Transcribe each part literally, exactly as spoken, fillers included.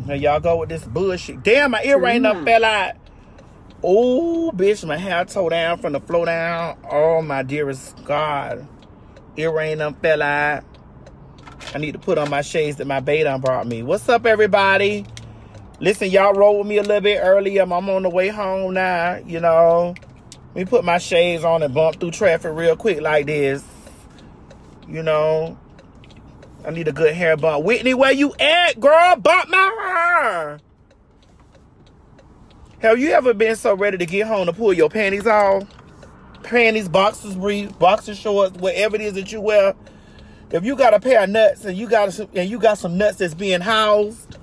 Now y'all go with this bullshit. Damn, my earring done fell out. Oh, bitch, my hair tore down from the floor down. Oh, my dearest God. Earring done fell out. I need to put on my shades that my bae done brought me. What's up, everybody? Listen, y'all rode with me a little bit earlier. I'm on the way home now, you know. Let me put my shades on and bump through traffic real quick like this. You know. I need a good hair bump. Whitney, where you at, girl? Bump my hair. Have you ever been so ready to get home to pull your panties off? Panties, boxers, briefs, boxer shorts, whatever it is that you wear. If you got a pair of nuts and you got some, and you got some nuts that's being housed,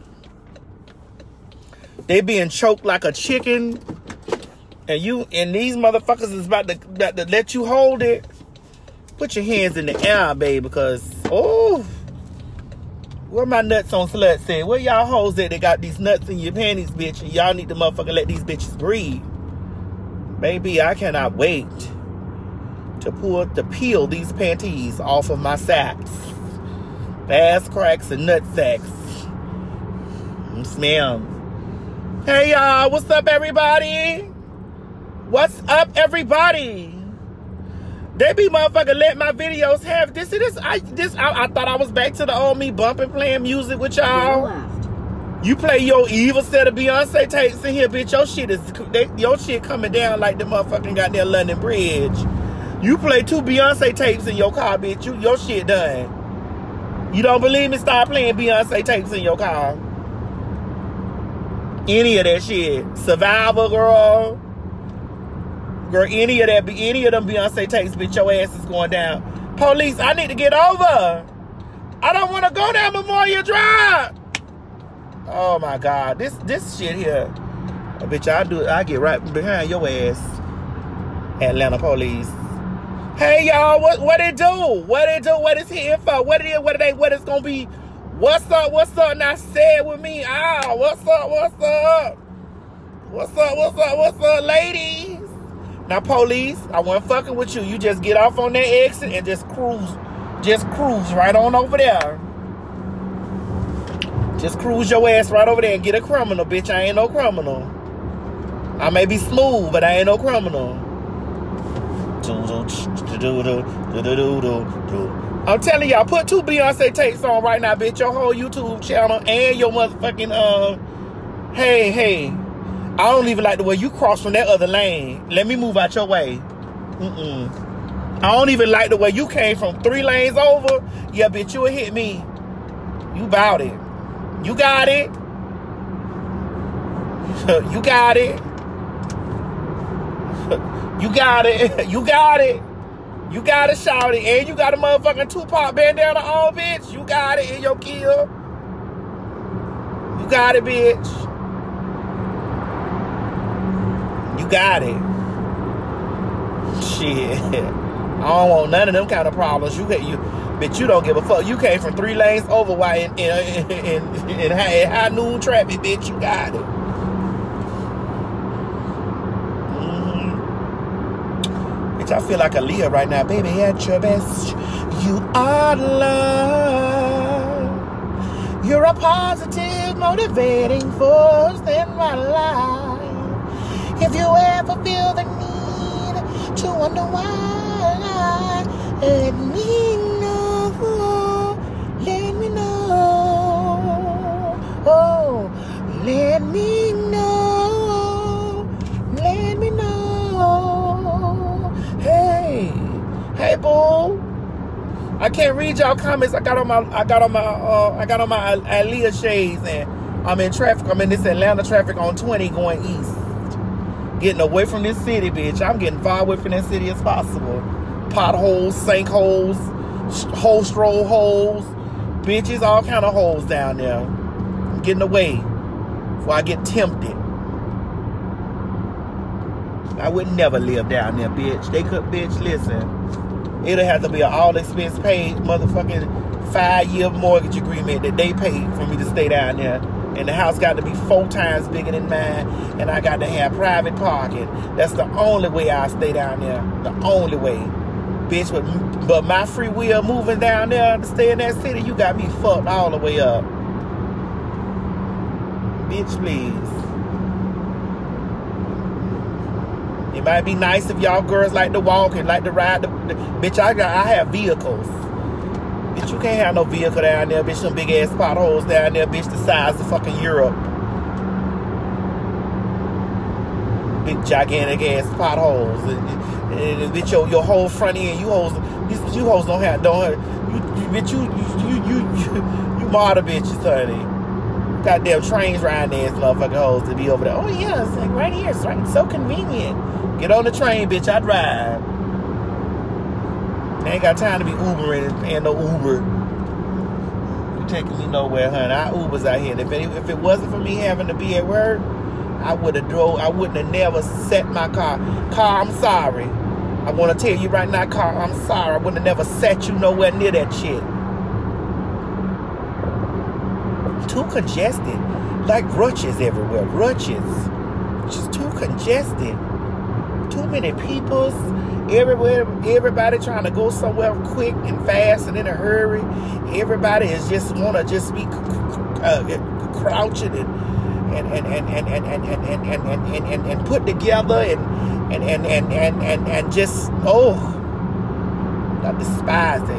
they being choked like a chicken, and you and these motherfuckers is about to, about to let you hold it. Put your hands in the air, baby, because oh. Where my nuts on sluts at? Where y'all hoes at that got these nuts in your panties, bitch? And y'all need to motherfucking let these bitches breathe. Baby, I cannot wait to pull, to peel these panties off of my sacks. Ass cracks and nut sacks. Yes, ma'am. Hey, y'all. What's up, everybody? What's up, everybody? They be motherfucking let my videos have this. This I this I, I thought I was back to the old me bumping, playing music with y'all. You play your evil set of Beyonce tapes in here, bitch. Your shit is they, your shit coming down like the motherfucking goddamn London Bridge. You play two Beyonce tapes in your car, bitch. You your shit done. You don't believe me? Start playing Beyonce tapes in your car. Any of that shit, Survivor, girl. Girl, any of that, any of them Beyonce tapes, bitch, your ass is going down. Police, I need to get over. I don't want to go down Memorial Drive. Oh my God, this this shit here, oh, bitch, I do, I get right behind your ass, Atlanta police. Hey y'all, what what it do? What it do? What is here for? What it is? What it ain't? What it's gonna be? What's up? What's up? Now say it with me. Ah, what's up? What's up? What's up? What's up? What's up, ladies? Now, police, I wasn't fucking with you. You just get off on that exit and just cruise. Just cruise right on over there. Just cruise your ass right over there and get a criminal, bitch. I ain't no criminal. I may be smooth, but I ain't no criminal. I'm telling y'all, put two Beyonce tapes on right now, bitch. Your whole YouTube channel and your motherfucking, uh, hey, hey. I don't even like the way you cross from that other lane. Let me move out your way. Mm-mm. I don't even like the way you came from three lanes over. Yeah, bitch, you'll hit me. You bout it. You got it. You got it. You got it. You got it. You got it, shout it. And you got a motherfucking Tupac bandana on, bitch. You got it in your kill. You got it, bitch. You got it. Shit. I don't want none of them kind of problems. You, you, bitch, you don't give a fuck. You came from three lanes over while in, in, in, in, in high, high noon traffic, bitch. You got it. Mm-hmm. Bitch, I feel like Aaliyah right now. Baby, at your best, you are love. You're a positive, motivating force in my life. If you ever feel the need to wonder why, let me know, let me know, oh, let me know, let me know, hey, hey, boo, I can't read y'all comments. I got on my, I got on my, uh, I got on my Aaliyah shades, and I'm in traffic. I'm in this Atlanta traffic on twenty going east. Getting away from this city, bitch. I'm getting far away from that city as possible. Potholes, sinkholes, hole stroll holes, bitches, all kind of holes down there. I'm getting away before I get tempted. I would never live down there, bitch. They could, bitch, listen. It'll have to be an all expense paid motherfucking five-year mortgage agreement that they paid for me to stay down there. And the house got to be four times bigger than mine. And I got to have private parking. That's the only way I stay down there. The only way. Bitch, but, but my free will moving down there to stay in that city, you got me fucked all the way up. Bitch, please. It might be nice if y'all girls like to walk and like to ride. The, the, bitch, I got, I have vehicles. Bitch, you can't have no vehicle down there. Bitch, some big ass potholes down there. Bitch, the size of fucking Europe. Big gigantic ass potholes. And, and, and, bitch, your, your whole front end, you hoes, you, you hoes don't have, don't have, you, you, bitch, you, you, you, you, you, you model bitches, honey. Goddamn trains riding ass motherfucking hoes to be over there. Oh yeah, it's like right here. It's right. It's so convenient. Get on the train, bitch. I'd ride. I ain't got time to be Ubering and paying no Uber. You taking me nowhere, honey. I Ubers out here. And if it, if it wasn't for me having to be at work, I would have drove. I wouldn't have never set my car. Car, I'm sorry. I want to tell you right now, car, I'm sorry. I wouldn't have never set you nowhere near that shit. Too congested, like ruches everywhere. Ruches, just too congested. Too many peoples everywhere. Everybody trying to go somewhere quick and fast and in a hurry. Everybody is just want to just be uh, crouching and and and and and and and and and and, and, and put together and and and and and and, and just oh, I despise it.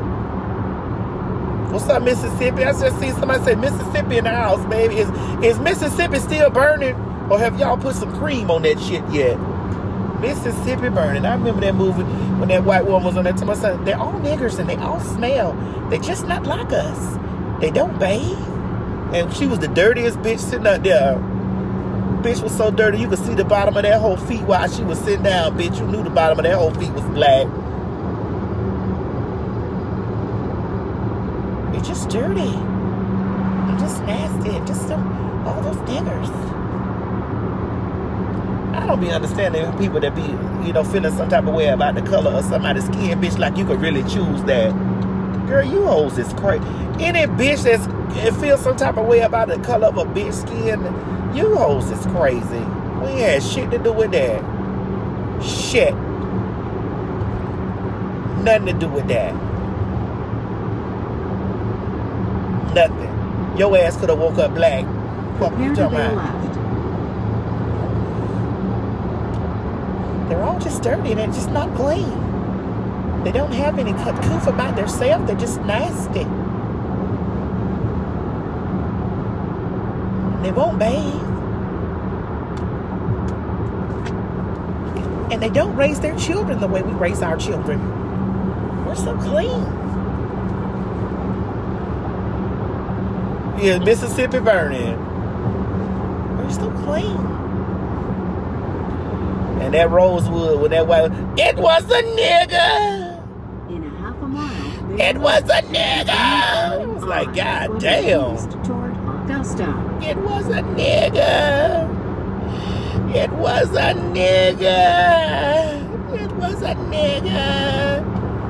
What's up, Mississippi? I just seen somebody say Mississippi in the house, baby. Is is Mississippi still burning? Or have y'all put some cream on that shit yet? Mississippi burning. I remember that movie when that white woman was on that time. I said, they're all niggers and they all smell. They're just not like us. They don't bathe. And she was the dirtiest bitch sitting out there. Bitch was so dirty you could see the bottom of that whole feet while she was sitting down, bitch. You knew the bottom of that whole feet was black. You're just dirty. You're just nasty. Just some, all those niggers. I don't be understanding people that be, you know, feeling some type of way about the color of somebody's skin, bitch, like you could really choose that. Girl, you hoes is crazy. Any bitch that's it feels some type of way about the color of a bitch skin, you hoes is crazy. We ain't had shit to do with that. Shit. Nothing to do with that. Nothing. Your ass could have woke up black. Fuck you talking about? They're all just dirty and they're just not clean. They don't have any coof about themselves. They're just nasty. They won't bathe. And they don't raise their children the way we raise our children. We're so clean. Yeah, Mississippi burning. We're so clean. And that Rosewood with that white, it was a nigga. In a half a mile, it was a nigga. It was like, God damn. Toward Augusta. It was a nigga. It was a nigga. It was a nigga.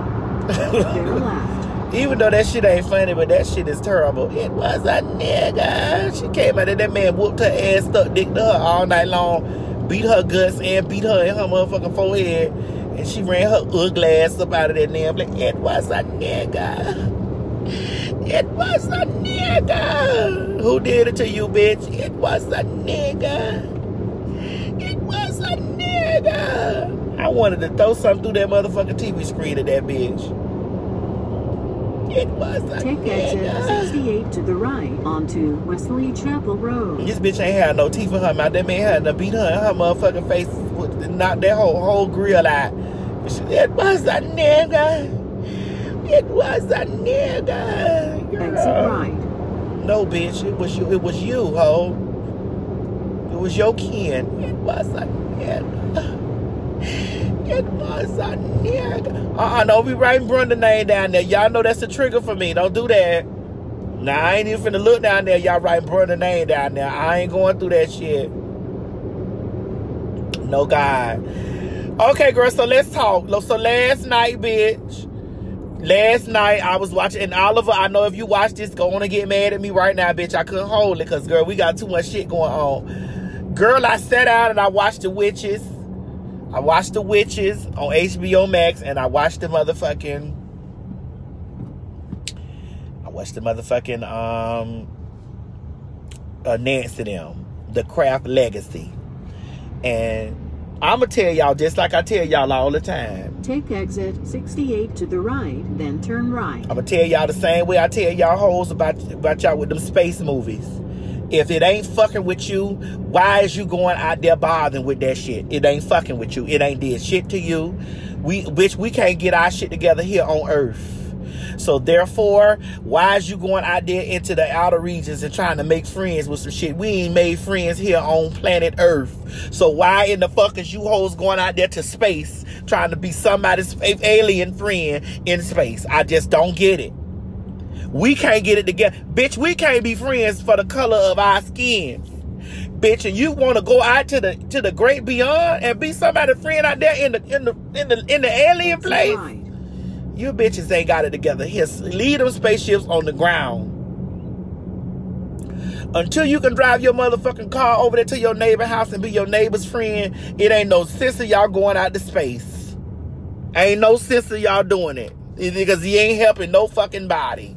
Even though that shit ain't funny, but that shit is terrible. It was a nigga. She came out and that man whooped her ass, stuck dick to her all night long. Beat her guts and beat her in her motherfucking forehead. And she ran her ugly ass up out of that damn place. It was a nigga. It was a nigga. Who did it to you, bitch? It was a nigga. It was a nigga. I wanted to throw something through that motherfucking T V screen at that bitch. It was a Take exit sixty-eight to the right onto Wesley Chapel Road. This bitch ain't had no teeth in her mouth. That man had to beat her in her motherfucking face, knock that whole whole grill out. It was a nigga. It was a nigga. Girl. Exit right. No, bitch. It was you. It was you, ho. It was your kin. It was a nigga. It was a nigga. Uh-uh, don't be writing Brenda name down there. Y'all know that's a trigger for me. Don't do that. Now, I ain't even finna look down there. Y'all writing Brenda name down there. I ain't going through that shit. No, God. Okay, girl, so let's talk. So last night, bitch. Last night, I was watching, and Oliver, I know if you watch this, go on and get mad at me right now, bitch. I couldn't hold it, because, girl, we got too much shit going on. Girl, I sat out and I watched The Witches. I watched The Witches on H B O Max, and I watched the motherfucking, I watched the motherfucking, um, uh, Nancy them, the Kraft legacy. And I'm going to tell y'all just like I tell y'all all the time. Take exit sixty-eight to the right, then turn right. I'm going to tell y'all the same way I tell y'all hoes about, about y'all with them space movies. If it ain't fucking with you, why is you going out there bothering with that shit? It ain't fucking with you. It ain't did shit to you. We, bitch, we can't get our shit together here on Earth. So therefore, why is you going out there into the outer regions and trying to make friends with some shit? We ain't made friends here on planet Earth. So why in the fuck is you hoes going out there to space trying to be somebody's alien friend in space? I just don't get it. We can't get it together. Bitch, we can't be friends for the color of our skins. Bitch, and you want to go out to the to the great beyond and be somebody's friend out there in the in the in the in the alien place? Right. You bitches ain't got it together. Here, leave them spaceships on the ground. Until you can drive your motherfucking car over there to your neighbor's house and be your neighbor's friend, it ain't no sense of y'all going out to space. Ain't no sense of y'all doing it. Because he ain't helping no fucking body.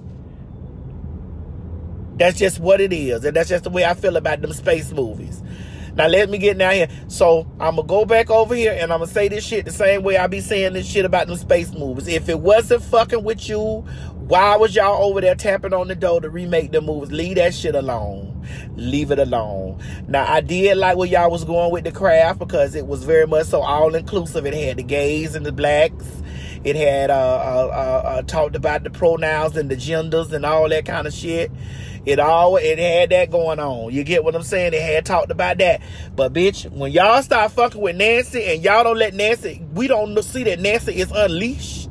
That's just what it is. And that's just the way I feel about them space movies. Now, let me get down here. So, I'm going to go back over here and I'm going to say this shit the same way I be saying this shit about them space movies. If it wasn't fucking with you, why was y'all over there tapping on the door to remake the movies? Leave that shit alone. Leave it alone. Now, I did like where y'all was going with the Kraft because it was very much so all-inclusive. It had the gays and the blacks. It had uh, uh, uh, uh, talked about the pronouns and the genders and all that kind of shit. It all it had that going on. You get what I'm saying? It had talked about that. But bitch, when y'all start fucking with Nancy and y'all don't let Nancy, we don't see that Nancy is unleashed.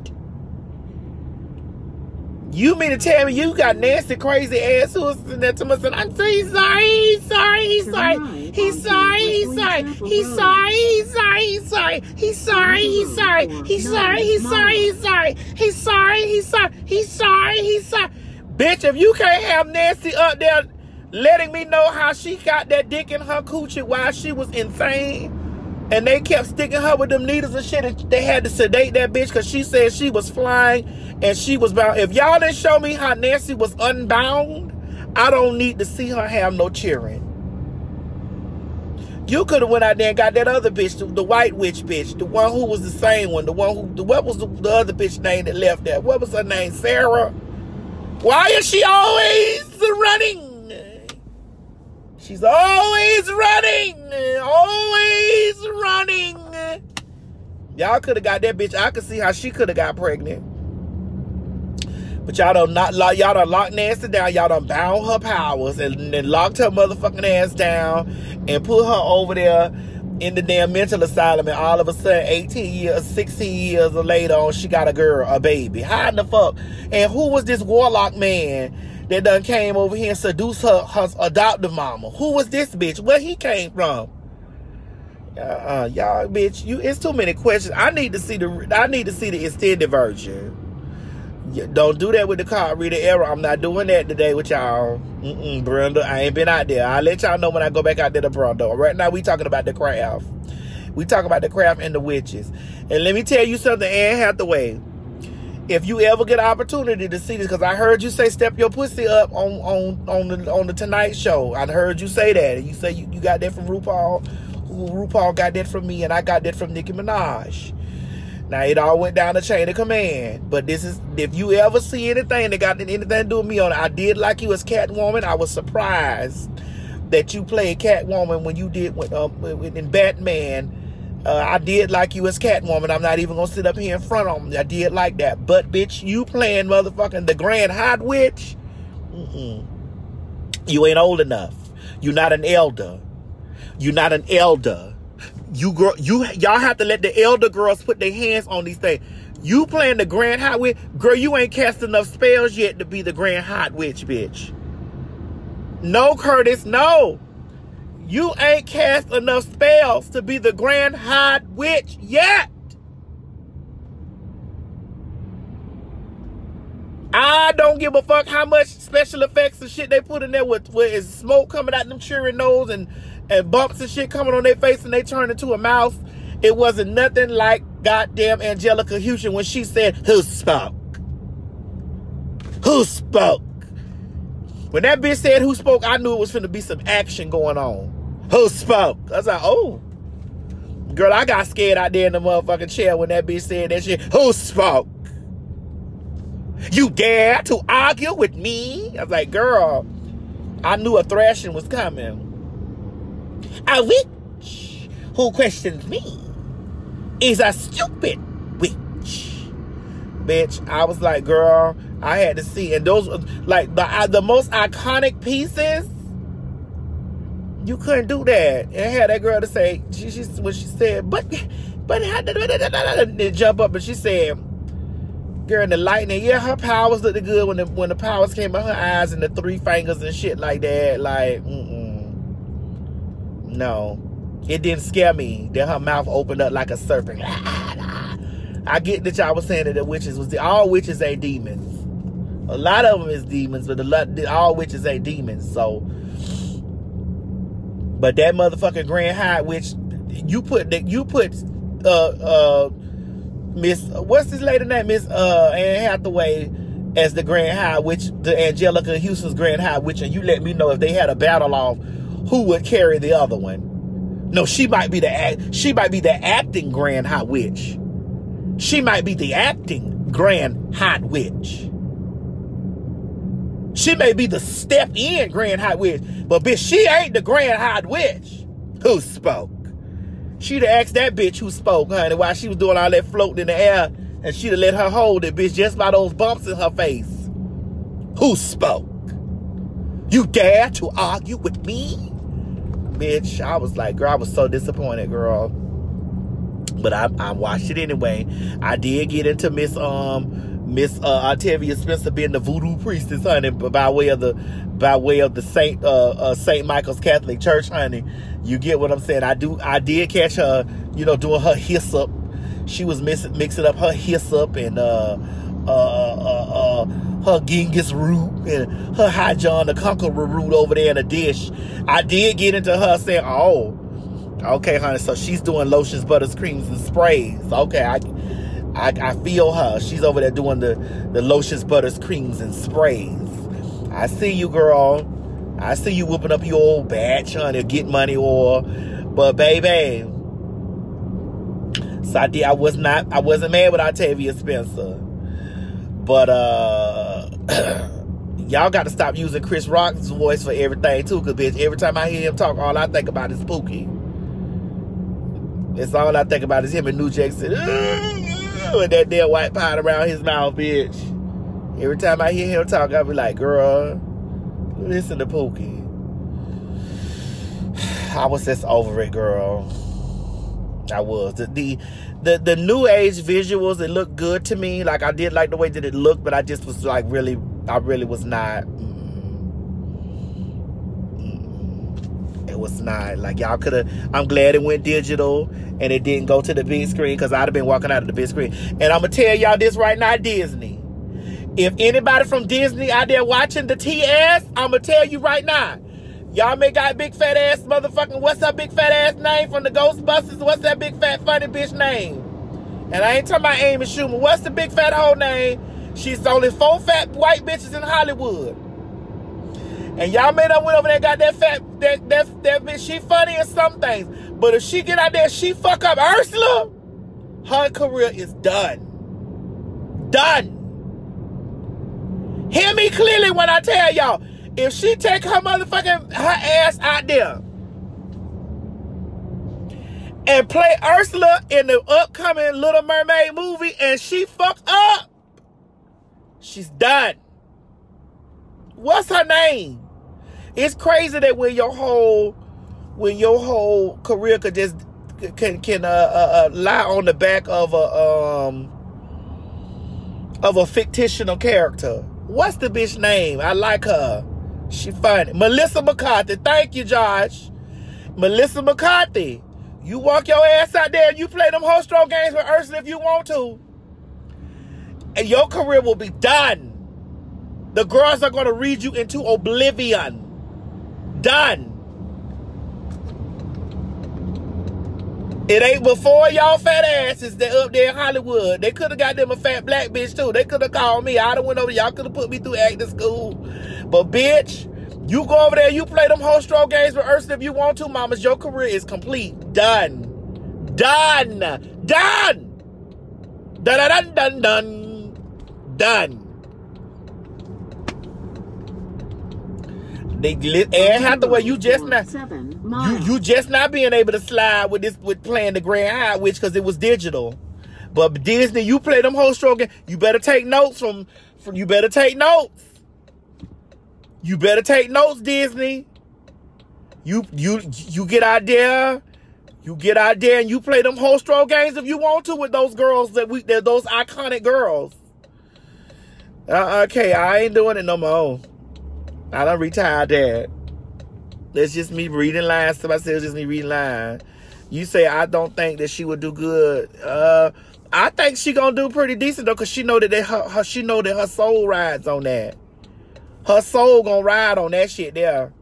You mean to tell me you got Nancy crazy ass who's sitting there to me saying, I'm so he's sorry, he's sorry, he's sorry, he's sorry, he's sorry, he's sorry, he's sorry, he's sorry, he's sorry, he's sorry, he's sorry, he's sorry, he's sorry, he's sorry, he's sorry, he's sorry, he's sorry. Bitch, if you can't have Nancy up there letting me know how she got that dick in her coochie while she was insane, and they kept sticking her with them needles and shit, and they had to sedate that bitch because she said she was flying and she was bound. If y'all didn't show me how Nancy was unbound, I don't need to see her have no cheering. You could have went out there and got that other bitch, the, the white witch bitch, the one who was the same one, the one who, the, what was the, the other bitch name that left there? What was her name? Sarah? Why is she always running? She's always running. Always running. Y'all could have got that bitch. I could see how she could have got pregnant. But y'all done not y'all done locked Nancy down. Y'all done bound her powers and then locked her motherfucking ass down and put her over there in the damn mental asylum, and all of a sudden eighteen years, sixteen years later on, she got a girl, a baby. How in the fuck? And who was this warlock man that done came over here and seduced her, her adoptive mama? Who was this bitch? Where he came from? Uh, uh, y'all, bitch, you. It's too many questions. I need to see the. I need to see the extended version. Yeah, don't do that with the card reader error. I'm not doing that today with y'all. Mm-mm, Brenda, I ain't been out there. I'll let y'all know when I go back out there to Brenda. Right now, we talking about the Kraft. We talking about the Kraft and the witches. And let me tell you something, Anne Hathaway. If you ever get an opportunity to see this, because I heard you say step your pussy up on on on the on the Tonight Show. I heard you say that. And you say you, you got that from RuPaul. RuPaul got that from me, and I got that from Nicki Minaj. Now, it all went down the chain of command. But this is, if you ever see anything that got anything to do with me on it, I did like you as Catwoman. I was surprised that you played Catwoman when you did with, uh, in Batman. Uh, I did like you as Catwoman. I'm not even going to sit up here in front of them. I did like that. But, bitch, you playing motherfucking the Grand Hot Witch? Mm-mm. You ain't old enough. You're not an elder. You're not an elder. You girl, you y'all have to let the elder girls put their hands on these things. You playing the Grand Hot Witch, girl? You ain't cast enough spells yet to be the Grand Hot Witch, bitch. No, Curtis, no. You ain't cast enough spells to be the Grand Hot Witch yet. I don't give a fuck how much special effects and shit they put in there with, with is smoke coming out them cheering nose and and bumps and shit coming on their face and they turn into a mouth. It wasn't nothing like goddamn Angelica Houston when she said, who spoke? Who spoke? When that bitch said who spoke, I knew it was finna be some action going on. Who spoke? I was like, oh. Girl, I got scared out there in the motherfucking chair when that bitch said that shit. Who spoke? You dare to argue with me? I was like, girl, I knew a thrashing was coming. A witch who questions me is a stupid witch. Bitch, I was like, girl, I had to see. And those, like, the, the most iconic pieces, you couldn't do that. And I had that girl to say, she, she when she said, but, but, and jump up and she said, girl, in the lightning, yeah, her powers looked good when the when the powers came out her eyes and the three fingers and shit like that. Like, mm-mm. No. It didn't scare me that her mouth opened up like a serpent. I get that y'all was saying that the witches was, the, all witches ain't demons. A lot of them is demons, but the, all witches ain't demons, so. But that motherfucking Grand High Witch, you put that you put uh uh Miss what's this lady name? Miss uh Anne Hathaway as the Grand High Witch, the Angelica Houston's Grand High Witch, and you let me know if they had a battle off, who would carry the other one. No, she might be the act she might be the acting Grand High Witch. She might be the acting Grand High Witch. She may be the step-in Grand High Witch, but bitch, she ain't the Grand High Witch who spoke. She'd have asked that bitch who spoke, honey, while she was doing all that floating in the air, and she'd have let her hold it, bitch, just by those bumps in her face. Who spoke? You dare to argue with me? Bitch, I was like, girl, I was so disappointed, girl. But I, I watched it anyway. I did get into Miss um Miss uh, Octavia Spencer being the voodoo priestess, honey, by way of the by way of the Saint uh, uh, Saint Michael's Catholic Church, honey. You get what I'm saying? I do. I did catch her, you know, doing her hyssop. She was mixing mixing up her hyssop and uh uh uh, uh her Genghis root and her High John the Conqueror root over there in a dish. I did get into her saying, oh, okay, honey. So she's doing lotions, butters, creams, and sprays. Okay, I. I, I feel her. She's over there doing the, the lotions, butters, creams, and sprays. I see you, girl. I see you whipping up your old batch, honey, get money or, but baby. So I did. I was not. I wasn't mad with Octavia Spencer, but uh, y'all got to stop using Chris Rock's voice for everything too, cause bitch, every time I hear him talk, all I think about is Pookie. It's all I think about is him and New Jack said, with that damn white powder around his mouth, bitch. Every time I hear him talk, I be like, girl, listen to Pookie. I was just over it, girl. I was. The, the the the new age visuals, it looked good to me. Like, I did like the way that it looked, but I just was like, really, I really was not. It was not. Like, y'all could have, I'm glad it went digital and it didn't go to the big screen, because I'd have been walking out of the big screen. And I'm going to tell y'all this right now, Disney. If anybody from Disney out there watching the T S, I'm going to tell you right now. Y'all may got big fat ass motherfucking, what's that big fat ass name from the Ghostbusters? What's that big fat funny bitch name? And I ain't talking about Amy Schumer. What's the big fat hoe name? She's only four fat white bitches in Hollywood. And y'all may have went over there and got that fat, that, that, that bitch, she funny in some things. But if she get out there, she fuck up Ursula, her career is done. Done. Hear me clearly when I tell y'all, if she take her motherfucking, her ass out there and play Ursula in the upcoming Little Mermaid movie and she fuck up, she's done. What's her name? It's crazy that when your whole, when your whole career could just can can uh, uh, uh, lie on the back of a um of a fictional character. What's the bitch name? I like her. She funny. Melissa McCarthy. Thank you, Josh. Melissa McCarthy. You walk your ass out there and you play them horse-throw games with Ursula if you want to, and your career will be done. The girls are going to read you into oblivion. Done. It ain't before y'all fat asses that up there in Hollywood. They could have got them a fat black bitch too. They could have called me. I done went over. Y'all could have put me through acting school. But bitch, You go over there, you play them whole stroke games with Ursula if you want to, mamas. Your career is complete. Done. Done. Done. Dun dun dun dun. Done. They and Hathaway, you just not you you just not being able to slide with this with playing the Grand High Witch because it was digital. But Disney, you play them whole stroke games. You better take notes from, from you better take notes. You better take notes, Disney. You you you get out there, you get out there and you play them whole stroke games if you want to with those girls that we they're those iconic girls. Uh, okay, I ain't doing it no more. I done retired that. It's just me reading lines. Somebody said it's just me reading lines. You say I don't think that she would do good. Uh, I think she gonna do pretty decent though, cause she know that they, her, her she know that her soul rides on that. Her soul gonna ride on that shit there.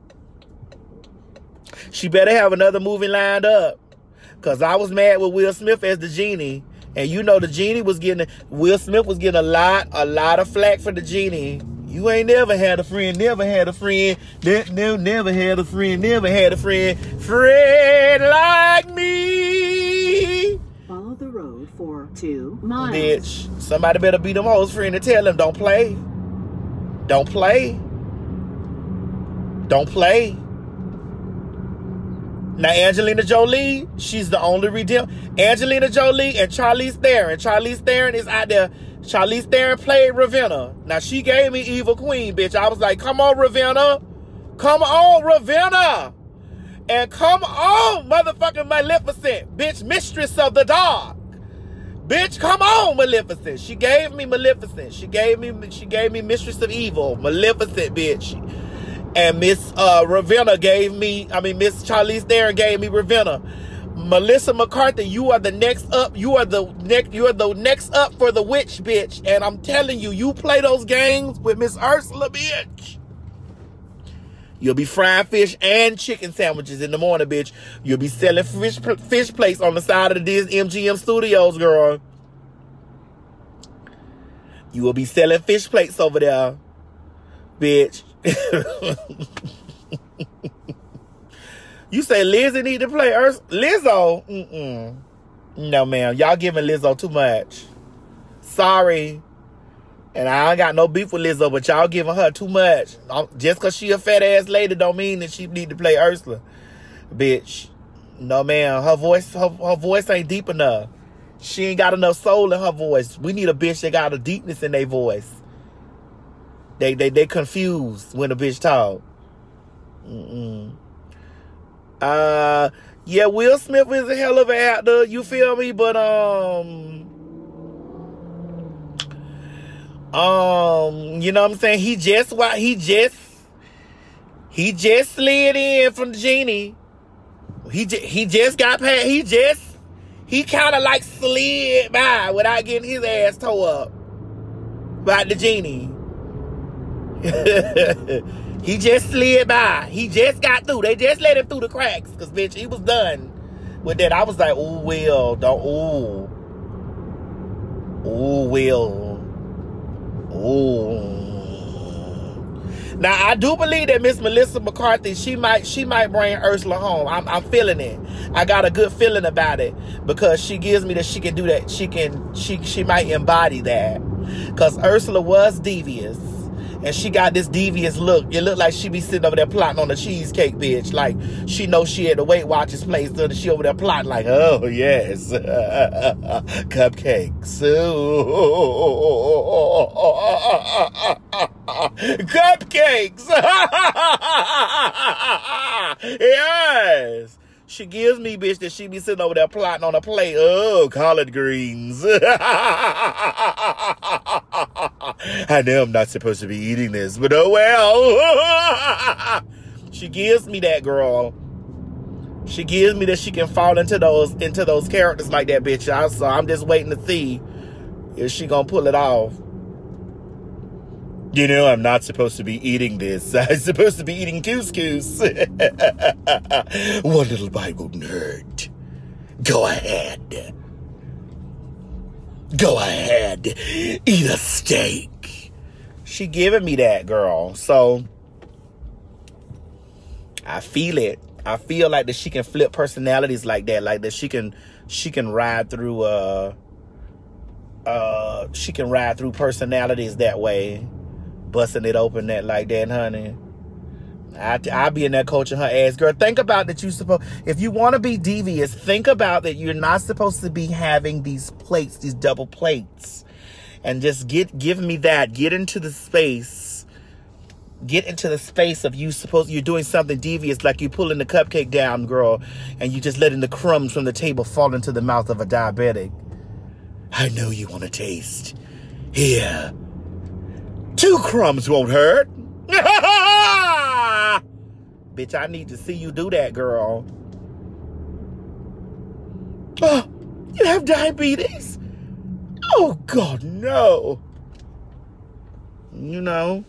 She better have another movie lined up. Cause I was mad with Will Smith as the genie. And you know the genie was getting, Will Smith was getting a lot, a lot of flack for the genie. You ain't never had a friend, never had a friend, ne ne never had a friend, never had a friend, friend like me. Follow the road for two miles. Bitch, somebody better be them hoes friend and tell them don't play. Don't play. Don't play. Now, Angelina Jolie, she's the only redeem. Angelina Jolie and Charlize Theron. Charlize Theron is out there. Charlize Theron played Ravenna. Now, she gave me Evil Queen, bitch. I was like, come on, Ravenna. Come on, Ravenna. And come on, motherfucking Maleficent. Bitch, Mistress of the Dark. Bitch, come on, Maleficent. She gave me Maleficent. She gave me she gave me Mistress of Evil. Maleficent, bitch. And Miss uh, Ravenna gave me, I mean, Miss Charlize Theron gave me Ravenna. Melissa McCarthy, you are the next up. You are the next. You are the next up for the witch, bitch. And I'm telling you, you play those games with Miss Ursula, bitch. You'll be frying fish and chicken sandwiches in the morning, bitch. You'll be selling fish fish plates on the side of the Disney M G M Studios, girl. You will be selling fish plates over there, bitch. You say Lizzie need to play Urs Lizzo? Mm-mm. No, ma'am. Y'all giving Lizzo too much. Sorry. And I ain't got no beef with Lizzo, but y'all giving her too much. Just because she a fat ass lady don't mean that she need to play Ursula. Bitch. No, man. Her voice, her, her voice ain't deep enough. She ain't got enough soul in her voice. We need a bitch that got a deepness in their voice. They they they confused when a bitch talk. Mm-mm. Uh, yeah, Will Smith is a hell of an actor. You feel me? But um. Um, you know what I'm saying? He just what he just he just slid in from the genie. He just he just got past. He just he kind of like slid by without getting his ass tore up by the genie. He just slid by. He just got through. They just let him through the cracks because bitch, he was done with that. I was like, oh Will, don't ooh, oh Will. Oh, now I do believe that Miss Melissa McCarthy, she might, she might bring Ursula home. I'm, I'm feeling it. I got a good feeling about it because she gives me that she can do that. She can, she, she might embody that because Ursula was devious and she got this devious look. It looked like she be sitting over there plotting on the cheesecake, bitch. Like she knows she at the Weight Watchers place, so she over there plotting like, oh yes, cupcakes. Cupcakes. Yes. She gives me, bitch, that she be sitting over there plotting on a plate. Oh, collard greens. I know I'm not supposed to be eating this, but oh well. She gives me that, girl. She gives me that she can fall into those into those characters like that, bitch. So I'm just waiting to see if she gonna pull it off. You know, I'm not supposed to be eating this. I'm supposed to be eating couscous. One little bite wouldn't hurt. Go ahead. Go ahead. Eat a steak. She giving me that, girl. So, I feel it. I feel like that she can flip personalities like that. Like that she can she can ride through uh uh she can ride through personalities that way. Busting it open that like that, honey. I I'll be in that coaching her ass. Girl, think about that you supposed if you want to be devious, think about that you're not supposed to be having these plates, these double plates. And just get give me that. Get into the space. Get into the space of you supposed you're doing something devious, like you pulling the cupcake down, girl, and you just letting the crumbs from the table fall into the mouth of a diabetic. I know you want to taste. Here. Two crumbs won't hurt. Bitch, I need to see you do that, girl. Oh, you have diabetes? Oh, God, no. You know.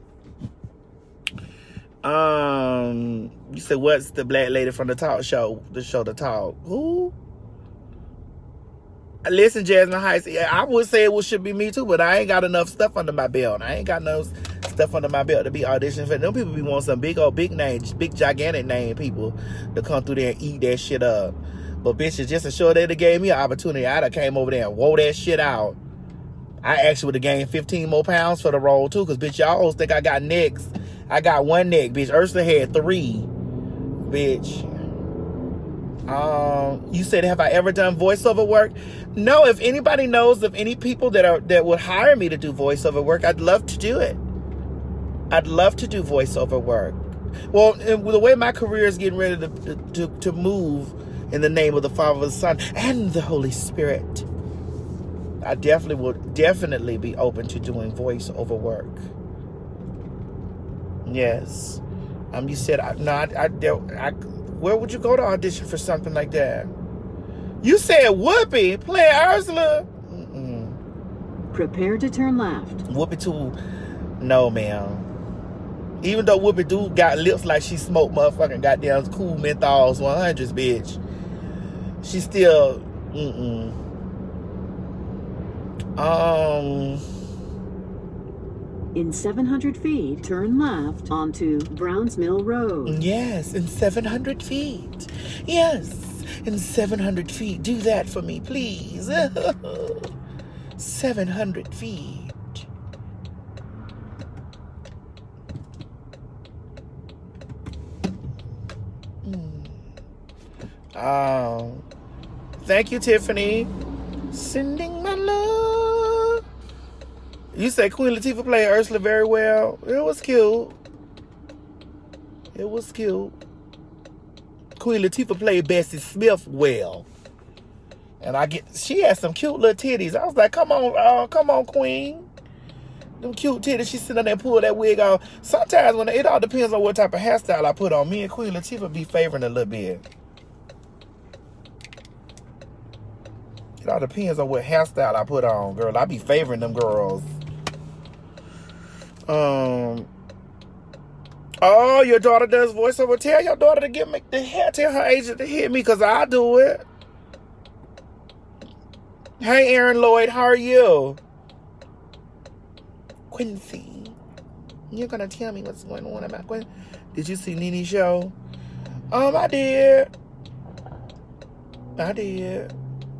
Um, you said, what's the black lady from the talk show? The show, The Talk. Who? Listen, Jasmine Heights, I would say it should be me too, but I ain't got enough stuff under my belt. I ain't got no stuff under my belt to be auditioning for. Them people be wanting some big old, big name, big gigantic name people to come through there and eat that shit up. But bitches, just to show that they gave me an opportunity, I done came over there and wore that shit out. I actually would have gained fifteen more pounds for the role too, because bitch, y'all always think I got necks. I got one neck, bitch. Ursula had three, bitch. Um, you said, have I ever done voiceover work? No. If anybody knows of any people that are that would hire me to do voiceover work, I'd love to do it. I'd love to do voiceover work. Well, the way my career is getting ready to to to move in the name of the Father, the Son, and the Holy Spirit, I definitely would definitely be open to doing voiceover work. Yes. Um. You said I, no. I, I, I. Where would you go to audition for something like that? You said Whoopi play Ursula. Mm-mm. Prepare to turn left. Whoopi too. No, ma'am. Even though Whoopi do got lips like she smoked motherfucking goddamn cool menthols one hundreds, bitch. She still. Mm-mm. Um. In seven hundred feet, turn left onto Browns Mill Road. Yes, in seven hundred feet. Yes, in seven hundred feet. Do that for me, please. seven hundred feet. Mm. Um, thank you, Tiffany. Sending my love. You say Queen Latifah played Ursula very well. It was cute. It was cute. Queen Latifah played Bessie Smith well. And I get, she had some cute little titties. I was like, come on, uh, come on, Queen. Them cute titties. She sit on there and pull that wig off. Sometimes when it all depends on what type of hairstyle I put on. Me and Queen Latifah be favoring a little bit. It all depends on what hairstyle I put on, girl. I be favoring them girls. Um. Oh, your daughter does voiceover. Tell your daughter to get me the hair. Tell her agent to hit me, because I do it. Hey, Aaron Lloyd, how are you? Quincy, you're gonna tell me what's going on about Quincy. Did you see Nene's show? Um, I did. I did.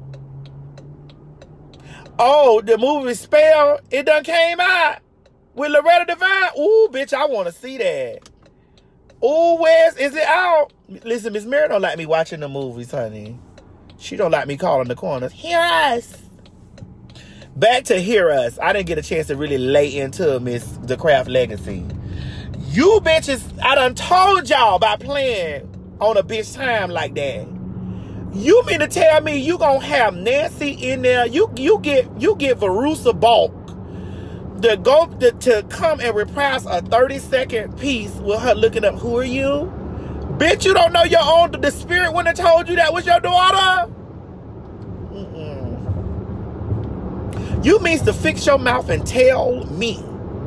Oh, the movie Spell, it done came out with Loretta Devine. Ooh, bitch, I want to see that. Ooh, where's, is it out? Listen, Miss Mary don't like me watching the movies, honey. She don't like me calling the corners. Hear us. Back to Hear Us. I didn't get a chance to really lay into Miss The Craft Legacy. You bitches, I done told y'all about playing on a bitch time like that. You mean to tell me you gonna have Nancy in there? You you get you get Verusa Balk to go to, to come and reprise a thirty second piece with her looking up. Who are you, bitch? You don't know your own. The spirit wouldn't have told you that was your daughter. Mm-mm. You means to fix your mouth and tell me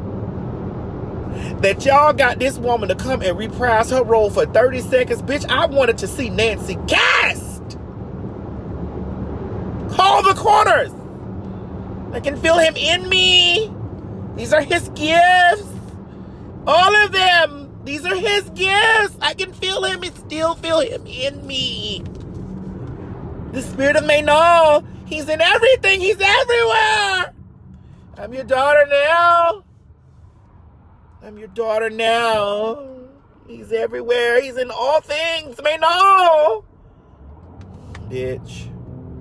that y'all got this woman to come and reprise her role for thirty seconds, bitch? I wanted to see Nancy cast. Call the corners. I can feel him in me. These are his gifts. All of them. These are his gifts. I can feel him and still feel him in me. The spirit of Maynard, he's in everything. He's everywhere. I'm your daughter now. I'm your daughter now. He's everywhere. He's in all things. Maynard. Bitch.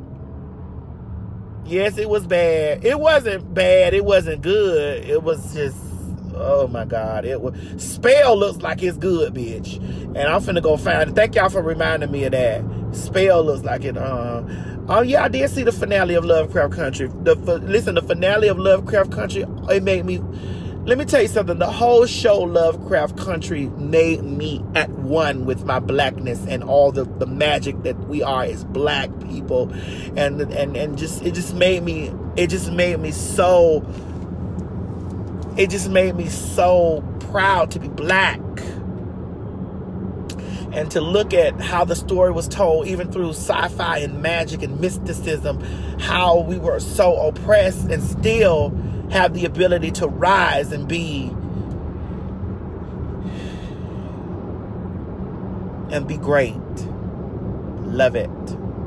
Yes, it was bad. It wasn't bad. It wasn't good. It was just, oh my God. It was, Spell looks like it's good, bitch. And I'm finna go find it. Thank y'all for reminding me of that. Spell looks like it. Uh, oh yeah, I did see the finale of Lovecraft Country. The Listen, the finale of Lovecraft Country, it made me, let me tell you something. The whole show Lovecraft Country made me at one with my blackness and all the, the magic that we are as black people. And, and, and just, it just made me, it just made me so, it just made me so proud to be black. And to look at how the story was told, even through sci-fi and magic and mysticism, how we were so oppressed and still have the ability to rise and be and be great. Love it.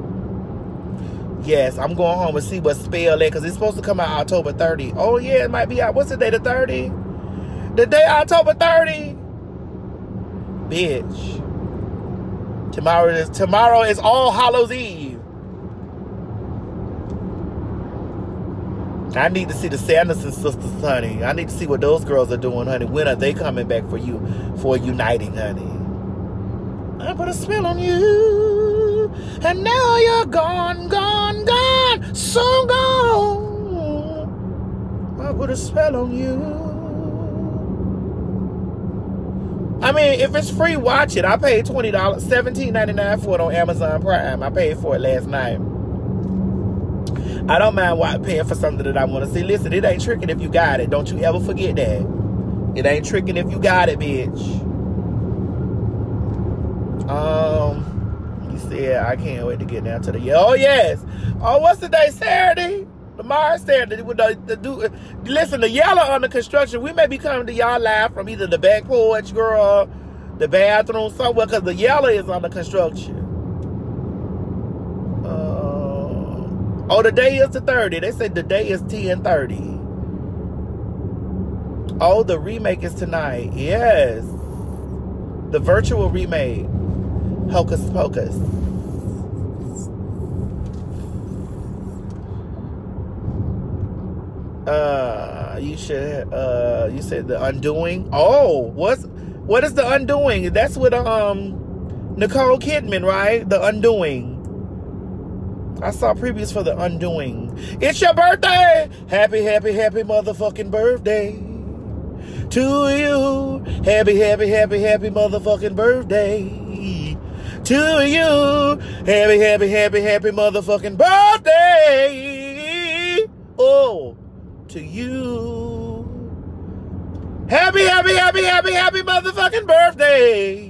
Yes, I'm going home and see what Spell is, because it's supposed to come out October thirtieth. Oh yeah, it might be out. What's the day? The thirtieth? The day October thirtieth? Bitch. Tomorrow is tomorrow is All Hallows Eve. I need to see the Sanderson sisters, honey. I need to see what those girls are doing, honey. When are they coming back for you, for uniting, honey? I put a spell on you, and now you're gone, gone, gone, so gone. I put a spell on you. I mean, if it's free, watch it. I paid twenty dollars, seventeen ninety-nine for it on Amazon Prime. I paid for it last night. I don't mind paying for something that I want to see. Listen, it ain't tricking if you got it. Don't you ever forget that. It ain't tricking if you got it, bitch. Um, you said, I can't wait to get down to the... Oh, yes. Oh, what's the day? Saturday? Tomorrow, Saturday. With the, the, the, listen, the yellow under construction. We may be coming to y'all live from either the back porch, girl, the bathroom, somewhere, because the yellow is under construction. Oh, the day is the thirtieth. They said the day is ten thirty. Oh, the remake is tonight. Yes. The virtual remake. Hocus Pocus. Uh, you should, uh, you said The Undoing. Oh, what's, what is The Undoing? That's with, um, Nicole Kidman, right? The Undoing. I saw previews for The Undoing. It's your birthday! Happy, happy, happy motherfucking birthday to you. Happy, happy, happy, happy motherfucking birthday to you. Happy, happy, happy, happy motherfucking birthday. Oh, to you. Happy, happy, happy, happy, happy motherfucking birthday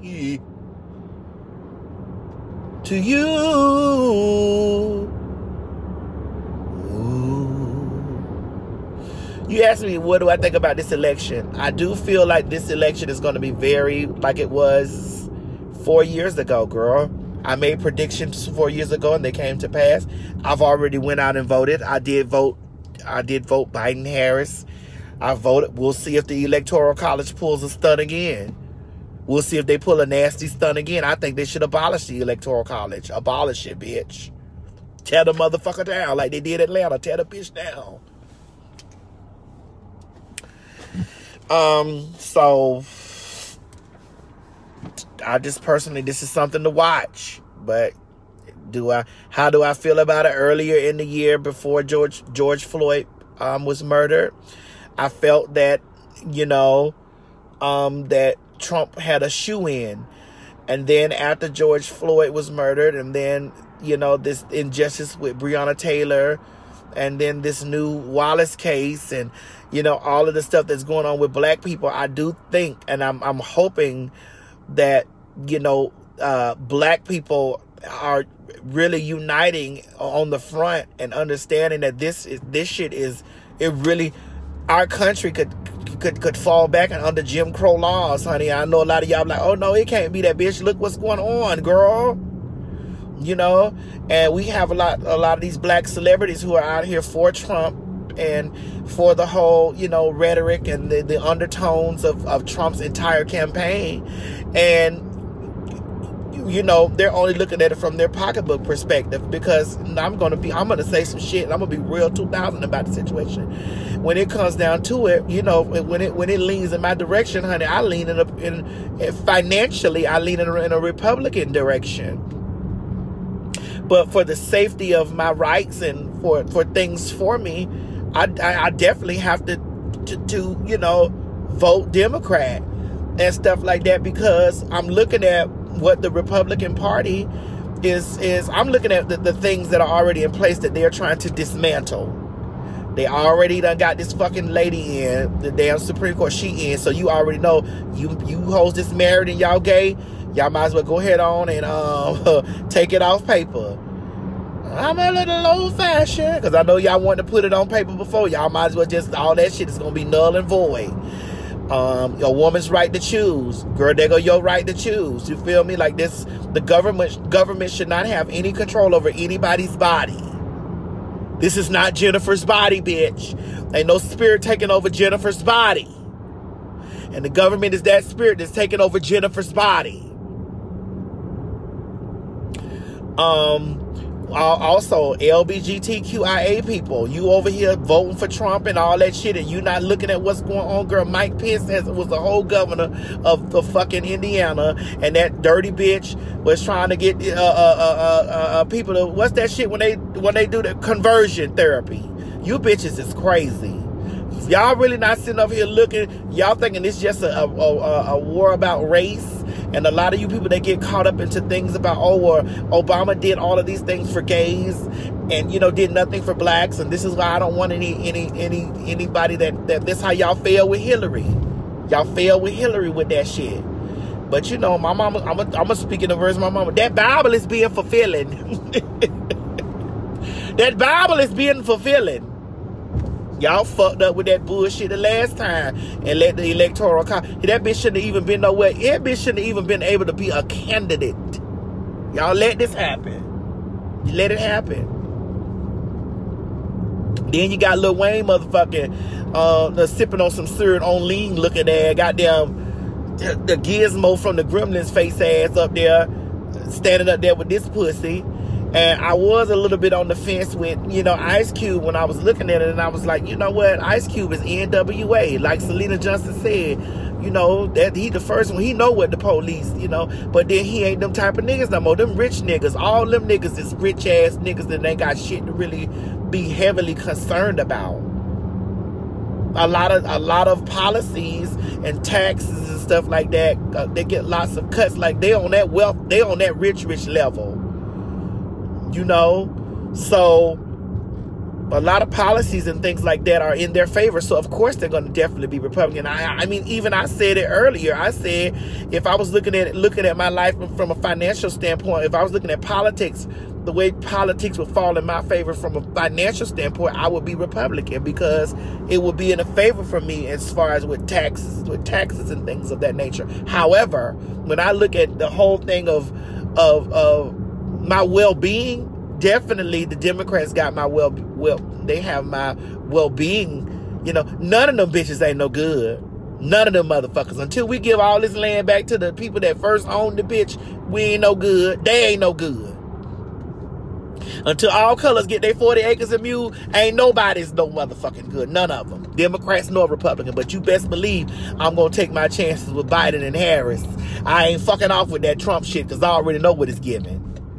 to you. Ooh. You asked me, what do I think about this election? I do feel like this election is going to be very like it was four years ago, girl. I made predictions four years ago and they came to pass. I've already went out and voted. I did vote. I did vote Biden Harris. I voted. We'll see if the Electoral College pulls a stunt again. We'll see if they pull a nasty stunt again. I think they should abolish the Electoral College. Abolish it, bitch. Tear the motherfucker down like they did Atlanta. Tear the bitch down. Um, so I just personally, this is something to watch. But do I, how do I feel about it? Earlier in the year, before George George Floyd um was murdered, I felt that, you know, um that Trump had a shoe in. And then after George Floyd was murdered, and then, you know, this injustice with Breonna Taylor, and then this new Wallace case, and, you know, all of the stuff that's going on with black people, I do think, and I'm I'm hoping that, you know, uh, black people are really uniting on the front and understanding that this is this shit is, it really, our country could could could fall back and under Jim Crow laws, honey. I know a lot of y'all like, oh no, it can't be that, bitch. Look what's going on, girl. You know, and we have a lot a lot of these black celebrities who are out here for Trump and for the whole, you know, rhetoric and the, the undertones of, of Trump's entire campaign. And you know, they're only looking at it from their pocketbook perspective, because I'm going to be, I'm going to say some shit and I'm going to be real two thousand about the situation. When it comes down to it, you know, when it, when it leans in my direction, honey, I lean in a, in, financially, I lean in a, in a Republican direction. But for the safety of my rights and for, for things for me, I, I, I definitely have to, to, to, you know, vote Democrat and stuff like that, because I'm looking at what the Republican Party is, is I'm looking at the, the things that are already in place that they're trying to dismantle. They already done got this fucking lady in, the damn Supreme Court, she in, so you already know, you you hoes that's married and y'all gay, y'all might as well go ahead on and um, take it off paper. I'm a little old-fashioned, because I know y'all wanted to put it on paper before. Y'all might as well just, all that shit is going to be null and void. Um, a woman's right to choose. Girl, there go your right to choose. You feel me? Like this, the government government should not have any control over anybody's body. This is not Jennifer's body, bitch. Ain't no spirit taking over Jennifer's body. And the government is that spirit that's taking over Jennifer's body. Um... Also, L G B T Q I A people, you over here voting for Trump and all that shit, and you not looking at what's going on, girl. Mike Pence has, was the whole governor of the fucking Indiana, and that dirty bitch was trying to get uh, uh, uh, uh, uh, people to, what's that shit when they when they do the conversion therapy? You bitches is crazy. Y'all really not sitting up here looking, y'all thinking it's just a, a, a, a war about race. And a lot of you people that get caught up into things about, oh, or Obama did all of these things for gays and, you know, did nothing for blacks. And this is why I don't want any, any, any, anybody that, that this how y'all fail with Hillary. Y'all fail with Hillary with that shit. But, you know, my mama, I'm going to speak in the verse of my mama. That Bible is being fulfilling. That Bible is being fulfilling. Y'all fucked up with that bullshit the last time and let the electoral college. That bitch shouldn't have even been nowhere. That bitch shouldn't have even been able to be a candidate. Y'all let this happen. You let it happen. Then you got Lil Wayne motherfucking uh, sipping on some syrup on lean looking at goddamn the, the gizmo from the Gremlins face ass up there, standing up there with this pussy. And I was a little bit on the fence with, you know, Ice Cube when I was looking at it. And I was like, you know what? Ice Cube is N W A. Like Selena Johnson said, you know, that he the first one. He know what the police, you know. But then he ain't them type of niggas no more. Them rich niggas. All them niggas is rich-ass niggas that ain't got shit to really be heavily concerned about. A lot of, a lot of policies and taxes and stuff like that, uh, they get lots of cuts. Like they on that wealth, they on that rich, rich level. You know, so a lot of policies and things like that are in their favor. So, of course, they're going to definitely be Republican. I, I mean, even I said it earlier. I said if I was looking at it, looking at my life from a financial standpoint, if I was looking at politics, the way politics would fall in my favor from a financial standpoint, I would be Republican because it would be in a favor for me as far as with taxes, with taxes and things of that nature. However, when I look at the whole thing of of of my well-being, definitely the Democrats got my well, well, they have my well-being. You know, none of them bitches ain't no good. None of them motherfuckers. Until we give all this land back to the people that first owned the bitch, we ain't no good. They ain't no good. Until all colors get their forty acres of mule, ain't nobody's no motherfucking good. None of them. Democrats nor Republican. But you best believe I'm going to take my chances with Biden and Harris. I ain't fucking off with that Trump shit because I already know what it's giving.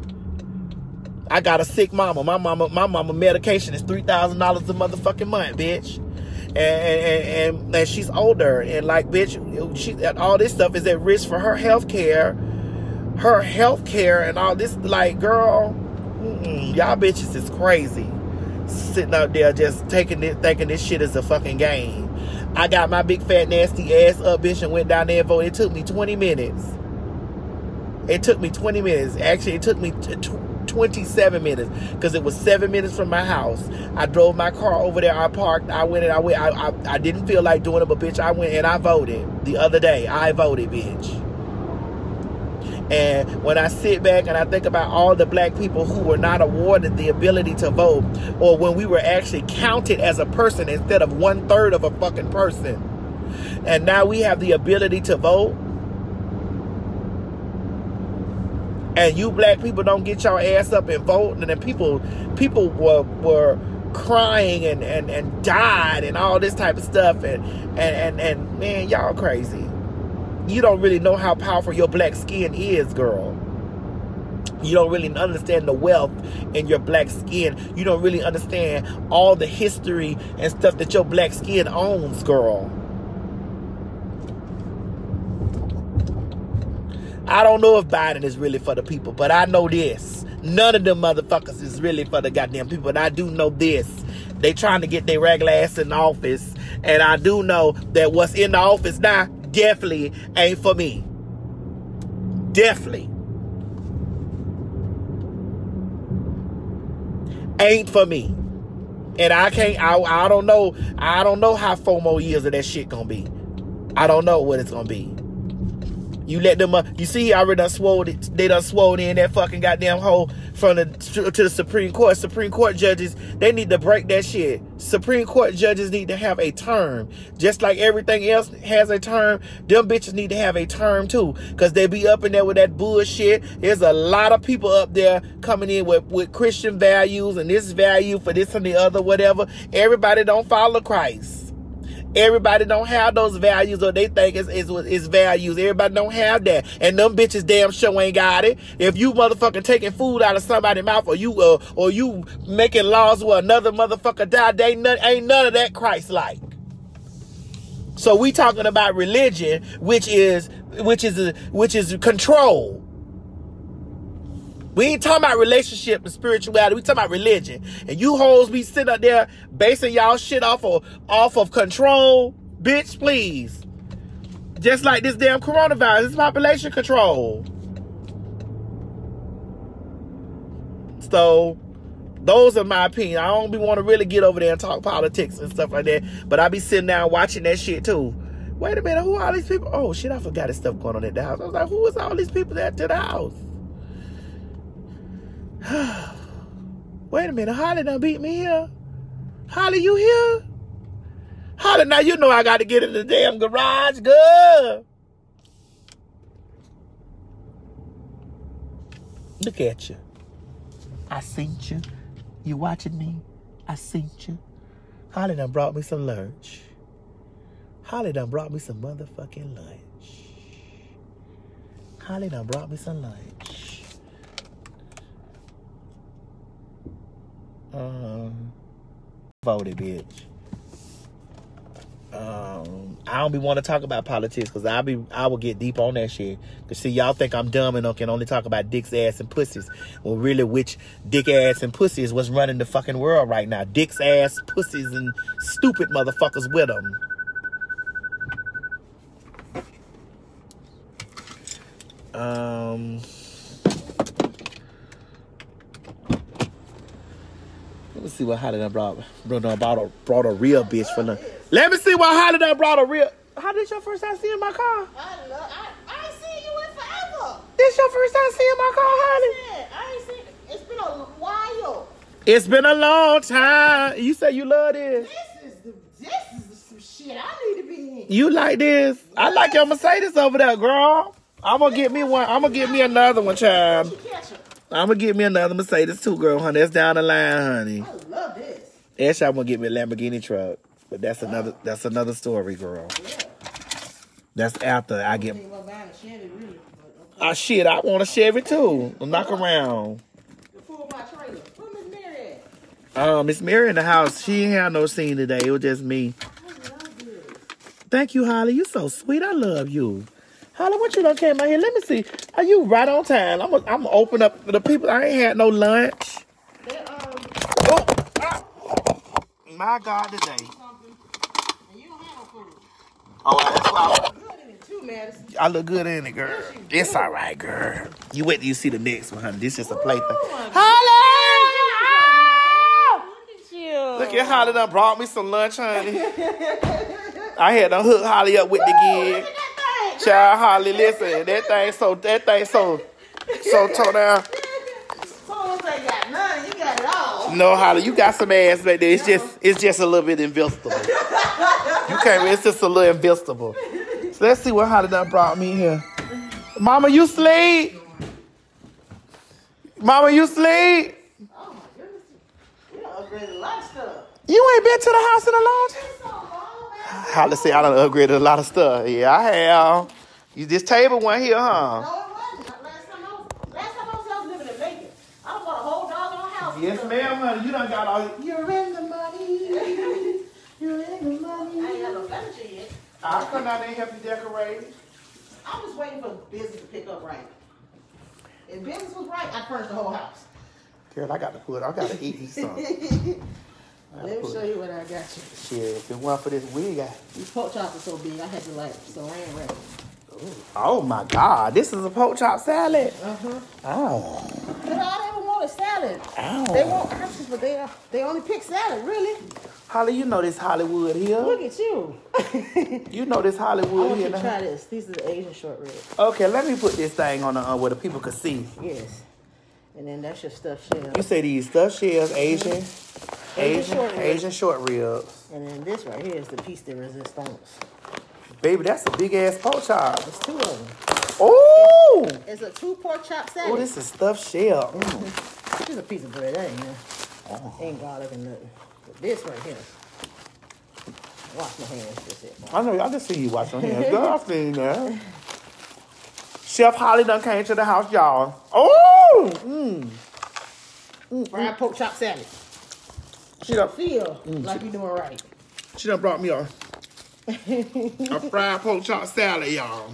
I got a sick mama. My mama, my mama medication is three thousand dollars a motherfucking month, bitch. And, and, and, and she's older. And like, bitch, she, all this stuff is at risk for her health care. Her health care and all this. Like, girl, mm-mm, y'all bitches is crazy. Sitting out there just taking it, thinking this shit is a fucking game. I got my big fat nasty ass up, bitch, and went down there and voted. It took me twenty minutes. It took me twenty minutes. Actually, it took me t- t- twenty-seven minutes because it was seven minutes from my house. I drove my car over there. I parked. I went and I went. I, I, I didn't feel like doing it, but bitch, I went and I voted the other day. I voted, bitch. And when I sit back and I think about all the black people who were not awarded the ability to vote, or when we were actually counted as a person instead of one third of a fucking person, and now we have the ability to vote, and you black people don't get your ass up and vote, and then people people were were crying and, and, and died and all this type of stuff, and and, and, and man, y'all crazy. You don't really know how powerful your black skin is, girl. You don't really understand the wealth in your black skin. You don't really understand all the history and stuff that your black skin owns, girl. I don't know if Biden is really for the people, but I know this. None of them motherfuckers is really for the goddamn people. And I do know this. They trying to get their regular ass in office. And I do know that what's in the office now definitely ain't for me. Definitely ain't for me. And I can't, I, I don't know, I don't know how four more years of that shit gonna be. I don't know what it's gonna be. You let them, uh, you see, I already done swole it, they done swole in that fucking goddamn hole from the, to, to the Supreme Court. Supreme Court judges, they need to break that shit. Supreme Court judges need to have a term. Just like everything else has a term, them bitches need to have a term too. Because they be up in there with that bullshit. There's a lot of people up there coming in with, with Christian values and this value for this and the other, whatever. Everybody don't follow Christ. Everybody don't have those values, or they think it's, it's, it's values. Everybody don't have that. And them bitches damn sure ain't got it. If you motherfucking taking food out of somebody's mouth, or you uh, or you making laws where another motherfucker die, they none, ain't none of that Christ-like. So we talking about religion, which is which is a, which is control. We ain't talking about relationship and spirituality. We talking about religion. And you hoes be sitting up there basing y'all shit off of, off of control. Bitch, please. Just like this damn coronavirus. It's population control. So, those are my opinions. I don't be want to really get over there and talk politics and stuff like that. But I be sitting down watching that shit too. Wait a minute, who are all these people? Oh shit, I forgot this stuff going on at the house. I was like, who is all these people that to the house? Wait a minute, Holly done beat me here. Holly, you here? Holly, now you know I got to get in the damn garage, girl. Look at you. I seen you. You watching me? I seen you. Holly done brought me some lunch. Holly done brought me some motherfucking lunch. Holly done brought me some lunch. Um, voted, bitch. Um, I don't be want to talk about politics because I be I will get deep on that shit. Cause see, y'all think I'm dumb and can only talk about dicks, ass, and pussies. Well, really, which dick, ass, and pussy is what's running the fucking world right now? Dicks, ass, pussies, and stupid motherfuckers with them. Um. Let me see what Holly done brought. Brought a, brought a real bitch for lunch. Let me see what Holly done brought a real. How did your first time seeing my car? I love. I, I ain't seen you in forever. This your first time seeing my car, Holly? Yeah, I ain't seen. It's been a while. It's been a long time. You say you love this. This is the. This is some shit I need to be in. You like this? I like your Mercedes over there, girl. I'm gonna get me one. I'm gonna get me another one, child. I'm gonna get me another Mercedes too, girl, honey. That's down the line, honey. I love this. Actually, I'm gonna get me a Lamborghini truck, but that's another that's another story, girl. Yeah. That's after I get. I think about buying a Chevy, really, but okay. Ah, shit, I want a Chevy too. Knock around. Before my trailer. Where Miss Mary at? Um, Miss Mary in the house. She ain't had no scene today. It was just me. I love this. Thank you, Holly. You so sweet. I love you. Holly, what you done came out here? Let me see. Are you right on time? I'm gonna I'm open up for the people. I ain't had no lunch. They, um, Oh, ah. My God, today. something, and you don't have no food. Oh, that's why. Good in it too. too, Madison. I look good in it, girl. It's all right, girl. You wait till you see the next one, honey. This is just a plaything. Holly! Look at you. Look at Holly done brought me some lunch, honey. I had to hook Holly up with the gig. Look at that thing. Child, Holly, listen. That thing so, that thing so, so toe down. So if they got none, you got it all. No, Holly, you got some ass back there. It's just, it's just a little bit invisible. You can't, it's just a little invisible. So let's see what Holly done brought me here. Mama, you sleep? Mama, you sleep? Oh my goodness. You done upgraded a lot of stuff. You ain't been to the house in a long time? It's so long, man. Holly say I done upgraded a lot of stuff. Yeah, I have. You, this table went here, huh? No, it wasn't. Last time I was, last time I was, I was living in Macon. I done bought a whole doggone house. Yes, ma'am, honey. You done got all... You're in the money. You're in the money. I ain't got no furniture yet. I'll come down there and help you decorate. I'm just waiting for business to pick up right. If business was right, I'd furnish the whole house. Girl, I got to put... I got to eat these something. Let me show you what I got you. Shit, if it weren't for this wig, I... These pork chops are so big, I had to like saran wrap. Oh, my God. This is a pork chop salad. Uh-huh. Oh. But all they ever want is salad. Ow. They want options, but they, they only pick salad, really. Holly, you know this Hollywood here. Look at you. You know this I Hollywood want here. you to now. try this. These are the Asian short ribs. Okay, let me put this thing on the, uh, where the people can see. Yes. And then that's your stuffed shell. You say these stuffed shells, Asian, Asian Asian, short ribs. Asian short ribs. And then this right here is the piece de resistance. Baby, that's a big ass pork chop. There's two of them. Oh, It's a two pork chop salad. oh, this is stuffed shell. Mm. This is a piece of bread. That ain't nothing. Oh. Ain't garlic and nothing. But this right here. Wash my hands. That's it. I know, I just see you wash your hands. Girl, I seen that. Chef Holly done came to the house, y'all. Oh, mm. Mm, Fried pork chop salad. She done, Feel like you're doing right. she done brought me a, a fried pork chop salad, y'all.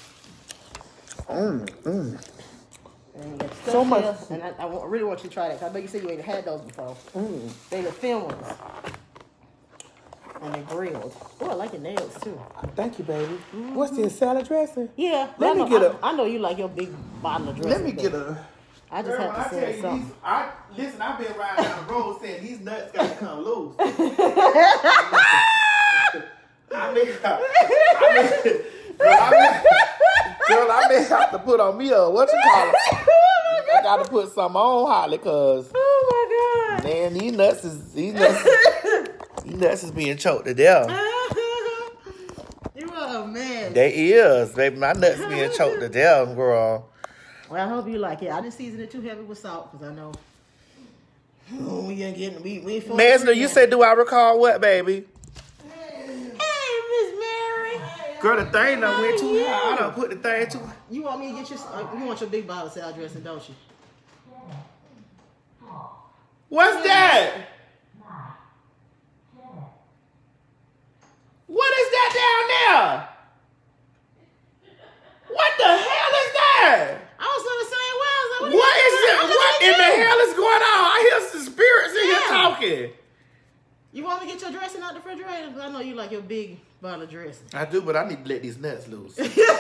Mm, mm. And you got So so much- much. And I, I wa- really want you to try that. 'Cause I bet you said you ain't had those before. Mm. They the thin ones. And they're grilled. Oh, I like your nails too. Thank you, baby. What's this, salad dressing? Yeah. Let I me know, get I, a- I know you like your big bottle of dressing. Let me but get a... I just Girl, have when to I say tell you something. these, I listen. I've been riding down the road saying these nuts got to come loose. I mean, I mean, girl, I mean, girl, I may have to put on me a what you call it. I got to put some on Holly, cause Oh my God. man, these nuts is these nuts, these nuts is being choked to death. You are a man. They is, baby. My nuts being choked to death, girl. Well, I hope you like it. I didn't season it too heavy with salt because I know we ain't getting we we. ain't Master, you said, do I recall what, baby? Hey, Miss Mary. Girl, the thing done went too you? high. I done put the thing too. You want me to get your? Uh, you want your big bottle of salad dressing, don't you? What's that? What is that down there? What the hell is that? I was gonna say, well, What is it? What in the hell is going on? I hear some spirits in here Yeah. talking. You want me to get your dressing out the refrigerator? 'Cause I know you like your big bottle of dressing. I do, but I need to let these nuts loose.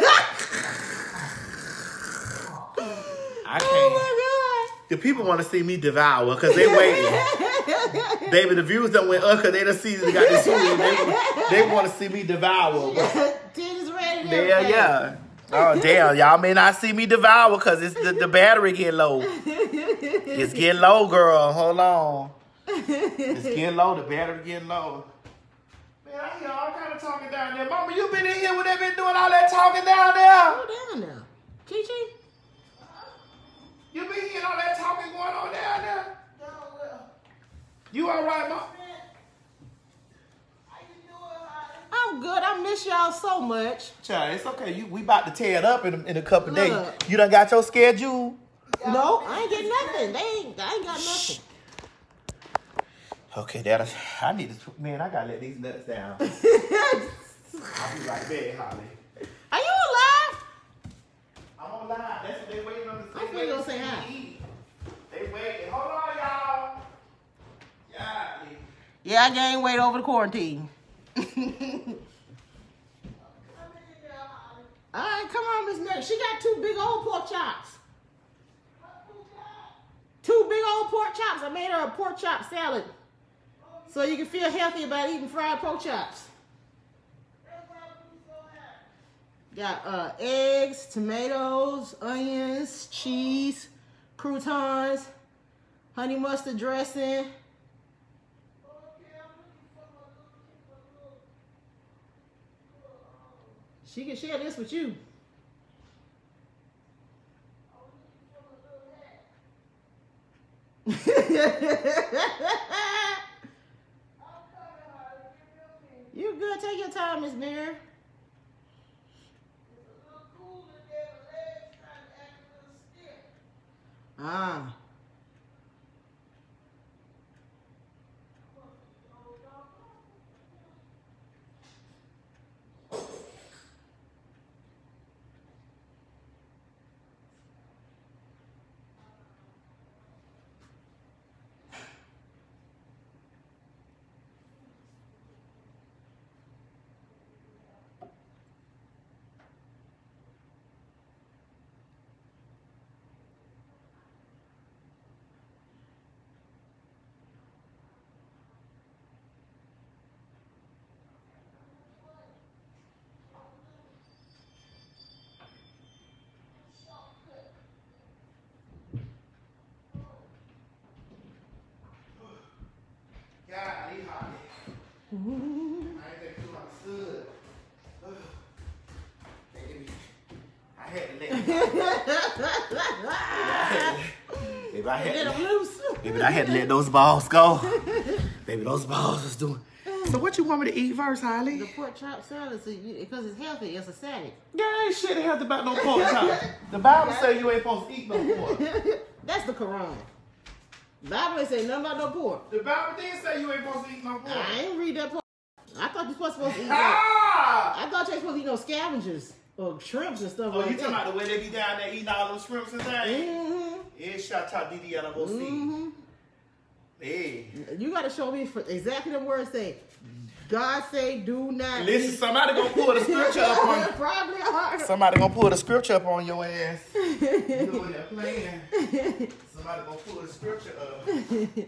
I can't. Oh my The people want to see me devour because they waiting. Baby, the views done went up because they done see they got this food. They, they want to see me devour. But God. Titties ready. and yeah, everything. yeah. Oh, damn. Y'all may not see me devour because it's the, the battery getting low. It's getting low, girl. Hold on. It's getting low. The battery getting low. Man, I hear all kind of talking down there. Mama, you been in here when they been doing all that talking down there? Go down now. Chi Chi. You been hearing all that talking going on down there? You all right, Mom? I'm good. I miss y'all so much. Child, it's okay. You, we about to tear it up in a, in a couple Look. days. You done got your schedule? No, I ain't getting nothing. They ain't. I ain't got nothing. Okay, that I need to. Man, I gotta let these nuts down. I'll be right back, Holly. Are you alive? I'm on live. That's what they waiting on. I'm finna go say hi. They waiting. Hold on, y'all. Yeah. Yeah, I gained weight over the quarantine. All right, come on, Miss Mary. She got two big old pork chops. Two big old pork chops. I made her a pork chop salad. So you can feel healthy about eating fried pork chops. Got uh, eggs, tomatoes, onions, cheese, croutons, honey mustard dressing. She can share this with you. You good? Take your time, Miss Mary. Ah. Baby, I had to let, baby, I had to let those balls go. Baby, those balls was doing. So what you want me to eat first, Holly? The pork chop salad, so you, because it's healthy. It's a salad. Yeah, ain't shit healthy about no pork chop. The Bible say you ain't supposed to eat no pork. That's the Quran. The Bible ain't say nothing about no pork. The Bible did say you ain't supposed to eat no pork. I ain't read that part. I thought you were supposed to eat. Ah! I thought you were supposed to eat no scavengers or shrimps and stuff Oh, like you talking that. about the way they be down there eating all those shrimps and things? Mm-hmm. Yeah, shout out D D L M O C. Mm-hmm. Hey. You got to show me for exactly the words say. God say, do not. Listen, eat. somebody gonna pull the scripture up on you. Probably are. Somebody gonna pull the scripture up on your ass. You know when they're playing. Somebody gonna pull the scripture up. They gonna let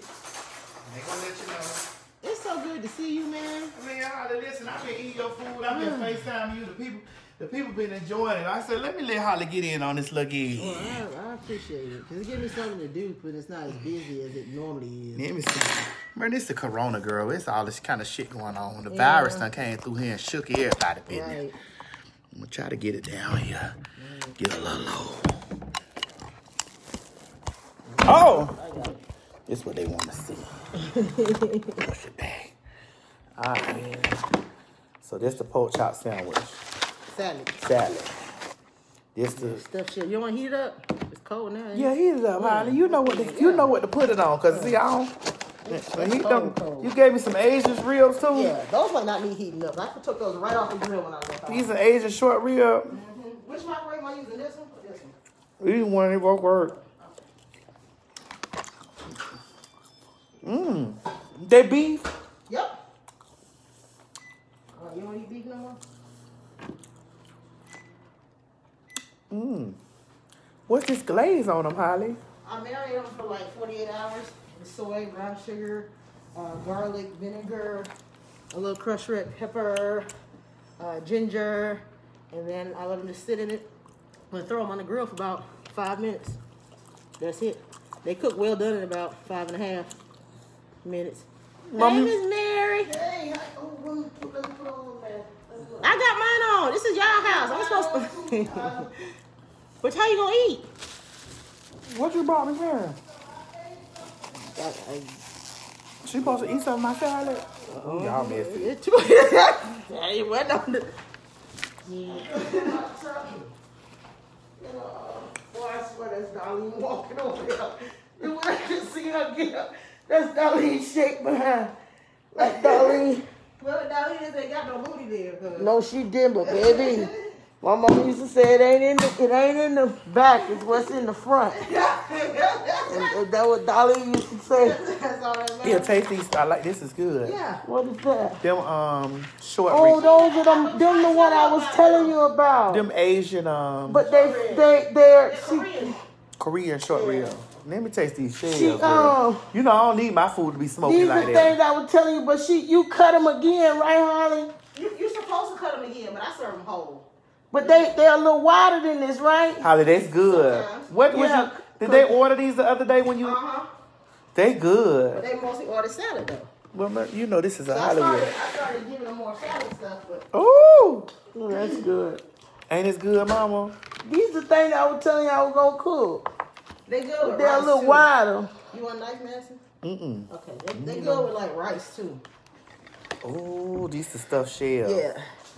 you know. It's so good to see you, man. I mean, Holly, listen, I've been eating your food. I've been FaceTiming you. The people, the people been enjoying it. I said, let me let Holly get in on this little gig. Well, I, I appreciate it. Because it gives me something to do when it's not as busy as it normally is. Let me see. Man, this the corona, girl. It's all this kind of shit going on. The Yeah. virus done came through here and shook everybody business. Right. I'm gonna try to get it down here. Right. Get a little low. Oh! This is what they want to see. Push it back. All right. So this the pork chop sandwich. Salad. Salad. This the Stuff shit. You want to heat it up? It's cold now. Ain't yeah, it? heat it up, Holly. You know what to, you know what to put it on, cause see, I don't. When he cold, done, cold. you gave me some Asian ribs too. Yeah, those might not need heating up. I took those right off the grill when I went out. These are Asian short rib. Mm-hmm. Which microwave am I using? This one or this one? These one they both work. Mmm. They beef. Yep. Uh, you don't eat beef no more? Mmm. What's this glaze on them, Holly? I marinate them for like forty-eight hours with soy, brown sugar, uh, garlic, vinegar, a little crushed red pepper, uh, ginger, and then I let them just sit in it. I'm gonna throw them on the grill for about five minutes. That's it. They cook well done in about five and a half minutes. Mommy. Hey, Miss Mary. Hey, I, oh, let me put, let me put on there. I got mine on. This is y'all house. I'm supposed to. But how you gonna eat? What you brought me here? I, I, She supposed to eat some of my salad? Oh, y'all messy. It too. Hey, what on the? Boy, I swear that's Darlene walking over there. And when I can see her get up, that's Darlene shake behind. Like Darlene. Well, Darlene ain't got no booty there. Cause... No, she did, but baby. My mom used to say it ain't in the it ain't in the back, it's what's in the front. And, and that what Dolly used to say. That's all that matters. Yeah, taste these. I like this. Is good. Yeah. What is that? Them um short. Oh, ribs. those are them. Them the one I was telling you about. Them Asian um. But they they they're They're she, Korean. Korean short ribs. Let me taste these shells. she girl. um. You know I don't need my food to be smoky These like are that. things I was telling you, but she you cut them again, right, Holly? You, you're supposed to cut them again, but I serve them whole. But they they're a little wider than this, right? Holly, that's good. Sometimes. What was Yeah. you? Did they order these the other day when you? Uh-huh. They But good. they mostly order salad, though. Well, man, you know this is a So I Hollywood. started, I started giving them more salad stuff, but Ooh, Oh, that's good. ain't it good, Mama? These are things I was telling you I was gonna cook. they good But with they're a rice, little too. wider. You want knife, Madison? Mm-mm. Okay. They, they good with, like, rice, too. Ooh, these the stuffed shells. Yeah.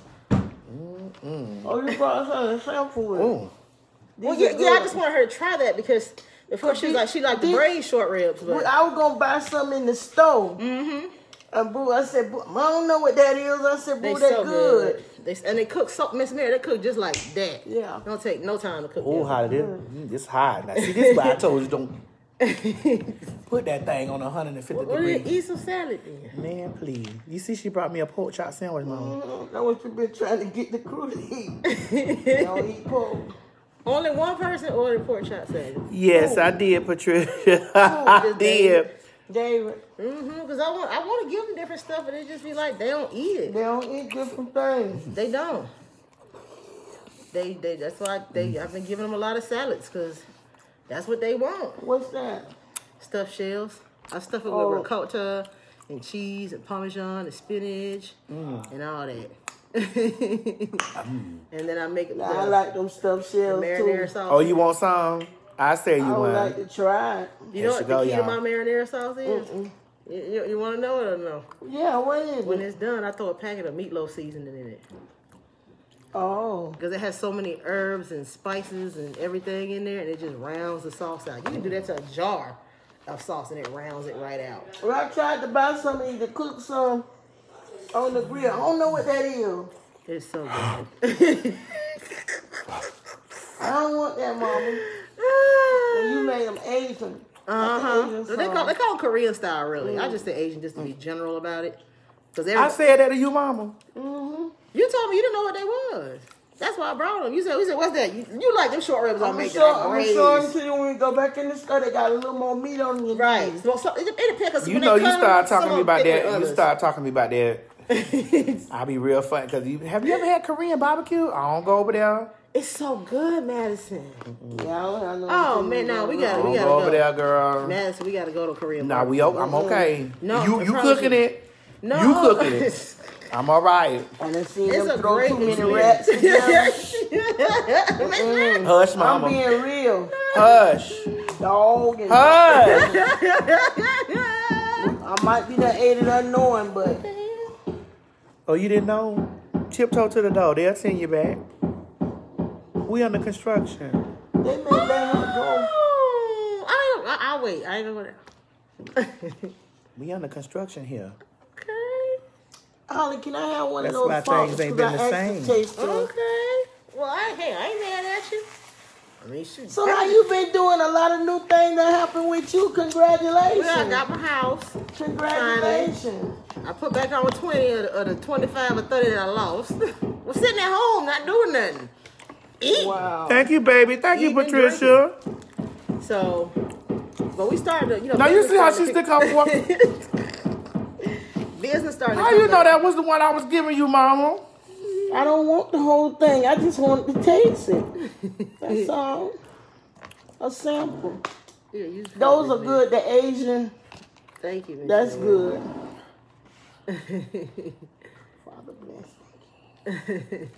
Mm-mm. Oh, you brought some sample with. Ooh. Well, These yeah, are yeah, I good. just wanted her to try that because before she was like, she liked the These- braised short ribs, Well, but... I was gonna buy some in the store. Mm-hmm. And boo, I said, boo, I don't know what that is. I said, They boo, they so good. good. They, and they cook so, Miss Mary, they cook just like that. Yeah. Don't take no time to cook Ooh, them. Holly, this, mm, this hot. Now, see, this is why I told you don't put that thing on one hundred fifty What do you degrees. eat some salad then? Man, please. You see, she brought me a pork chop sandwich, Mama. Mm, That's what you been trying to get the crew to eat. They don't eat pork. Only one person ordered pork chop sandwich. Yes, I did, Patricia. I just did. David, Mm-hmm. Because I want, I want to give them different stuff, but they just be like, they don't eat it. they don't eat different things. They don't. They, they. That's why they. I've been giving them a lot of salads because that's what they want. What's that? Stuffed shells. I stuff it with Oh. ricotta and cheese and parmesan and spinach Mm. and all that. And then I make it with I the, like them stuffed the shells marinara too. sauce. Oh, you want some? I say you I would want. like to try it. You know There what she the go, key to y'all. my marinara sauce is? Mm-mm. You, you, you want to know it or no? Yeah, what is When it? it's done, I throw a packet of meatloaf seasoning in it. Oh, Because it has so many herbs and spices and everything in there, and it just rounds the sauce out. You can do that to a jar of sauce, and it rounds it right out. well, I tried to buy some of these to cook some on the grill. I don't know what that is. It's so good. I don't want that, Mama. And you made them Asian. Uh-huh. Asian They call, sauce. they call it Korean style, really. I just say Asian just to be general about it. Because I said that to you, Mama. Mm-hmm. you told me you didn't know what they was. That's why I brought them. You said, we said, what's that? You, you like them short ribs I I'm make sure, that I I'm braise. sure until you when you go back in the store, they got a little more meat on you. Right. Well, so, it, it depends. 'Cause You when know, they you come, start some talking to me of them about thicker that. than You others. start talking to me about that. I'll be real funny because you have you ever had Korean barbecue? I don't go over there. It's so good, Madison. Yeah, I know. Oh, man, no, we got I it. don't We go gotta over go. there, girl. Madison, we gotta go to Korean. Nah, we. barbecue. o- I'm okay. No, you I you promise cooking you. it? No, You cooking it? I'm all right. And I seen It's them a throw great too many experience. rats together. Mm. Hush, I'm mama. being real. Hush. Dog and Hush. I might be the ate it unknowing, but Oh, you didn't know? Tiptoe to the door. They'll send you back. We under construction. they may let her go. Oh, I don't, I, I'll wait. I ain't gonna go there. We under construction here. Okay. Holly, can I have one That's of why those forks? things ain't 'Cause been I the asked same. to taste them. Okay. Well, I, hey, I ain't mad at you. I mean, shoot. So how you been doing? A lot of new things that happened with you. Congratulations. Well, I got my house. Congratulations. I put back on twenty of the, of the twenty-five or thirty that I lost. Was sitting at home, not doing nothing. Eat. Wow. Thank you, baby. Thank you, Eating and Patricia. So, but we started, to, you know. Now you business see how started she to stick her fork? pick- Business started. to How come you know back. that was the one I was giving you, Mama? I don't want the whole thing. I just want to taste it. That's all. A sample. Yeah, you Those are man. good. The Asian. Thank you. Miss That's Mary. good. Father bless.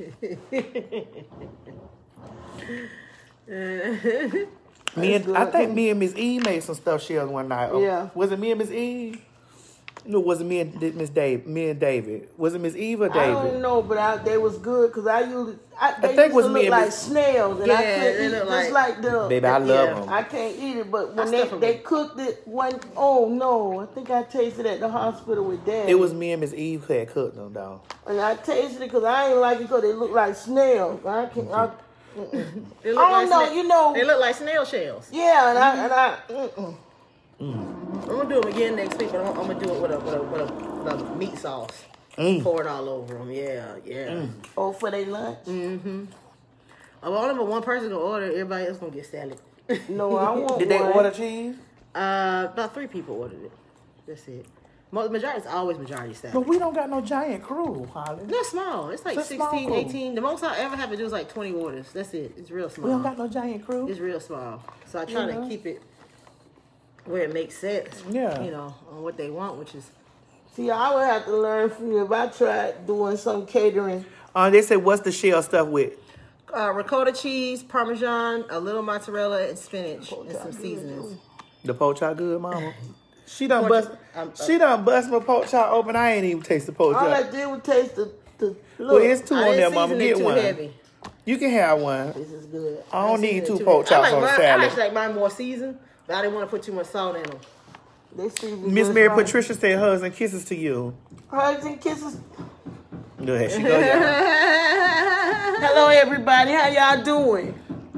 Me and good. I think me and Miss E made some stuffed shells one night. Oh, Yeah. Was it me and Miss E? No, was it me and Miss Dave? Me and David. Was it Miss Eve or I don't David? know, but I, they was good because I usually I, they think used it was to me look and like Miss- snails, and I Yeah, couldn't they eat look just like- like the. Baby, I love Yeah. them. I can't eat it, but when I they, stuff 'em they in. cooked it one, oh no, I think I tasted it at the hospital with Dad. It was me and Miss Eve who had cooked them, though. and I tasted it because I ain't like it because they look like snails. I can't. I, They look I don't like know. sna- You know. They look like snail shells. Yeah, and I and I. Mm-mm. I'm gonna do them again next week, but I'm, I'm gonna do it with a with a, with a, with a meat sauce. Mm. Pour it all over them. Yeah, yeah. Mm. Oh, for their lunch. Mm-hmm. Oh, only but one person gonna order. Everybody else gonna get salad. No, I want. Did they one. order cheese? Uh, about three people ordered it. That's it. Mo- Majority is always majority salad. But we don't got no giant crew, Holly. They're small. It's like It's a small sixteen, crew. eighteen. The most I ever have to do is like twenty orders. That's it. It's real small. We don't got no giant crew. It's real small. So I try You to know? keep it where it makes sense. Yeah. You know, on what they want, which is See, I would have to learn from you if I tried doing some catering. Uh, they said, what's the shell stuff with? uh, ricotta cheese, Parmesan, a little mozzarella, and spinach, and some seasonings. The pork chop good, mama? She done Pork- bust. um, uh, she done bust my pork chop open. I ain't even taste the pork All I chop. did was taste the, the look. Well, it's two I on there, didn't mama. season it Get too one. heavy. You can have one. This is good. I don't didn't need season two it too pork heavy. I chops like on mine, I salad. actually like mine more seasoned, but I didn't want to put too much salt in them. They season Miss just Mary right. Patricia said hugs and kisses to you. Hugs and kisses. Go ahead. She go, y'all. Hello, everybody. How y'all doing?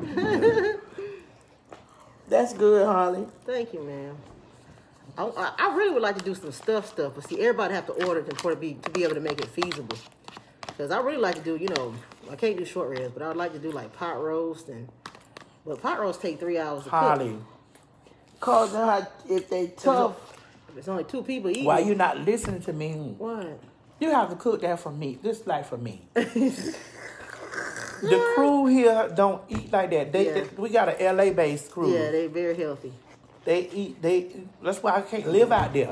That's good, Holly. Thank you, ma'am. I, I, I really would like to do some stuff stuff, but see, everybody have to order it for it to be to be able to make it feasible. Because I really like to do, you know, I can't do short ribs, but I would like to do like pot roast and. But pot roast take three hours to Holly, cook. Cause how, if they tough, If it's only two people eating. why you not listening to me? What? You have to cook that for me. This like for me. The crew here don't eat like that. They, Yeah. they we got an L A based crew. Yeah, they very healthy. They eat. They. That's why I can't live out there.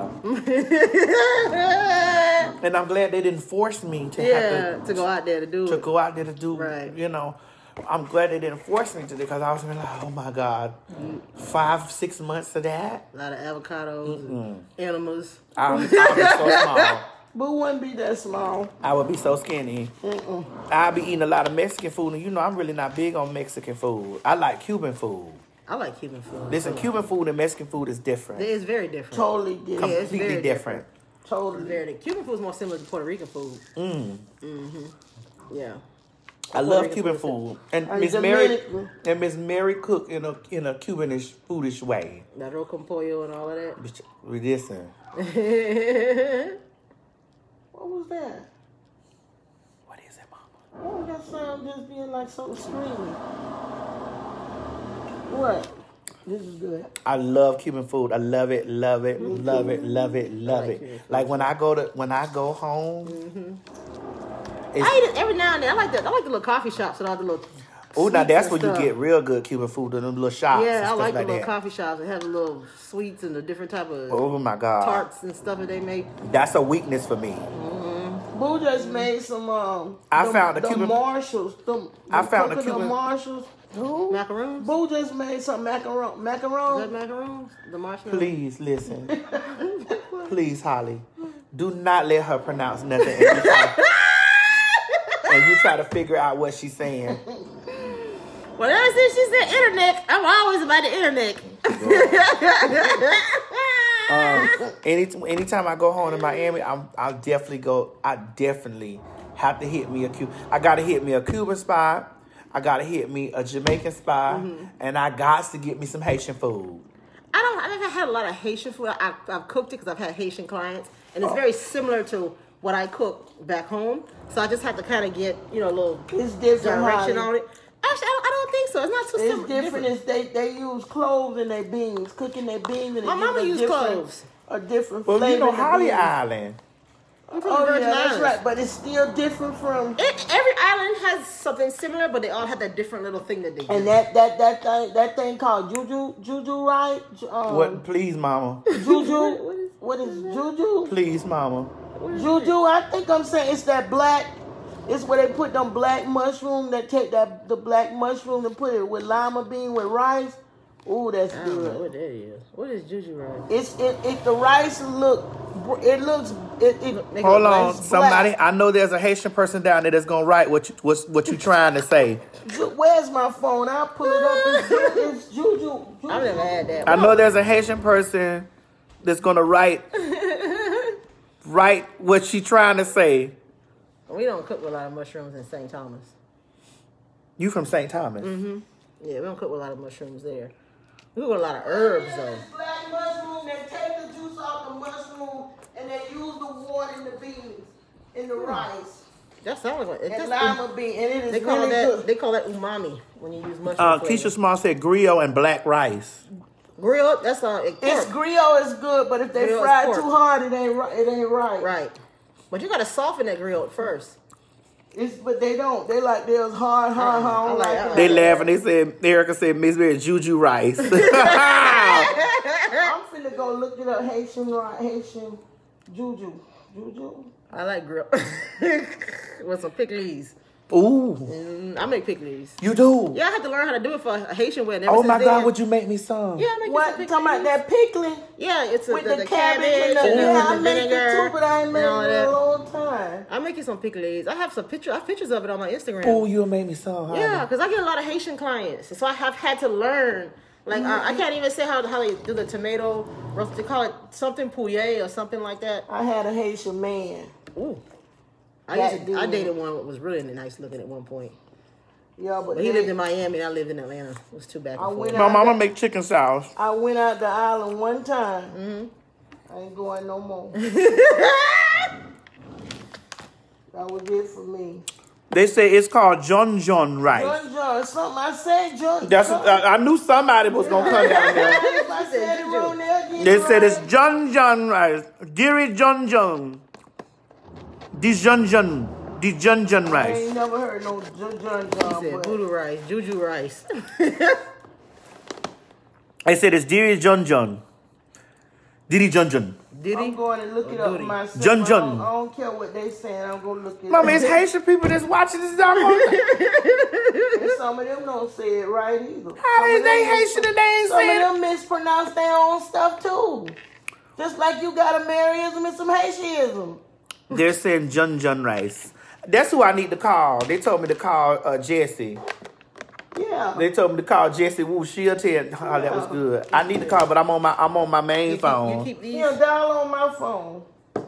And I'm glad they didn't force me to Yeah, have to, to go out there to do to it. go out there to do. Right. You know, I'm glad they didn't force me to because I was like, oh my God, five six months of that. A lot of avocados, and animals. I would be so small. Boo wouldn't be that small. I would be so skinny. Mm-mm. I'd be eating a lot of Mexican food, and you know I'm really not big on Mexican food. I like Cuban food. I like Cuban food. Listen, Cuban food and Mexican food is different. It's very different. Totally different. Yeah, it's Completely very different. Totally. Very Cuban food is more similar to Puerto Rican food. Mm. Yeah. I love Cuban food, and And Miss Mary Dominican. and Miss Mary cook in a in a Cubanish foodish way. Arroz con pollo and all of that. Bitch, listen, What was that? what is it, Mama? What was that sound just being like something screaming? What? This is good. I love Cuban food. I love it, love it, love it, love it, love like it. Cuban food, Like when I go to when I go home. it's- I eat it every now and then. I like the I like the little coffee shops with all the little. Oh, now sweets that's and where you stuff. get real good Cuban food in them little shops. and Yeah, I stuff like the little that. coffee shops that have the little sweets and the different type of Oh my God, tarts and stuff that they make. that's a weakness for me. Boo just made some. Um, I the, found the the Cuban- Marshalls. The, I the found the cook of Cuban- Marshalls. Macaroons? Boo just made some macaron. Is Macaron. that macaroons? The marshmallow? Please listen, please, Holly, do not let her pronounce nothing. And you try, and you try to figure out what she's saying. Well, ever since she said internet, I'm always about the internet. Um, any anytime I go home to Miami, I'm I'll definitely go. I definitely have to hit me a Cuban. I gotta hit me a Cuban spot. I gotta hit me a Jamaican spot, and I got to get me some Haitian food. I don't. I've never had a lot of Haitian food. I, I've cooked it because I've had Haitian clients, and it's very similar to what I cook back home. So I just have to kind of get you know a little It's different. direction Holly. on it. Actually, I don't, I don't think so. It's not too It's sim- different. It's they they use cloves in their beans, cooking their beans, and My they mama give a used different- cloves. A different Well, flavor. you know in the Holly beans. Island. I'm from Oh the Virgin yeah, that's Islands. right. But it's still different from. It, every island has something similar, but they all have that different little thing that they do. And that that that thing that thing called juju juju right? Ju- Um, What? Please, Mama. Juju. What is- What is juju? Please, Mama. Juju. I think I'm saying it's that black. It's where they put them black mushroom. That take that the black mushroom and put it with lima bean with rice. Ooh, that's I don't know good. what that is. What is juju rice? It's it, it the rice look. It looks. It, it They Hold go on, it's somebody. black. I know there's a Haitian person down there that's gonna write what you what, what you trying to say. Ju- Where's my phone? I'll pull it up. It's, it's juju. juju. I've never had that. I know there's a Haitian person that's gonna write write what she trying to say. We don't cook with a lot of mushrooms in Saint Thomas. You from Saint Thomas? Mm-hmm. Yeah, we don't cook with a lot of mushrooms there. We cook with a lot of herbs, though. This black mushroom, they take the juice off the mushroom and they use the water in the beans, in the rice. That sounds like it. And Just, lima bean, and it is they call really that good. they call that umami when you use mushroom. Uh, flavor. Keisha Small said griot and black rice. Grilled. That's uh, it, It's pork. griot is good, but if they Griot is fry it pork. too hard, it ain't right. It ain't right. Right. But you gotta soften that grilled first. It's but they don't. They like theirs hard, hard, Uh-uh. hard. I I like- like I that. like They laughing. They said, Erica said, Miss Mary, Juju rice. I'm finna go look it up. Haitian, ri- Haitian, juju, juju. I like grilled with some pickles. Ooh, Mm, I make pickles. you do? Yeah, I had to learn how to do it for a Haitian wedding. Ever Oh since my then. God, would you make me some? Yeah, I make you What? some Talking about pickles. that pickling Yeah, it's a, with the, the, the cabbage and the, and yeah, I the make it vinegar. too, but I ain't made it and all in that. a long time. I make you some pickles. I have some picture. I have pictures of it on my Instagram. Oh, you'll make me some. Honey. Yeah, because I get a lot of Haitian clients, so I have had to learn. Like uh, I can't even say how how they do the tomato roast. They call it something poulet or something like that. I had a Haitian man. Ooh, I That used to, I dude. dated one that was really nice looking at one point. Yeah, but But he they- lived in Miami and I lived in Atlanta. It was too back I and forth. went My out mama there- make chicken sauce. I went out the island one time. Mm-hmm. I ain't going no more. That was it for me. They say it's called John John rice. John John, something I said, John. That's John. I, I knew somebody was gonna come down there. If I said it wrong, they'll get They it said it's right. John John rice. Deary John John. This John John. The John John I rice. ain't never heard no John John. He said but voodoo rice, juju rice. I said it's Deary John John. Diddy John John. Did he? I'm going to look it Or up Goody? myself. John I John. don't, I don't care what they saying. I'm going to look it Mama, up. it's Haitian people that's watching this doggone thing. And some of them don't say it right either. How Some is of they them- Haitian and they ain't Some saying it? of them mispronounce their own stuff too. Just like you got a Maryism and some Haitianism. They're saying John John rice. That's who I need to call. They told me to call uh, Jessie. Yeah. They told me to call Jessie Wu. She'll tell how that was good. I need to call, but I'm on my I'm on my main You keep, phone. you keep these. Yeah, dial on my phone.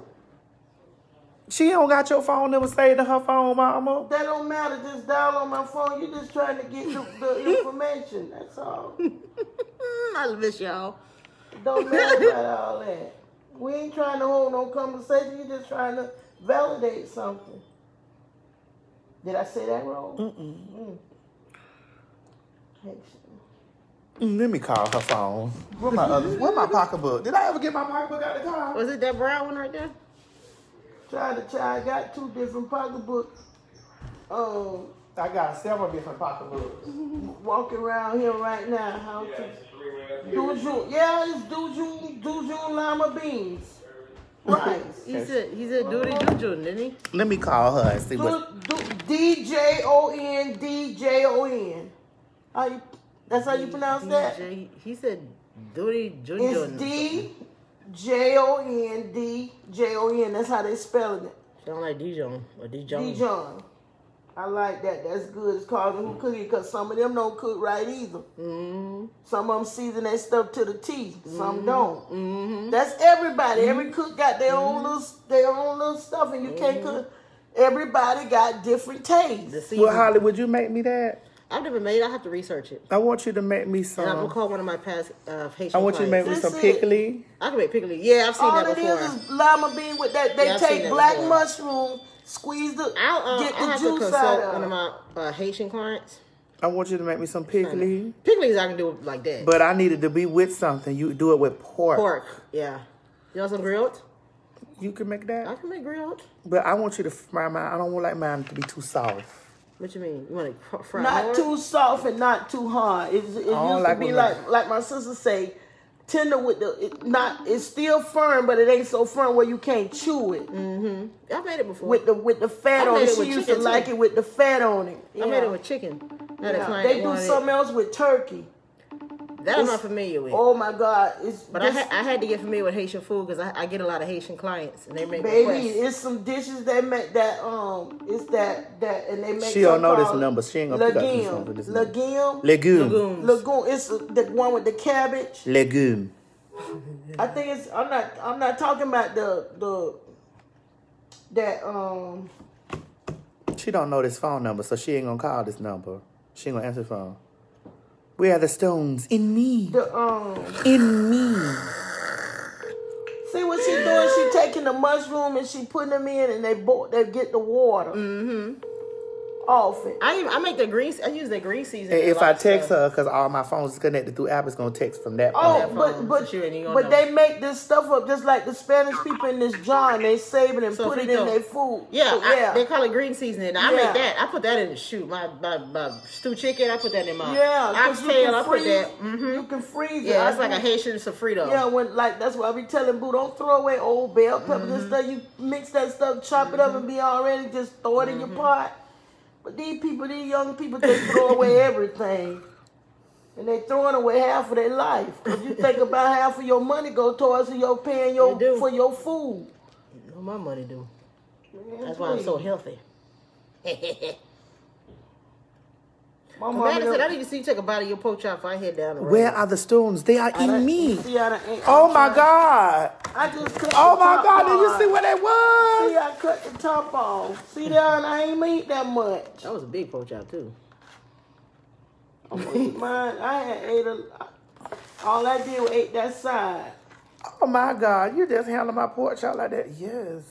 She don't got your phone number saved to her phone, mama. That don't matter. Just dial on my phone. You just trying to get the, the information. That's all. Mm, I miss y'all. It don't matter about all that. We ain't trying to hold no conversation. You just trying to validate something. Did I say that wrong? Mm-mm. Mm. Mm, let me call her phone. Where my other? Where my pocketbook? Did I ever get my pocketbook out of the car? Was it that brown one right there? Try to try. I got two different pocketbooks. Um, I got several different pocketbooks. walking around here right now. How to Duju? Yeah, it's Duju, Duju lima beans. Rice. He said he said duty juju, didn't he? Let me call her and see Du- what. du- D J O N D J O N. How you? That's how you pronounce that? D J He said duty It's juju. D J O N D J O N. That's how they spelling it. Sound like Dijon or Dijon. Dijon. I like that. That's good. It's called who cook it because some of them don't cook right either. Mm-hmm. Some of them season their stuff to the T. Some don't. Mm-hmm. That's everybody. Every cook got their own little their own little stuff, and you can't cook. Everybody got different tastes. The season. Well, Holly, would you make me that? I've never made it. I have to research it. I want you to make me And I'm gonna some. call one of my past uh, Haitian I want you to make me clients. some This it. pickly. I can make pickles. Yeah, I've seen All that it before. is is lima bean with that. They Yeah, I've seen take that black before. mushroom, squeeze the I'll, uh, get I'll the have to juice out consult of one of it. my uh, Haitian clients. I want you to make me some pickly. Pickles I can do it like that. But I needed to be with something. You do it with pork. Pork, yeah. You want some grilled? You can make I that. can make grilled. But I want you to fry mine. I don't want like mine to be too soft. What you mean? You want to fry Not more? too soft and not too hard. It, it used don't to like be when like like my sister say, tender with the it not. It's still firm, but it ain't so firm where you can't chew it. Mm-hmm. I've made it before. With the with the fat I on made it, it she with used to chicken, like too. it with the fat on it. I made it with chicken. Not a Yeah. client They do wanted something else with turkey. it. That I'm it's- not familiar with. Oh my God! It's But I, this- ha- I had to get familiar with Haitian food because I, I get a lot of Haitian clients and they make baby, requests. it's some dishes they make that um, it's that that and they make. She don't something know this called number. She ain't gonna pick up this legume. number, this number. Legume. Legume. Legumes. Legume. It's the one with the cabbage. Legume. I think it's. I'm not. I'm not talking about the the that um. She don't know this phone number, so she ain't gonna call this number. She ain't gonna answer the phone. Where are the stones? In me. The um. In me. See what she doing? She taking the mushroom and she putting them in, and they bo- they get the water Mm-hmm. off it. I even, I make the green. I use the green seasoning. And if I like text stuff. her, because all my phones is connected through Apple, it's gonna text from that Oh, phone. but phone, but so you ain't gonna but know. they make this stuff up just like the Spanish people in this jar, and they save it and So put it frito. in their food. Yeah, So, I, yeah, they call it green seasoning. I Yeah. make that. I put that in the shoot. My my, my stew chicken. I put that in my yeah. 'cause you oxtail. can I put freeze- that. Mm-hmm. You can freeze it. Yeah, I it's like do- a Haitian sofrito. Yeah, when like that's why I be telling Boo, don't throw away old bell peppers and stuff. You mix that stuff, chop it up, and be all ready. Just throw it in your pot. But these people, these young people, just throw away everything, and they throwing away half of their life. If you think about half of your money go towards your paying your You do. for your food. No, my money do. Man, That's why I'm so please. healthy. My mama Madison, done- I need to see you take a bite of your pork chop before I head down the road. Where are the stones? They are I in done- me. See, I done ate- Oh I'm my trying- God. I just cut Oh the my top God. Did you off. see what that See, was? I cut the top off. See there, and I ain't eat that much. That was a big pork chop too. I'm gonna eat mine. I had ate a. All I did was ate that side. Oh my God. You just handled my pork chop like that. Yes.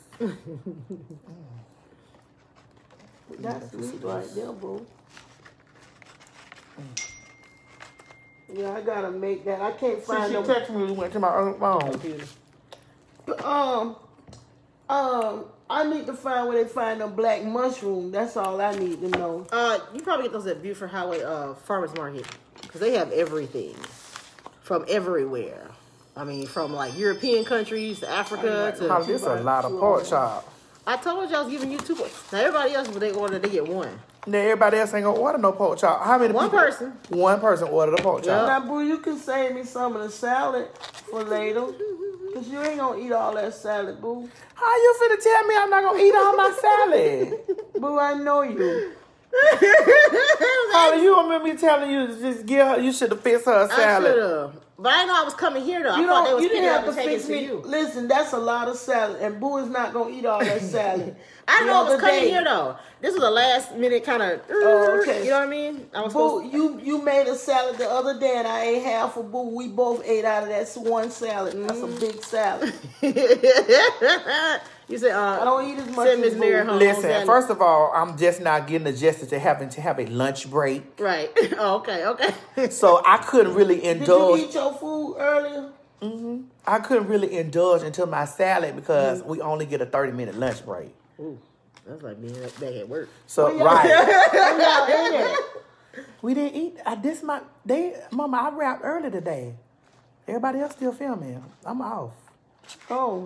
That's sweet right there, boo. Yeah, I gotta make that. I can't See, find she no. texted me when we went to my own phone. Um, um, I need to find where they find them black mushroom. That's all I need to know. Uh, you probably get those at Buford Highway uh, Farmers Market because they have everything from everywhere. I mean, from like European countries to Africa to. Holly, this a lot of pork chop. I told you I was giving you two. Now everybody else, when they order, they get one. Now everybody else ain't gonna order no pork chop. How many One people? person. One person ordered a pork chop. Now, boo, you can save me some of the salad for later. Cause you ain't gonna eat all that salad, boo. How you finna tell me I'm not gonna eat all my salad? Boo, I know you. Holly, you remember me telling you to just give her, you should have fixed her a I should salad. have. But I didn't know I was coming here though. You I thought they don't. was You picking didn't up have and to taking fix it to me. you. Listen, that's a lot of salad, and Boo is not gonna eat all that salad. I didn't The know I was other coming day- here though. This was a last minute kind of. Oh, okay. You know what I mean? I was Boo, supposed you you made a salad the other day, and I ate half of Boo. We both ate out of that one salad. That's a big salad. You said, uh, I don't eat as much send as Miss Mary Boo. home. Listen, Salad. first of all, I'm just not getting adjusted to having to have a lunch break. Right. Oh, okay, okay. So I couldn't really Did you indulge. eat your food earlier? I couldn't really indulge into my salad because we only get a thirty minute lunch break. Ooh, that's like being back at work. So Where y'all- right, Where y'all ate at? we didn't eat. I this my they mama. I wrapped early today. Everybody else still filming. I'm off. Oh.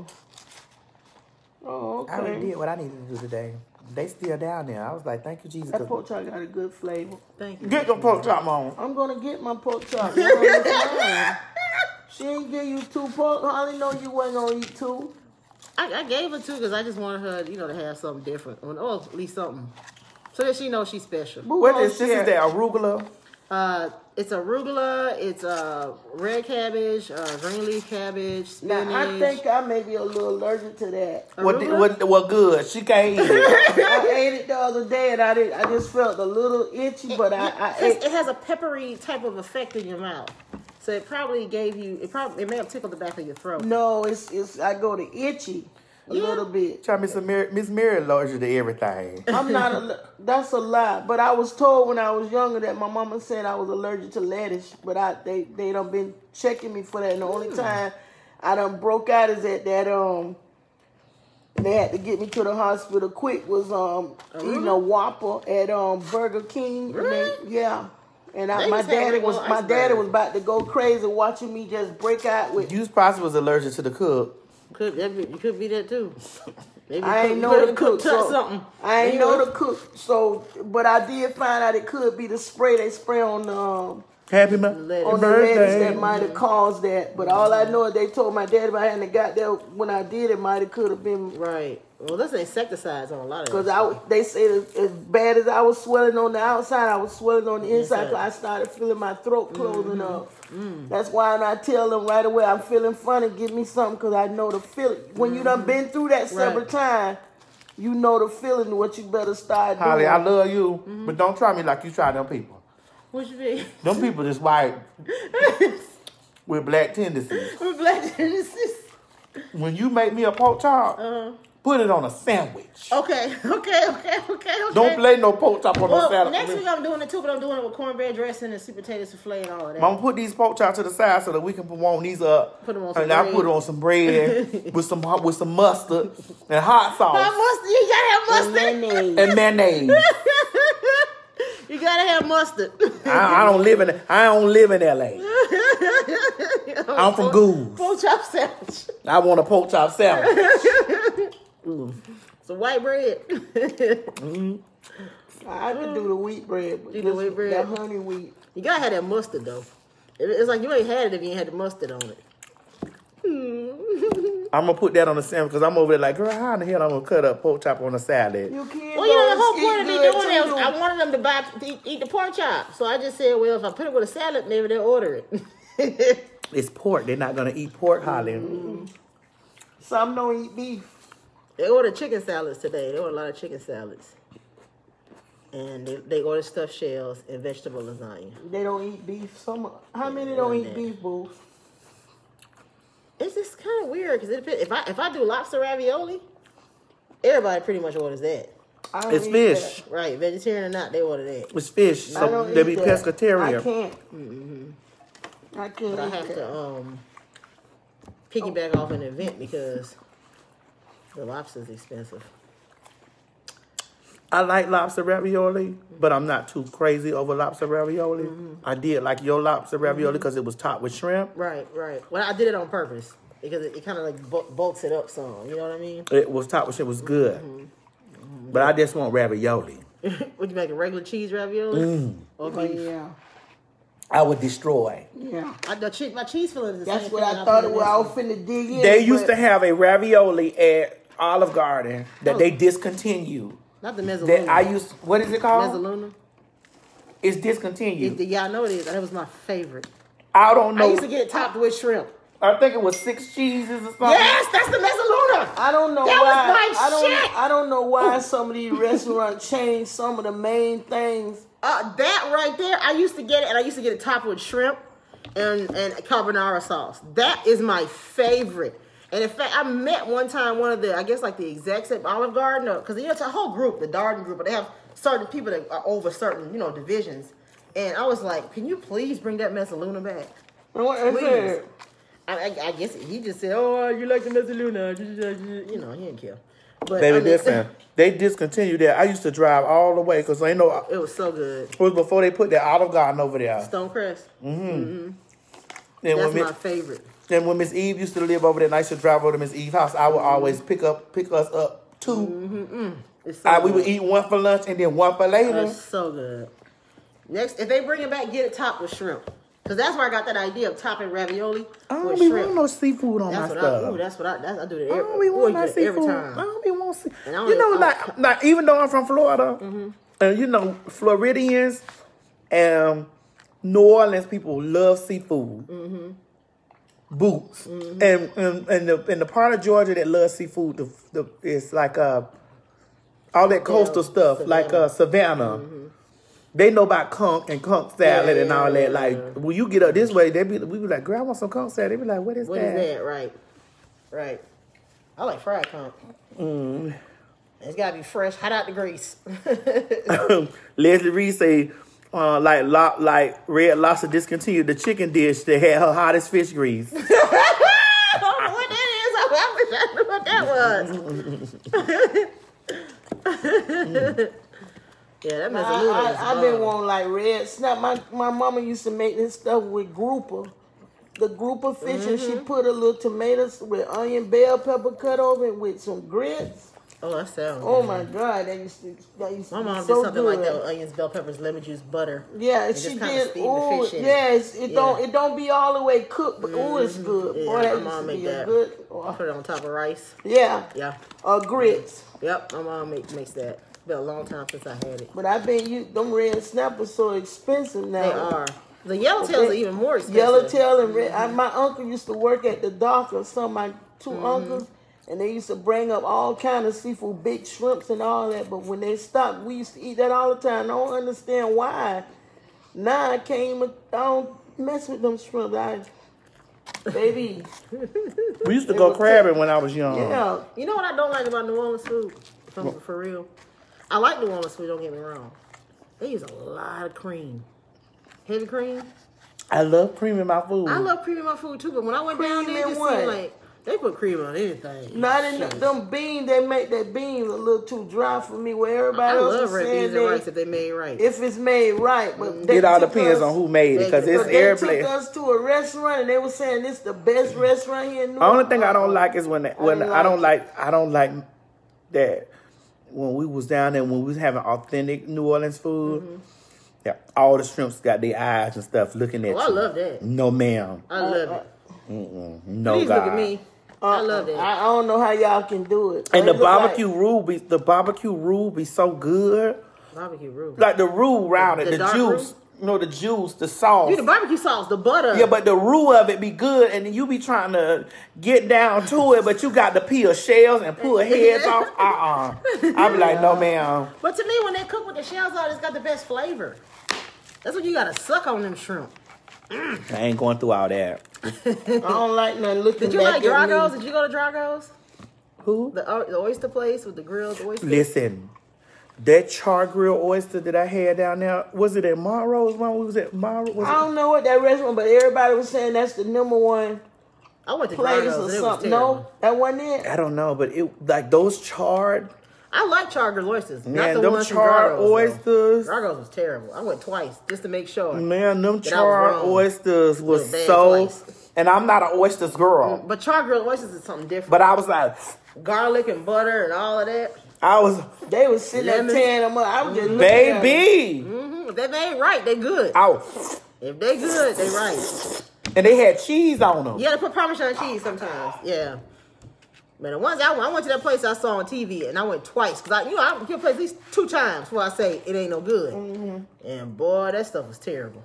Oh, okay. I already did what I needed to do today. They still down there. I was like, thank you, Jesus. That pork chop got a good flavor. Thank you. Get the pork chop on. I'm gonna get my pork chop. You know what I'm saying? She ain't give you two pork. Holly know you wasn't gonna eat two. I, I gave her two because I just wanted her, you know, to have something different, or, or at least something, so that she knows she's special. Boo What gonna is this? share. Is that arugula? Uh, it's arugula, it's uh, red cabbage, uh, green leaf cabbage, spinach. Now, I think I may be a little allergic to that. What, Arugula? what? What good? She can't eat it. I ate it the other day and I did. I just felt a little itchy, but I, I It, ate. it has a peppery type of effect in your mouth, so it probably gave you. It probably it may have tickled the back of your throat. No, it's it's. I go to itchy a Yeah. little bit. Try Miss Mary. Miss Mary allergic to everything. I'm not. A, that's a lie. But I was told when I was younger that my mama said I was allergic to lettuce. But I they they done been checking me for that. And the only time I done broke out is at that um. They had to get me to the hospital quick. Was um eating a Whopper at um Burger King. And they, yeah. And I, They my just had daddy a was little my daddy iceberg. was about to go crazy watching me just break out with. You possibly was allergic to the cook. Could that be, you could be that too. Maybe I you ain't could- know you the could cook. touch So something. I ain't You know the cook. So, but I did find out it could be the spray they spray on um Happy ma- Lettuce. on the lettuce birthday. that might have caused that. But all I know is they told my daddy if I hadn't got there when I did, it might have could have been. Right. Well, there's insecticides on a lot of Cause that I, stuff. they say that as bad as I was swelling on the outside, I was swelling on the inside. Inside. Cause I started feeling my throat closing up. That's why I tell them right away, I'm feeling funny. Give me something, cause I know the feeling. When you done been through that several Right. times, you know the feeling. What you better start doing. Holly, I love you, but don't try me like you try them people. What you mean? Them people just white with black tendencies. With black tendencies. When you make me a pork chop, Uh-huh. put it on a sandwich. Okay, okay, okay, okay, okay. Don't lay no pork chop on Well, no salad. next week I'm doing it too, but I'm doing it with cornbread dressing and sweet potato souffle and all of that. Mama, put these pork chops to the side so that we can warm these up. Put them on some and I bread. put it on some bread with some with some mustard and hot sauce Hot mustard, you gotta have mustard. and mayonnaise. You gotta have mustard. I, I don't live in I don't live in L A. I'm from Goose. Pork chop sandwich. I want a pork chop sandwich. Some white bread. Mm-hmm. I could do the wheat bread. But You do wheat bread? That honey wheat. You gotta have that mustard though. It- It's like you ain't had it if you ain't had the mustard on it. I'm gonna put that on the sandwich because I'm over there like, girl, how in the hell I'm gonna cut up pork chop on a salad? You can't. Well, you know, the whole eat point of me good doing that too. was I wanted them to buy to eat, eat the pork chop. So I just said, well, if I put it with a salad, maybe they'll order it. It's pork. They're not gonna eat pork, Holly. Mm-hmm. Some don't eat beef. They ordered chicken salads today. They ordered a lot of chicken salads. And they, they ordered stuffed shells and vegetable lasagna. They don't eat beef. Some. How many don't eat beef, boo? It's just kind of weird because if I if I do lobster ravioli, everybody pretty much orders that. I don't It's eat fish. that. Right, vegetarian or not, they order that. It's fish. I So don't they eat be that. pescatarian. I can't. I can't But I eat have that. to um piggyback off an event because the lobster's expensive. I like lobster ravioli, but I'm not too crazy over lobster ravioli. Mm-hmm. I did like your lobster ravioli because it was topped with shrimp. Right, right. Well, I did it on purpose because it, it kind of like bu- bulks it up some. You know what I mean? It was topped with shrimp. It was good. Mm-hmm. But I just want ravioli. Would you make a regular cheese ravioli? Mm. Or Oh, beef? yeah. I would destroy. Yeah. I, the che- my cheese filling is the That's same what thing I I thought put it in was. this I was one. finna dig in. They used but to have a ravioli at Olive Garden that Oh. they discontinued. Not the mezzaluna. That I used. What is it called? Mezzaluna. It's It, discontinued. yeah, I know it is. That was my favorite. I don't know. I used to get it topped with shrimp. I think it was six cheeses or something. Yes, that's the mezzaluna. I don't know That was why. my I don't. shit. I don't know why some of these restaurants change some of the main things. Uh, that right there, I used to get it, and I used to get it topped with shrimp and, and carbonara sauce. That is my favorite. And in fact, I met one time one of the, I guess like the execs at Olive Garden, because you know, it's a whole group, the Darden group, but they have certain people that are over certain, you know, divisions. And I was like, can you please bring that mezzaluna back? What is Please. it? I, I, I guess he just said, oh, you like the mezzaluna. You know, he didn't care. But Baby, I mean, listen. They discontinued that. I used to drive all the way because I know it was so good. it was before they put that Olive Garden over there. Stonecrest. And That's when my Miss, favorite. and when Miss Eve used to live over there, and I used to drive over to Miss Eve's house, I would always pick up, pick us up two. It's so I, we good. would eat one for lunch and then one for later. It's so good. Next, if they bring it back, get it topped with shrimp. Because that's where I got that idea of topping ravioli I don't with be shrimp. wanting no seafood on That's my what stuff. I, ooh, that's what I, that's, I do it I every, don't be ooh, wanting I my do it every seafood. time. I don't be wanting see- And I don't You know, even- like, like even though I'm from Florida, and you know, Floridians and New Orleans people love seafood. Mm-hmm. Boots. And, and and the in the part of Georgia that loves seafood, the, the it's like uh all that coastal stuff, Savannah. like uh Savannah. They know about conch and conch salad Yeah, and all yeah, that. Like when you get up this way, they be we be like, "Girl, I want some conch salad." They be like, "What is What that?" is that? Right. Right. I like fried conch. Mm. It's got to be fresh, hot out the grease. Leslie Reed say, uh, like lo- like Red Lobster discontinued the chicken dish that had her hottest fish grease. I don't know what that is. I wish I knew what that was. Yeah, that I, mezzaluna is I, I've been bomb. wanting like red snap. My my mama used to make this stuff with grouper. The grouper fish, and Mm-hmm. she put a little tomatoes with onion, bell pepper cut over it with some grits. Oh, that sounds Oh good. my God, that used to, that used to My be mom so did something good. like that with onions, bell peppers, lemon juice, butter. Yeah, And she just kinda did. steam the Ooh, fish in it. yes, it Yeah. don't it don't be all the way cooked, but ooh, it's good. Yeah, Boy, that my used mom to make be a that. good. Put it on top of rice. Yeah, Yeah. uh, grits. Yep, my mom make, makes that. It's been a long time since I had it. But I been you them red snappers so expensive now. They are. The yellowtails are even more expensive. Yellowtail and red. I, my uncle used to work at the dock, or some of my two Mm-hmm. uncles, and they used to bring up all kind of seafood, big shrimps and all that. But when they stopped, we used to eat that all the time. I don't understand why. Nah, I can't even, I don't mess with them shrimp. I, baby. We used to go crabbing when I was young. Yeah. You know what I don't like about New Orleans food? For, for real. I like New Orleans food, don't get me wrong. They use a lot of cream. Heavy cream. I love cream in my food. I love cream in my food too, but when I went down Cream there, it in just what? seemed like they put cream on anything. Not in the, them beans, they make that beans a little too dry for me. Where everybody I else love is red saying beans they, and rice if they made right. if it's made right, but they It all took depends us- on who made it, because They- it's But they every took us to a restaurant and they were saying this the best restaurant here in New The only Orleans. thing I don't like is when they, when didn't I don't like like I don't like that when we was down there when we was having authentic New Orleans food. Mm-hmm. Yeah, all the shrimps got their eyes and stuff looking at Oh, I you. love that. No, ma'am. I love it. Mm-mm. No, Please God. look at me. I love that. I, I don't know how y'all can do it. And It the look like- barbecue roux be the barbecue roux be so good. Barbecue roux. Like the roux around The it, the, dark juice. You know, the juice, the sauce. Dude, the barbecue sauce, the butter. Yeah, but the roux of it be good, and then you be trying to get down to it, but you got to peel shells and pull heads off. Uh-uh. I be like, no, ma'am. But to me, when they cook with the shells out, it's got the best flavor. That's what you gotta suck on them shrimp. I ain't going through all that. I don't like nothing looking Did you back like at me. Drago's? Did you go to Drago's? Who? The, uh, the oyster place with the grilled oyster? Listen, that char grill oyster that I had down there, was it at Monroe's when we was at Monroe? Was I it? don't know what that restaurant, but everybody was saying that's the number one I went to place Drago's or and it was something. terrible. No, that wasn't it. I don't know, but it like those charred, I like char grilled oysters. man, not the them ones from charred Drago's, though. oysters. Drago's was terrible. I went twice just to make sure. Man, them That I was charred wrong. oysters was Little bad so, twice. and I'm not an oysters girl, But char grilled oysters is something different. but I was like, Garlic and butter and all of that. I was, They was sitting there Lemon. tearing them up. I was just looking at them. baby, Mm-hmm. If they made right, they good. I was, If they good, they right. and they had cheese on them. Yeah, they put Parmesan cheese sometimes. Yeah. But the ones I went, I went to that place I saw on T V, and I went twice because I, you know, I get a place at least two times before I say it ain't no good. Mm-hmm. And boy, that stuff was terrible.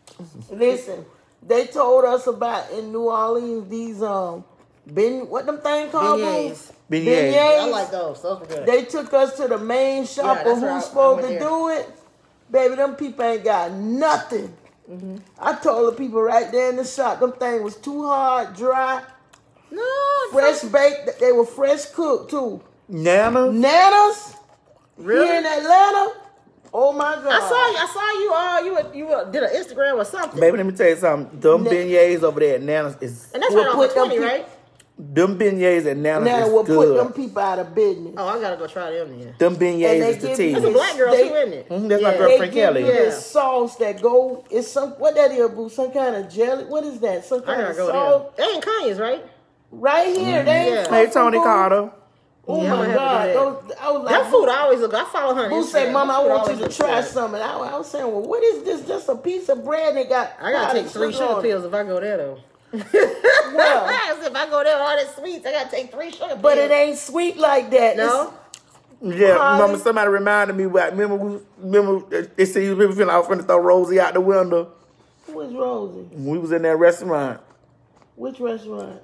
Listen, they told us about in New Orleans these um, ben, what them thing called? Beignets. Beignets. Beignets. I like those. Those were good. They took us to the main shop Yeah, of that's where I- who's I supposed went to there. do it. Baby, them people ain't got nothing. Mm-hmm. I told the people right there in the shop, them thing was too hard, dry, no, fresh baked. They were fresh cooked too. Nana, Nanas really. here in Atlanta. Oh my God! I saw you. I saw you. Uh, you were, you were, did an Instagram or something. baby, let me tell you something. Them Na- beignets over there at Nana's is, And that's We'll right off put of them twenty, pe- right? them beignets at Nana's Now is we'll put them good. people out of business. Oh, I gotta go try them then. Them And beignets they is the give tea. you That's a black girl They- too, isn't it? Mhm, that's my Yeah. girl. They Frank give Kelly. you Yeah. this sauce that go. It's some what that is, boo? Some kind of jelly. What is that? Some I kind gotta of go sauce. there. They ain't Kanye's, right? Right here, they ain't Yeah. Hey, fucking Tony boo. Carter. Oh Yeah, I'm my gonna God! have to do Those, I was like, That food I always look. I follow her on Boo Instagram. said, "Mama, I That food want you always to looks try good. something." I, I was saying, "Well, what is this? Just a piece of bread that got?" I gotta take powdered three sugar sugar on it." pills if I go there though. Well, if I go there with all that sweets, I gotta take three sugar pills. but it ain't sweet like that. No. Yeah, Holly. remember somebody reminded me about, remember, we, remember they said you feeling I was finna throw Rosie out the window. It's, where's Rosie? When we was in that restaurant. Which restaurant?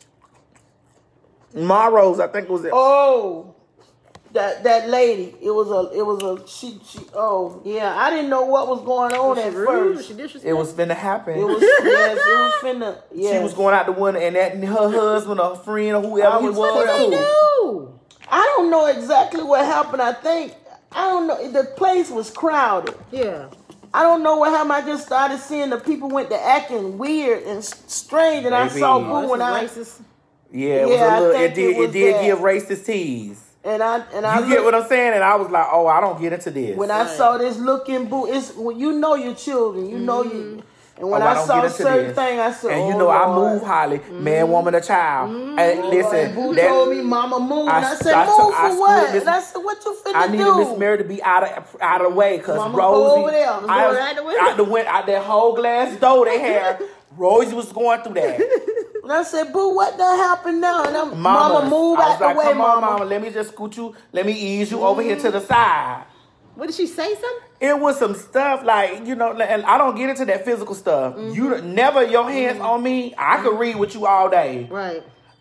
Monroe's, I think it was at. Oh, that that lady. It was a. It was a. She. She. Oh, yeah. I didn't know what was going on Was she at rude? first. She disrespectful? It was finna happen. It was. Yes. It was finna. Yes. She was going out the window and that her husband or friend or whoever I he was- was. What did they too. do? I don't know exactly what happened. I think. I don't know. The place was crowded. Yeah. I don't know what happened. I just started seeing the people went to acting weird and s- strange, and I Maybe. saw Oh, Boo This when I is racist. Yeah, it was Yeah, I a little. think It did. it It, was did that. give racist tease. and I and I You get looked- what I'm saying? And I was like, oh, I don't get into this. when I Right. saw this looking Boo, it's when you know your children, you know you. And when Oh, I I, don't saw get into certain this. things, I said, and you oh, know, I Lord. move highly, man, woman, or child. And listen, Boo that, told me, "Mama, move." I- And I said, I- "Move I for screwed what?" Miss- And I said, "What you finna I do?" needed Miss Mary to be out of out of the way because Mama, go Rosie, over there. Go I was, right the window. out the window, out that whole glass door they had. Rosie was going through that. And I said, "Boo, what done happened now?" And I'm, Mama, Mama, move I was out the like, way, come on, Mama. Mama, let me just scoot you, let me ease you over here to the side. What did she say? Something? It was some stuff like, you know, and I don't get into that physical stuff. You never your hands on me. I could read with you all day. Right.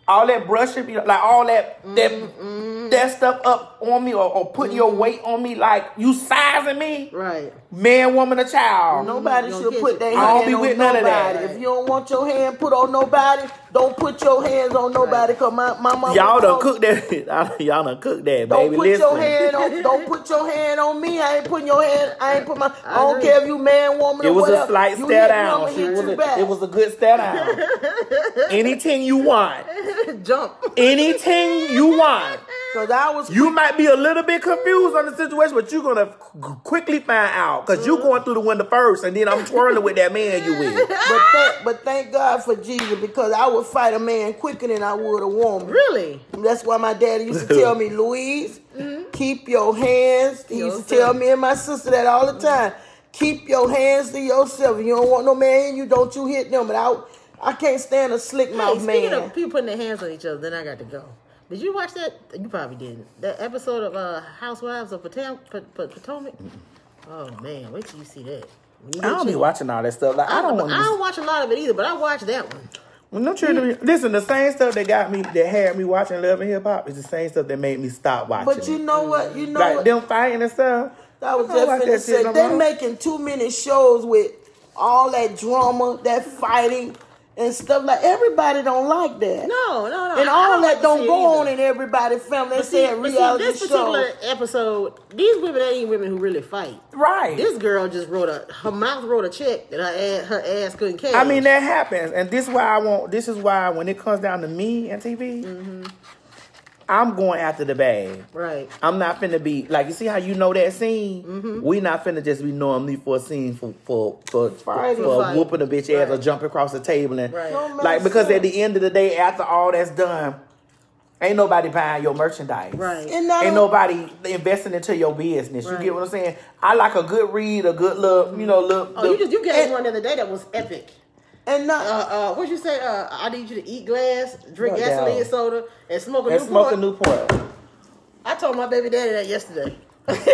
all that brushing, like all that that mm-hmm. that stuff up on me, or, or putting mm-hmm. your weight on me, like you sizing me, right? Man, woman, or child. Nobody mm-hmm. should put their I don't hand be on with nobody. none of that. If you don't want your hand put on nobody, don't put your hands on nobody. Cause my, my mama y'all done told- cook that. Y'all done cook that, Don't baby. put Listen. your hand on. Don't put your hand on me. I ain't putting your hand. I ain't put my. I, don't agree. care if you man, woman, It or was whatever. a slight You stare hit down. me, I'ma She hit was you a- back. it was a good stare down. Anything you want. Jump. Anything you want. Cause I was. You might be a little bit confused on the situation, but you're gonna quickly find out because you're going through the window first, and then I'm twirling with that man you with. But thank, but thank God for Jesus, because I would fight a man quicker than I would a woman. Really? That's why my daddy used to tell me, Louise, mm-hmm. keep your hands. He used to tell me and my sister that all the time. Keep your hands to yourself. If you don't want no man in you, don't you hit them. But I, I can't stand a slick mouth hey, man. Speaking of people putting their hands on each other, then I got to go. Did you watch that? You probably didn't. That episode of uh, Housewives of Potam- Pot- Pot- Potomac? Oh, man. Wait till you see that. You I don't be watching all that stuff. Like I, I don't don't, want I don't watch a lot of it either, but I watched that one. Well, no cheer to me. Listen, the same stuff that got me, that had me watching Love and Hip Hop, is the same stuff that made me stop watching. But you know what? You know like what? them fighting and stuff. I was I don't just like finna that say, shit no they more. making too many shows with all that drama, that fighting, and stuff. Like, everybody don't like that. No, no, no. And I all don't that like don't to see go it on either. in everybody's family. They But say see, a but see, reality this show. particular episode, these women ain't women who really fight. Right. This girl just wrote a, her mouth wrote a check that her ass, her ass couldn't cash. I mean, that happens. And this is why I want, this is why when it comes down to me and T V, Mm-hmm. I'm going after the bag. Right. I'm not finna be, like, you see how you know that scene? Mm-hmm. We not finna just be knowing me for a scene for for for, for, Fighting. for Fight. whooping a bitch ass Right. or jumping across the table. And Right. Don't like, make because sense. at the end of the day, after all that's done, ain't nobody buying your merchandise. Right. And not Ain't on- nobody investing into your business. You Right. get what I'm saying? I like a good read, a good look, you know, look. Oh, you just you gave and- one the other day that was epic. And not, Uh, uh, what'd you say? Uh, I need you to eat glass, drink What gasoline down? soda, and smoke a and Newport. smoke a Newport. I told my baby daddy that yesterday. I sure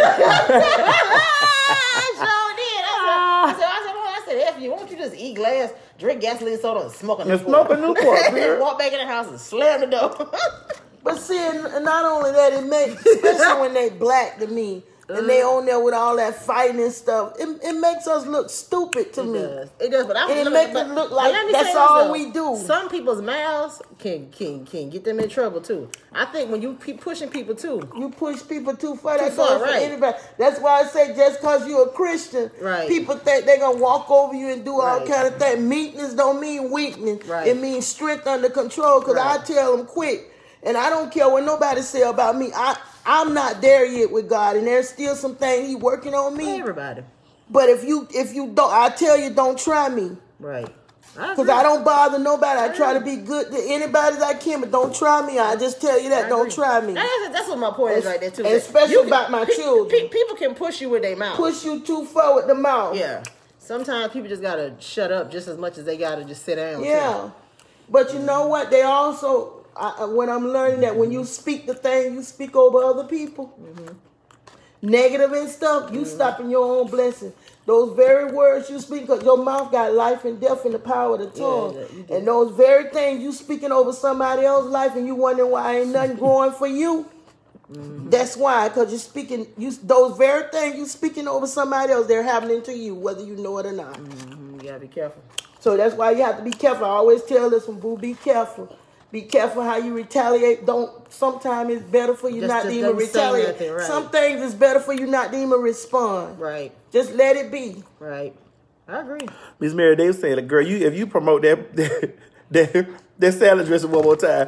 did. I said, I said, I said, I said, F you, won't you just eat glass, drink gasoline soda, and smoke a And Newport? smoke a Newport, And bitch. walk back in the house and slam the door. but see, and not only that, it makes, especially when they black to me, and they on there with all that fighting and stuff, it, it makes us look stupid to It me. does. It does, but I'm And it but- make but- it look but like let me that's say this, all though. we do. Some people's mouths can can can get them in trouble too. I think when you keep pushing people too, You push people too far. That's far, all for right. anybody. That's why I say just because you're a Christian, Right. people think they're going to walk over you and do all Right. kind of things. Meekness don't mean weakness. Right. It means strength under control, because Right. I tell them quick. And I don't care what nobody say about me. I, I'm not there yet with God, and there's still some things He working on me. everybody, But if you if you don't, I tell you, don't try me. right? Because I don't bother nobody. I try to be good to anybody that I can, but don't try me. I just tell you that. I Don't agree. try me. That's, that's what my point is right there too. And especially You can- about my pe- children. pe- people can push you with their mouth. Push you too far with the mouth. Yeah. Sometimes people just gotta shut up just as much as they gotta just sit down. Yeah. But you know what? They also, I, when I'm learning that when you speak the thing, you speak over other people. Mm-hmm. Negative and stuff, you stopping your own blessing. Those very words you speak, because your mouth got life and death in the power of the tongue. Yeah, you do. And those very things you speaking over somebody else's life, and you wondering why ain't nothing growing for you. Mm-hmm. That's why, because you're speaking, you those very things you speaking over somebody else, they're happening to you, whether you know it or not. Mm-hmm. You gotta be careful. So that's why you have to be careful. I always tell this one, boo, be careful. Be careful how you retaliate. Don't. Sometimes it's better for you Just- not just to even don't say retaliate. nothing, right. Some things it's better for you not to even respond. Right. Just let it be. Right. I agree. Miss Mary, they was saying, like, girl, you if you promote that that, that salad dressing one more time.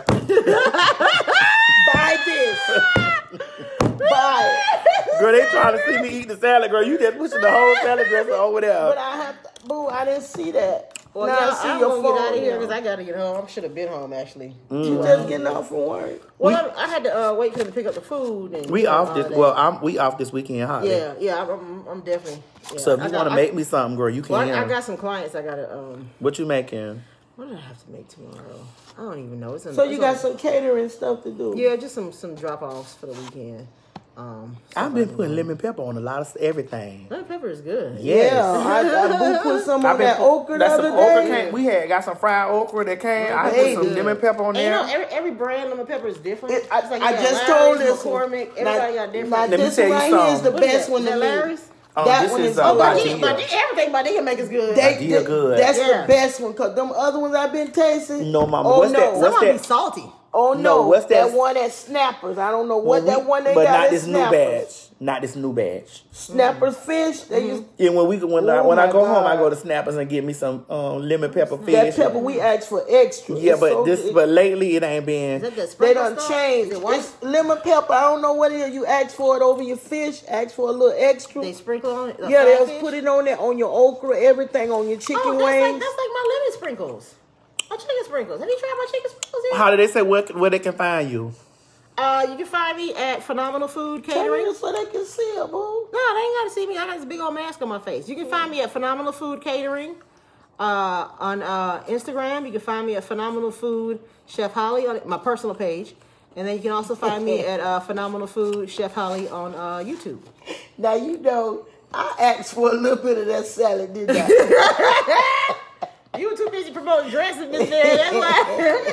Buy this. Buy it. Girl, they trying to see me eat the salad, girl. You just pushing the whole salad dressing over there. But I have to, boo, I didn't see that. Well, now yeah, I see I'm your gonna phone. get out of here now. because I gotta get home. I should have been home actually. You just getting off from work. Well, I, I had to uh, wait for them to pick up the food. And We you know, off all this. that. Well, I'm we off this weekend, huh? Yeah, yeah, I'm, I'm, I'm definitely. Yeah. So if I you got- want to I- make me something, girl, you can. well, I, I got some clients. I gotta. Um, What you making? what did I have to make tomorrow? I don't even know. It's in, So it's you on- got some catering stuff to do. Yeah, just some some drop offs for the weekend. Um, I've been putting lemon pepper on a lot of everything. lemon pepper is good. Yes. Yeah, I, I Boo put some I on been that put- okra the that's other some okra day. came. We had got some fried okra that came. I Hey, put some good. lemon pepper on And you there. know, every, every brand lemon pepper is different. It- I, It's like you I got just Larry's, told this McCormick. one. Everybody Now- got different. Now Let me this tell one you right here is something. the What is best that? one Is to that me. Larry's? Um, that this one is is- uh, Oh, Badia. Badia, Badia, everything Badia make is good. They, Badia they- good. That's Yeah. the best one because them other ones I've been tasting. No, mama. Oh What's no. that? Some What's of them be that? salty. Oh No, no, what's that? that one at Snappers. I don't know what When that we- one they but got not at this new Snappers. batch. Not this new batch. Snappers fish. They Mm-hmm. use And when we when I Oh when I my go home, I God. go to Snappers and get me some um, lemon pepper fish. that pepper. We asked for extra. Yeah, It's but so this good. but lately it ain't Is been. that the They sprinkle done stuff? changed. Is it white? It's lemon pepper. I don't know what it is. You ask for it over your fish. Ask for a little extra. They sprinkle on it? The Yeah, fried they'll fish? put it on there on your okra, everything on your chicken Oh, that's like, wings. that's like my lemon sprinkles. My chicken sprinkles. Have you tried my chicken sprinkles yet? How do they say where where they can find you? Uh, you can find me at Phenomenal Food Tell Catering. me so they can see it, boo. No, they ain't gotta see me. I got this big old mask on my face. You can find me at Phenomenal Food Catering uh, on uh, Instagram. You can find me at Phenomenal Food Chef Holly on my personal page, and then you can also find me at uh, Phenomenal Food Chef Holly on uh, YouTube. Now you know I asked for a little bit of that salad, didn't I? You were too busy promoting dressing this day. That's why.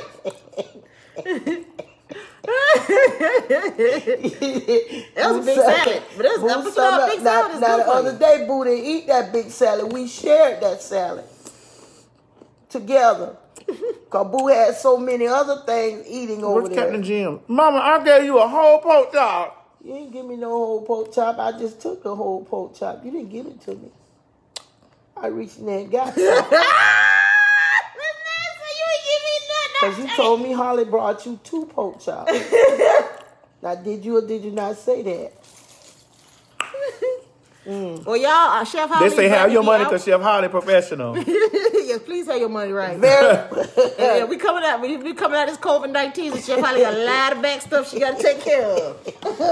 That was a big salad, but it was Boo, a big some- big now, salad. Is now good the for other you. day, Boo didn't eat that big salad. We shared that salad together. Cause Boo had so many other things eating over What's there. Captain Jim? Mama, I gave you a whole pork chop. You didn't give me no whole pork chop. I just took a whole pork chop. You didn't give it to me. I reached in there and got some. Because you told me Holly brought you two pork chops. Now, did you or did you not say that? Well, y'all, uh, Chef Holly. They say about have to your be money out. because Chef Holly professional. Yes, please have your money right. Very. And, yeah, we coming out. We, we coming out this COVID nineteen. So Chef Holly got a lot of back stuff she got to take care of.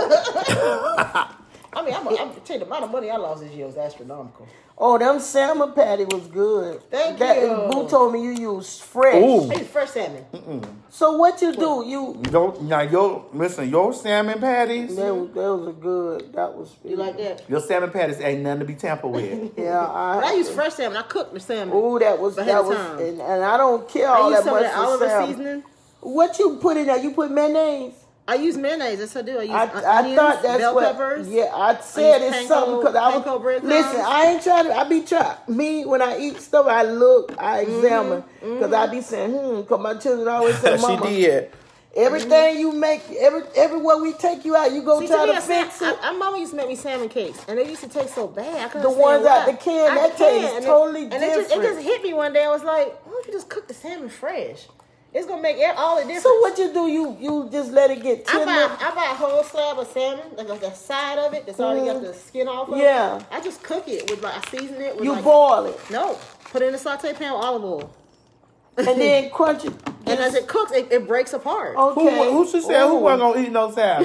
I mean, I'm, I'm tell you the amount of money I lost this year was astronomical. Oh, them salmon patty was good. Thank that, you. Boo told me you use fresh. Ooh. Hey, fresh salmon. So what you do? You Your, now your listen, your salmon patties, that was, that was a good. That was You like that? your salmon patties ain't nothing to be tampered with. Yeah, But I I. use fresh salmon. I cook the salmon. Ooh, that was ahead that of was, time. and, and I don't care I all use that some much of that for olive salmon. seasoning. What you put in there? You put mayonnaise. I use mayonnaise. Yes, I do. I use I, on- I onions, thought that's bell what. peppers. Yeah, I said use it's something because I panko was. breadcrumbs. Listen, I ain't trying to. I be trying. Me when I eat stuff, I look, I Mm-hmm, examine because I be saying, hmm. Because my children always say, she Mama, did. everything you make, every everywhere we take you out, you go See, try to to me, a fix sam- it. I, I, mama used to make me salmon cakes, and they used to taste so bad. I couldn't The ones understand out the why. can, Out that the tastes and it- totally and It just, it different. just hit me one day. I was like, why don't you just cook the salmon fresh? It's gonna make e- all the difference. So what you do? You you just let it get I tender. buy, I buy a whole slab of salmon, like the side of it that's already got the skin off of Yeah. it. I just cook it with like, I season it with You like, boil it no, put it in a saute pan with olive oil. and then crunch it. And as it cooks, it, it breaks apart. Who, Okay. who she said who Ooh. wasn't gonna eat no salad?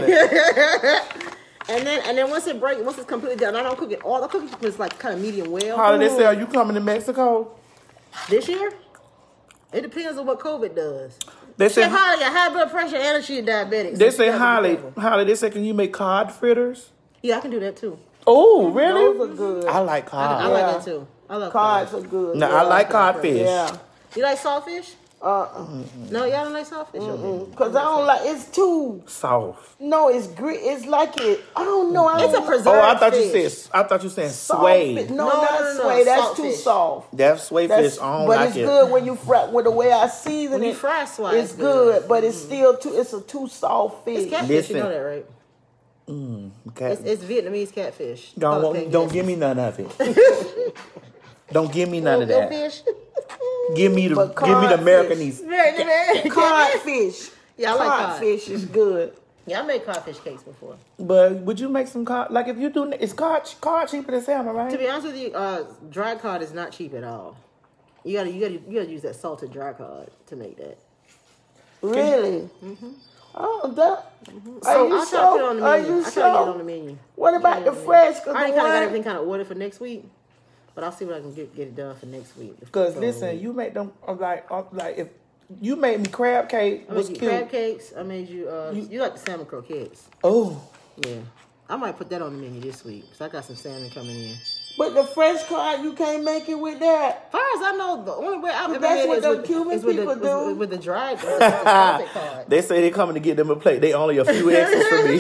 And then and then once it breaks, once it's completely done, I don't cook it all. I cook it it's like kind of medium well. How did they say, are you coming to Mexico? This year, it depends on what COVID does. They say Chef Holly got high blood pressure and she diabetic. they so say she gotta be Holly, careful. Holly, they say can you make cod fritters? Yeah, I can do that too. Oh, really? Those are good. I like I, cod. I like Yeah. that too. I love Cards cod. are good. No, yeah. I like codfish. Yeah. You like saltfish? Uh, No, y'all don't like saltfish. Okay. Cause I don't like. It's too. Soft. No, it's grit. It's like it. I don't know. I It's a don't, preserved Oh, I thought fish. you said I thought you said soft sway. fi- No, No, not no, no, sway. That's salt too fish. soft. That's sway That's, fish. I don't but like it's it. good when you fry. With the way I season When you it, fry swai, it's it's good. good. But it's still too. It's a too soft fish. It's catfish, Listen. you know that, right? Okay. It's, it's Vietnamese catfish. Don't Jalapeno want, don't catfish. give me none of it. Don't give me none of Little that. fish. Give me the But give me the codfish. Americanese. Very, very. Codfish. Yeah, I like cod. Codfish is good. Yeah, I made codfish cakes before. But would you make some cod? Like if you do, it's cod cod cheaper than salmon, To right? be honest with you, uh, dry cod is not cheap at all. You gotta, you gotta, you gotta use that salted dry cod to make that. Really? Oh, that. So Are you I'll try to put it on sure? the Are menu. you I'll try to get it on sure? the menu. What about the Yeah, fresh? I Cause already the kind of got one. everything kind of ordered for next week, but I'll see what I can get get it done for next week. Because So, listen, you make them I'm like I'm like if you made me crab cake I was made you cute. crab cakes. I made you. Uh, you, like the salmon croquettes? Oh, Yeah. I might put that on the menu this week because I got some salmon coming in. But the French card, you can't make it with that. As far as I know, the only way I've ever that's made what it is them with, Cuban is with people the, do. With, with the dried with the salted card. They say they coming to get them a plate. They only a few extras for me.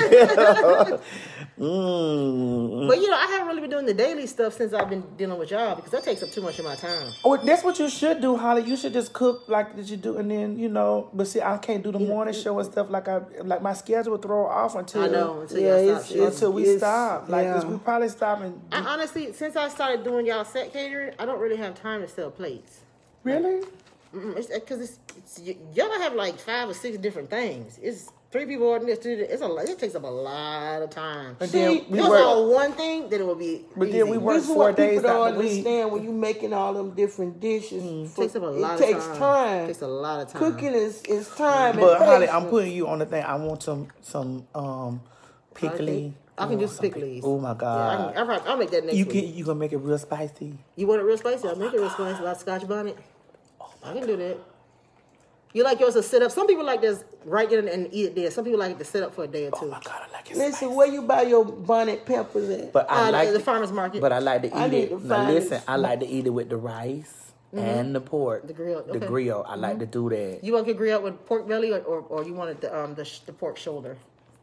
mm. But you know, I haven't really been doing the daily stuff since I've been dealing with y'all because that takes up too much of my time. Oh, that's what you should do, Holly. You should just cook like that you do, and then you know. But see, I can't do the morning show and stuff like I like. My schedule will throw off until I know until yeah, y'all it's, stop shooting. until we it's, stop. Like yeah. we probably stop and. I honestly, since I started doing y'all set catering, I don't really have time to sell plates. Really? Mm-mm, it's because it's, it's y- y'all have like five or six different things. It's three people ordering this. Two, it's a lot. It takes up a lot of time. But See, then if we it was work- all one thing, then it would be. But easy. then we work This is four what people days don't out the week. understand when you making all them different dishes. It for- takes up a lot It of takes time. time. It takes a lot of time. Cooking is, is time. But and Holly, I'm patience. putting you on the thing. I want some some um pickly. I can I do want some pick- pickles. Oh my Yeah, I god! can, I'll, I'll make that next you week. can you gonna make it real spicy? You want it real spicy? I'll make it real spicy. Like Scotch bonnet. I can do that. You like yours to sit up? Some people like this right in and eat it there. Some people like it to sit up for a day or two. Oh my god, I like it. Listen, spicy. where you buy your bonnet peppers at? But I Uh, like the farmer's market. But I like to eat I need it. to Now find listen, this- I like to eat it with the rice and the pork, The grill, the okay. grill. I like to do that. You want to get grilled with pork belly, or, or, or you wanted the um the, sh- the pork shoulder?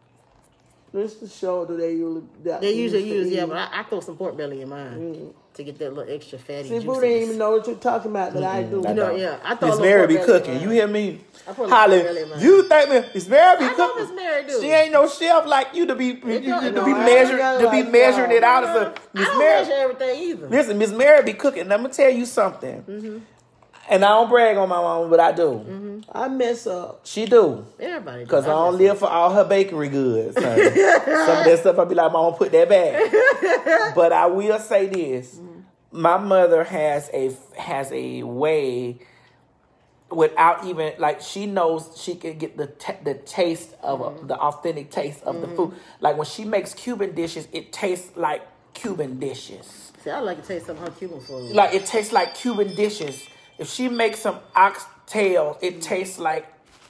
This the shoulder they usually that They usually used to use, yeah, eat. but I, I throw some pork belly in mine Mm. to get that little extra fatty See, juiciness. Boo didn't even know what you're talking about, but I do. I You know, don't. yeah, I throw a Miss little Mary pork be belly cooking. in You mine. hear me? I put a little Holly, pork belly in mine. you think me- Miss Mary be I know cooking? Miss Mary do. She ain't no chef like you to be you, you- don't- to no, be I measuring ain't to be like measuring y'all. it out as I a Miss don't Mary. measure everything either. Listen, Miss Mary be cooking. Let me tell you something. Mm-hmm. And I don't brag on my mama, but I do. Mm-hmm. I mess up. She do. Everybody do. Because I don't guess. live for all her bakery goods. honey. Some of that stuff I be like, Mama, put that back. But I will say this. My mother has a has a way without even, like, she knows she can get the t- the taste of a, the authentic taste of the food. Like, when she makes Cuban dishes, it tastes like Cuban dishes. See, I like to taste some of her Cuban food. Like, it tastes like Cuban dishes. If she makes some oxtail, it tastes like,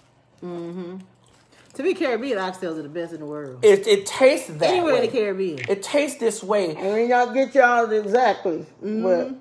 To be Caribbean, oxtails are the best in the world. it, it tastes that Anywhere way. in the Caribbean. It tastes this way. And when y'all get y'all exactly, but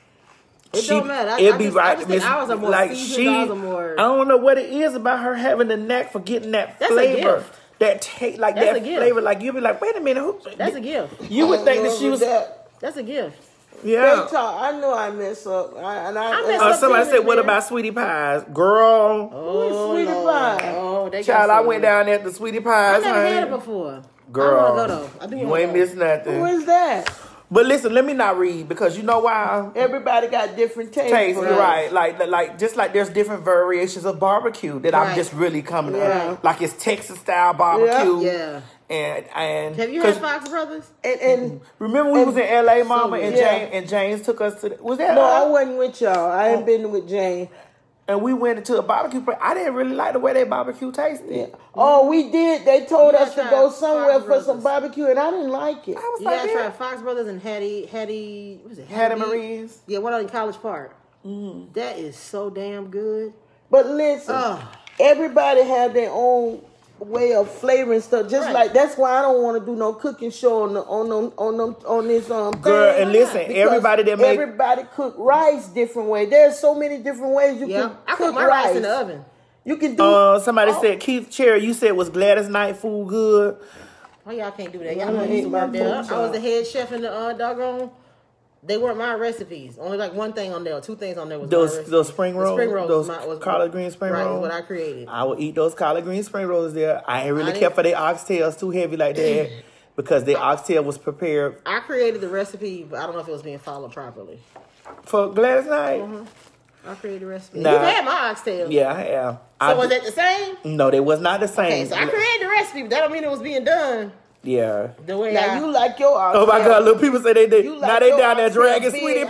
It She- don't matter. I, It'd I be just, right. I just think Miss- ours are more like seasoned. she, Ours are more. I don't know what it is about her having the knack for getting that That's a flavor, gift. that taste, like That's a that gift. flavor. Like you'd be like, wait a minute, who? That's a gift. You would I think that love she was, that. That's a gift. yeah. They talk, I know I mess up. I, and I, I mess Uh, up somebody too, said, what man. about sweetie pies, girl? Oh, sweetie Lord. pie? Oh, they got Child, I some- went down there to sweetie I pies. never honey. had it before. Girl, I want to go though. I do you wanna ain't go. missed nothing. Who is that? But listen, let me not read because you know why? Everybody got different tastes. Taste, for right. it. Like, like, just like there's different variations of barbecue that I'm Right. just really coming Yeah. to. Like it's Texas style barbecue. Yeah. And and Have you 'cause had Fox Brothers? And, and remember we was in L A, Mama, and yeah. James and James took us to the, was that no, uh, I wasn't with y'all. I Oh. ain't been with Jane. and we went into a barbecue place. I didn't really like the way that barbecue tasted. Yeah. Oh, we did. They told You us to gotta go try somewhere Fox for some Brothers. barbecue, and I didn't like it. I was You like, gotta yeah. try Fox Brothers and Hattie, Hattie, what was it? Hattie B? Marie's. Yeah, one out in College Park. Mm-hmm. That is so damn good. But listen, Ugh. everybody have their own way of flavoring stuff. Just Right. like that's why I don't want to do no cooking show on the, on them, on them, on this um Girl, thing. and listen, Because everybody that make everybody cook rice different way. There's so many different ways you Yeah. can I cook cook my rice in the oven. You can do. uh somebody Oh. said Keith Cherry, you said was Gladys Knight food good? Oh, y'all can't do that. Y'all I know ain't used to my work there. food I was the shop. head chef in the uh, doggone. They weren't my recipes. Only like one thing on there, or two things on there was my Those recipe. those spring The rolls, spring rolls, those my- was- collard green spring right, rolls. what I created. I would eat those collard green spring rolls there. I ain't really I care didn't- for their oxtails too heavy like that because their oxtail was prepared I created the recipe, but I don't know if it was being followed properly. for Gladys Knight. I created the recipe. Nah. You've had my oxtail. Yeah, I have. So I was d- that the same? No, they was not the same. Okay, so I created the recipe, but that don't mean it was being done Yeah. the way now I... you like your Oh my oxtail. God! Little people say they did. You like Now they your down there oxtail dragging big. sweetie I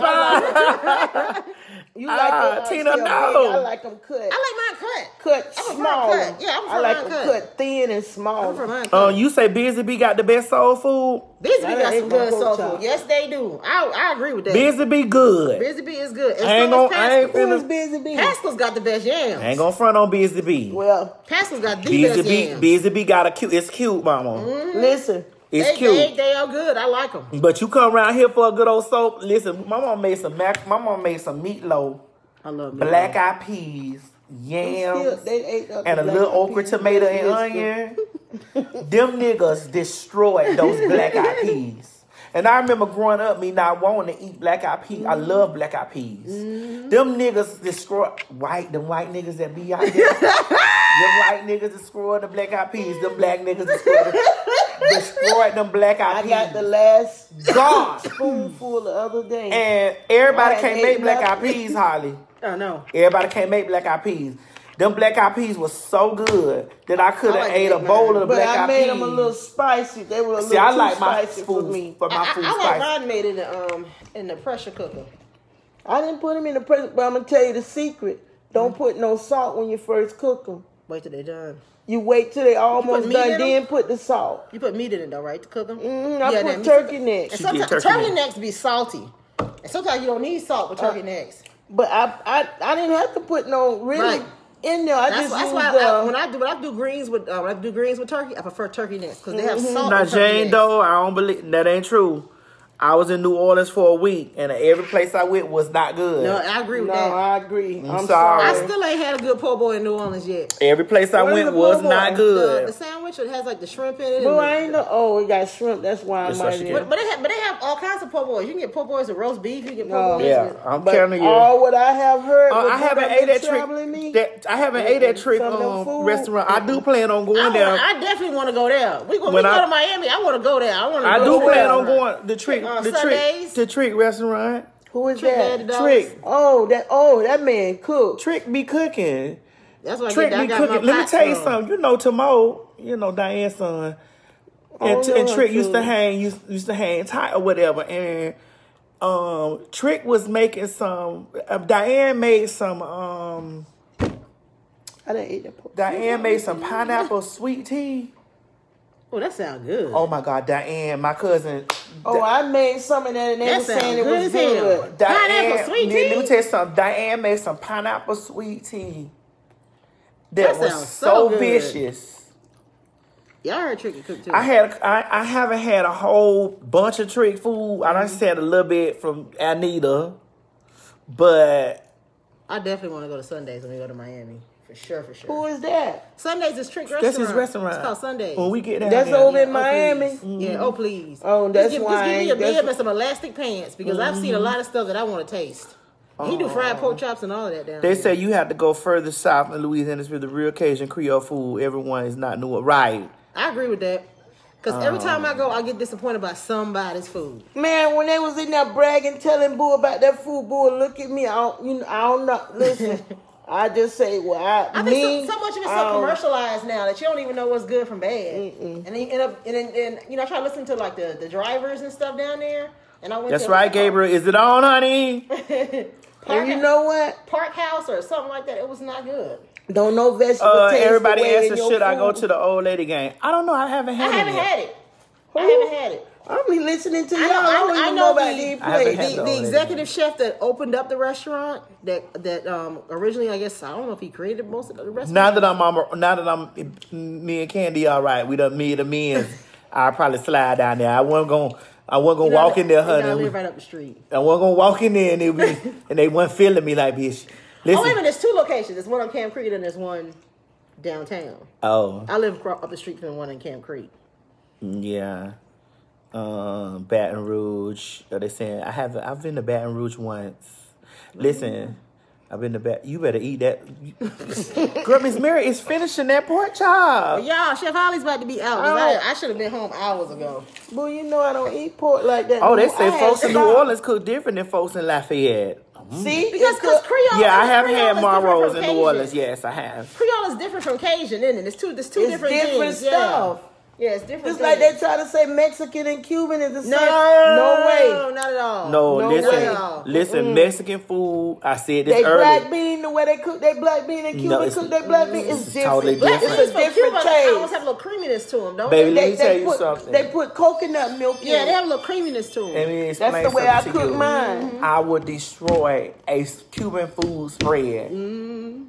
pie. You like Ah, your Tina, oxtail no. big. I like them cut. I like mine cut. cut I'm a small. front cut. Yeah, I'm a I like front them cut. cut thin and small. I'm from mine Oh, cut. you say Busy Bee got the best soul food? Busy Bee That got ain't some my good soul pork food. chop. Yes, they do. I I agree with that. Busy Bee good. Busy Bee is good. And I ain't so is gonna- I ain't Pascal. Who is finna- Busy Bee? Pascal's got the best yams. I ain't gonna front on Busy Bee. Well, Pascal's got the Busy best Bee, yams. Busy Bee got a cute. It's cute, mama. Mm-hmm. listen, It's they, cute. They, they are good. I like them. But you come around here for a good old soap. Listen, my mom made some mac. My mom made some meatloaf. I love meatloaf. Black eyed peas, yams, Still, they ate up and the a little black okra, peas. tomato, and Yes, onion. Them niggas destroyed those black eyed peas. And I remember growing up, me not wanting to eat black eyed peas. Mm-hmm. I love black eyed peas. Mm-hmm. Them niggas destroy white. Them white niggas that be out there. Them white niggas destroyed the black eyed peas. Them black niggas destroyed, the, destroyed them black eyed peas. I got the last God spoonful the other day. And everybody can't make black eyed peas, Holly. Oh no. Everybody can't make black eyed peas. Them black eyed peas was so good that I could have like ate a bowl of the but black eyed peas. I made them a little spicy. They were a See, little I too like my spicy food for me. for my I, food I, I like spicy. mine made in the um in the pressure cooker. I didn't put them in the pressure, but I'm gonna tell you the secret. Don't mm-hmm. put no salt when you first cook them. Wait till they're done. You wait till they almost done, then put the salt. You put meat in it though, right? To cook them. Mm-hmm, I yeah, put turkey necks. And sometimes turkey, turkey turkey necks be salty, and sometimes you don't need salt with turkey uh, necks. But I, I I didn't have to put no really. Right. In there, I that's, just that's use why the, I, when I do when I do greens with uh, when I do greens with turkey, I prefer turkey necks because they have mm-hmm. salt. Now, in turkey Jane necks. Doe, I don't believe that ain't true. I was in New Orleans for a week, and every place I went was not good. No, I agree with no, that. I agree. I'm I'm sorry. sorry. I still ain't had a good po' boy in New Orleans yet. Every place I What is went a was po' boy? not good. The, the sandwich it has like the shrimp in it. But and I the, ain't know. Oh, it got shrimp. That's why I That's might what she have. did. but, but they have but they have all kinds of po' boys. You can get po' boys with roast beef. You can get po' No. boys Yeah, with. I'm But telling you. all what I have heard. Uh, what I you haven't got ate been that traveling trick. me, That, I haven't ate that trick Some of them um, food. restaurant. I do plan on going I, there. wanna, I definitely want to go there. We go, we When go I- to Miami. I want to go there. I want to. I go do to plan there. on going the trick, On the Sundays? trick, the trick restaurant. Who is Trick that? Daddy Dollars. Trick, Oh, that. Oh, that man cook. Trick be cooking. That's what I Trick get. I be got cooking. my Let me pots tell you from. something. You know Tomo, you know Diane's son, and, Oh, and no, Trick used to too. hang, used, used to hang tight or whatever. And um, Trick was making some. Uh, Diane made some. Um, I didn't eat that. pork. Diane made some pineapple sweet tea. Oh, that sounds good. Oh my God, Diane, my cousin. Oh, I made some of that, and they That were saying sounds it good was as hell. good. Pineapple sweet let- tea? Let me tell you something. Diane made some pineapple sweet tea. That, That was sounds so, so good. vicious. Yeah, I heard Tricky cook too. I had I, I haven't had a whole bunch of trick food. I done had a little bit from Anita, but I definitely want to go to Sundays when we go to Miami. For sure, for sure. Who is that? Sundays is Trick that's restaurant. his restaurant. It's called Sundays. When we get down That's there. over in Oh, Miami. please. Yeah, oh please. Oh, that's just give, why Just give me a that's- bib and some elastic pants because I've seen a lot of stuff that I want to taste. He do fried pork chops and all of that down They there. say you have to go further south in Louisiana for the real Cajun Creole food. Everyone is not new. Right. I agree with that. Because every time Oh. I go, I get disappointed by somebody's food. Man, when they was in there bragging, telling Boo about that food, Boo look at me. I don't, you know, I don't know. Listen, I just say, well, I, I me, think so, so much of it's I so don't- commercialized now that you don't even know what's good from bad. Mm-mm. And then you end up, and, then, and you know, I try to listen to like the, the drivers and stuff down there. And I went That's to right, Gabriel. Is it on, honey? Park, And you know what? Park House or something like that. It was not good. Don't know vegetable Uh, taste everybody the way asking, in your should I go food. to the old lady game? I don't know. I haven't I had it haven't yet. had it. I Who? haven't had it. I'm listening to I y'all. know, I, don't I, I even know about the, these I haven't places. had the, the the old lady. executive chef that opened up the restaurant that that um originally I guess I don't know if he created most of the restaurant. Now that I'm, on- now that I'm, me and Candy, all right. We done me and the men. I'll probably slide down there. I wasn't gonna, I wasn't gonna You know, walk in there, you know, I honey. live right up the street. I wasn't gonna walk in there and they, be, and they wasn't feeling me like, bitch. Listen. Oh wait a minute, there's two locations. There's one on Camp Creek and there's one downtown. Oh, I live across, up the street from the one in Camp Creek. yeah. Um, Baton Rouge. Are they saying I have? I've been to Baton Rouge once. Listen, I've been to Bat. You better eat that. Girl, Miss Mary is finishing that pork chop. But y'all, Chef Holly's about to be out. 'cause Oh. I, I should have been home hours ago. Boo, you know I don't eat pork like that. Oh, they Boo, say I had folks in New stopped. Orleans cook different than folks in Lafayette. See, Because it's because cook- Creole. Yeah, I Creole haven't is had different Marros from in New Cajun. Orleans. Yes, I have. Creole is different from Cajun, isn't it? It's two. There's two It's different, different things. stuff. Yeah. Yeah, it's different. Just like they things. try to say Mexican and Cuban is the same. No, No way. not at all. No, No listen, way. listen. Mexican food. I said this They early. black bean, the way they cook they black bean and Cuban No, it's- cook they black bean is it's different. totally Black different. beans It's a from different Cuba, they always taste. have a little creaminess to them, don't Baby, they? let They, me tell they you put something. they put coconut milk Yeah, in they it. have a little creaminess to Let them. me explain That's the way I something to cook you. mine. I would destroy a Cuban food spread.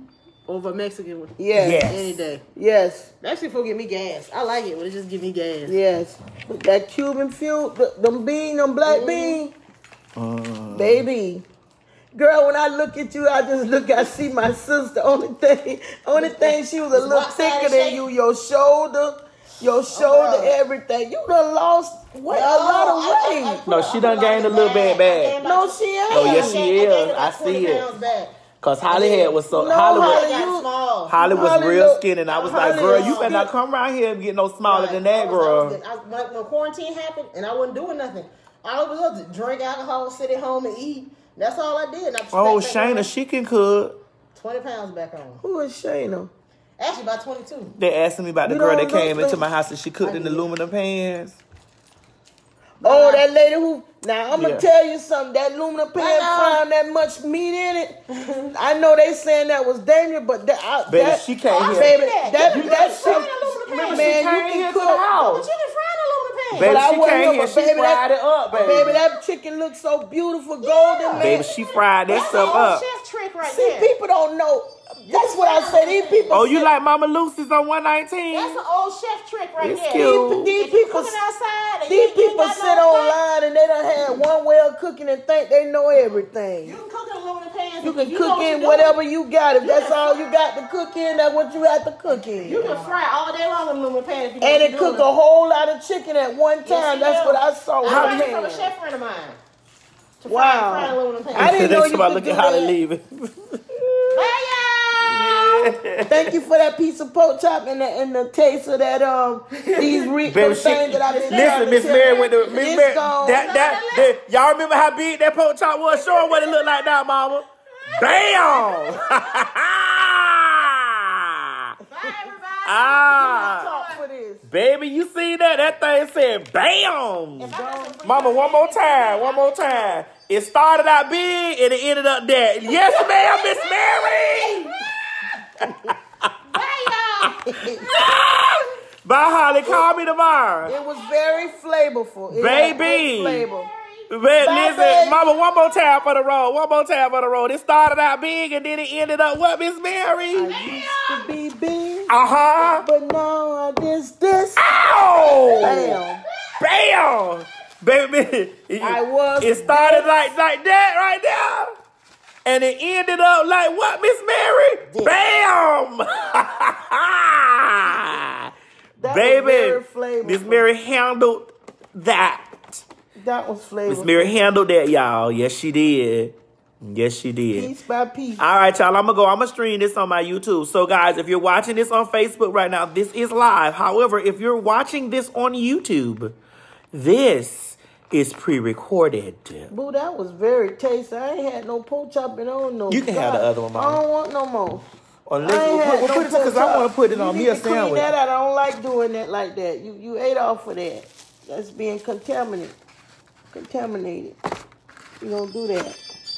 over Mexican one. Yes. Yes. Any day. Yes. That shit for give me gas. I like it when it just give me gas. Yes. But that Cuban fuel, the, them bean, them black bean, Uh, baby. Girl, when I look at you, I just look, I see my sister. Only thing, only thing, she was a little thicker than you. Your shoulder, your shoulder, Oh, everything. You done lost weight, a No, lot of I- I- I weight. put- No, she I done put gained a about little bit I back. gained No, about- she ain't. Oh, yes, I she gained- I gained is. about I see twenty it. pounds back. Cause Holly had was so No, Holly was, Holly, I you- got small. Holly was Holly real look- skinny, and I was like, Holly girl, look you better not skinny. come around here and get no smaller Right. than that, I was- I was girl. getting- I, when, when quarantine happened and I wasn't doing nothing, all I was was to drink alcohol, sit at home and eat. That's all I did. And I Oh, stepped back on Shayna, she can cook. twenty pounds back on. Who is Shayna? Actually, about twenty-two. They asking me about the You girl don't that came know- into my house and she cooked I in the did. aluminum pans. Oh, that lady who. Now I'm gonna Yeah. tell you something. That aluminum pan I know. frying that much meat in it. I know they saying that was dangerous, but that, I, Baby, that she can't hear. baby, that. that You that's can some fry in aluminum pan. man. She You came here can to the cook. But house. you can fry in aluminum pan. Baby, But I she wasn't came here, here. but She baby, fried that- it up, baby. Baby, that chicken looks so beautiful, golden, man. Baby, she fried that That's stuff an old up. chef trick right See, there. people don't know. That's what I say. These people. Oh, you sit- like Mama Lucy's on one nineteen? That's an old chef trick right It's there. cute. These If you people. cooking outside, and These you, you people got sit no pot, online and they done had one way of cooking and think they know everything. You can cook in aluminum pans. You if can know cook what you're in doing. whatever you got. If You that's can all fry. you got to cook in, that's what you have to cook in. You can fry all day long in aluminum pan if you know And what it you're cook a doing. whole lot of chicken at one Yes, time. you That's will. what I saw. I How learned it from a you- chef friend of mine. To Wow. fry, fry in aluminum pan. I didn't know you Somebody could look do at how they that. leave it. Bye, y'all. Thank you for that piece of pork chop and the, and the taste of that um these re- Baby, them she, things that I've been trying listen, to Miss tell Mary you. went to Miss It's Mary. gone. That that, that y'all remember how big that pork chop was? Show 'em what it looked like now, Mama. Bam! Bye, everybody. ah, Talk for this. baby, you see that? That thing said bam. If I got some free Mama, time, one more time, one more time. It started out big and it ended up there. Yes, ma'am, Miss Mary. Bye, y'all. Bye, Holly. Call me tomorrow. It was very flavorful. It Baby. had good flavor. Man, Bye, listen, baby. Mama, one more time for the road. One more time for the road. It started out big and then it ended up what, Miss Mary? I used to be big, Uh-huh. but now I just this. Ow! Bam. Bam! Baby, it, I was it started like like that right there. And it ended up like what, Miss Mary? This. Bam! That was Baby, very flavorful. Miss Mary handled that. That was flavorful. Miss Mary handled that, y'all. Yes, she did. Yes, she did. Piece by piece. All right, y'all. I'm gonna go. I'm gonna stream this on my YouTube. So, guys, if you're watching this on Facebook right now, this is live. However, if you're watching this on YouTube, this is pre-recorded. Boo, that was very tasty. I ain't had no pork chop and on no. You can have the other one, Mama. I don't want no more. Unless I ain't we'll had put, we'll no put it pork because I chop. want to put it on You me need a to clean sandwich. that out. I don't like doing that like that. You you ate off of that. That's being contaminated. Contaminated. You don't do that.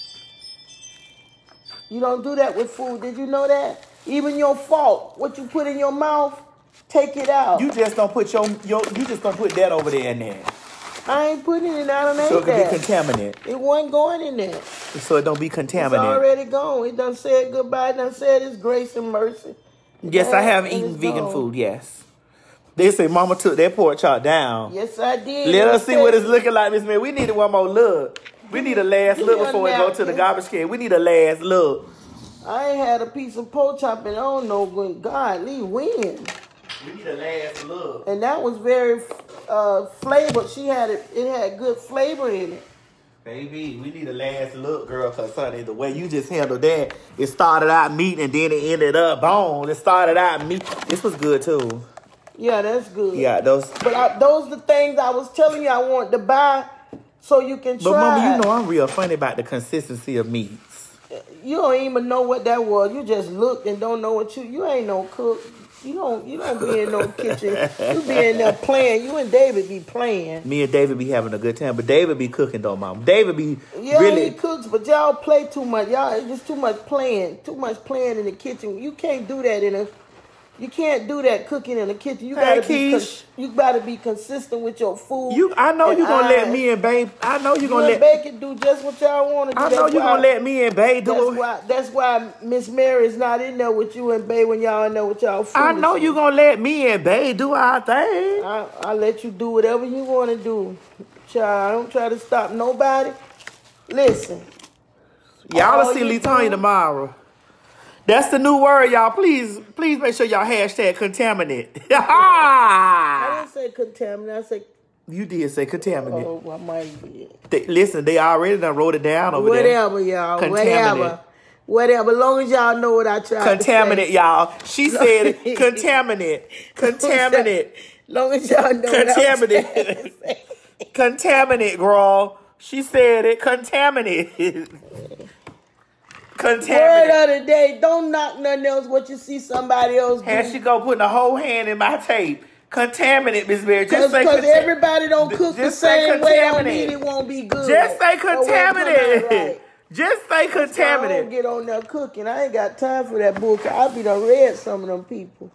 You don't do that with food. Did you know that? Even your fault, what you put in your mouth, take it out. You just don't put your, your you just don't put that over there in there, I ain't putting it out and so it ate can that. be contaminated. It wasn't going in there. So it don't be It's contaminated. already gone. It done said goodbye. It done said it's grace and mercy. Yes, I have And eaten it's vegan gone. food. Yes, they say Mama took that pork chop down. Yes, I did. Let It us see what it's tasty. looking like, Miss Mary. We needed one more look. We need a last Give look me a before we go to the napkin. garbage can. We need a last look. I ain't had a piece of pork chop and I don't know when God leave when. We need a last look. And that was very uh, flavored. She had it. It had good flavor in it. Baby, we need a last look, girl, because, honey, the way you just handled that, it started out meat and then it ended up bone. It started out meat. This was good, too. Yeah, that's good. Yeah, those. But I, those the things I was telling you I wanted to buy so you can try. But, Mama, you it. know I'm real funny about the consistency of meats. You don't even know what that was. You just looked and don't know what you. You ain't no cook. You don't. You don't be in no kitchen. You be in there playing. You and David be playing. Me and David be having a good time, but David be cooking, though, Mama. David be Yeah, really. he cooks, but y'all play too much. Y'all, it's just too much playing. Too much playing in the kitchen. You can't do that in a. You can't do that cooking in the kitchen. You Hey, gotta be con- Keish. you gotta be consistent with your food. You, I know and you gonna let eyes. me and Babe. I know you You gonna and let. Bae can do just what y'all want to do. I know That's you why- gonna let me and Babe do That's it. why. That's why Miss Mary's not in there with you and Bae when y'all in there with y'all food. I know you gonna let me and Babe do our thing. I I let you do whatever you want to do, child. I don't try to stop nobody. Listen, Y'all will all see you Latonya do- tomorrow. That's the new word, y'all. Please, please make sure y'all hashtag contaminate. I didn't say contaminant. I said, You did say contaminate. oh, I might be. They, listen, they already done wrote it down over Whatever, y'all. Contaminate. Whatever. Whatever. Long as y'all know what I tried there. to say. Contaminate, y'all. She said it. Contaminate. Contaminate. Long as y'all know what I was trying to Contaminate. say. Contaminate, girl. She said it. Contaminate. Word Contaminate. of the day, don't knock nothing else what you see somebody else do. And she go putting a whole hand in my tape. Contaminate, Miss Mary. Just say Because contaminate. everybody don't cook the Just say same way, don't contaminate. mean it won't be good. Just say Or won't come out contaminate. right. Just say I don't contaminate. get on there cooking. I ain't got time for that bull. I be done read some of them people.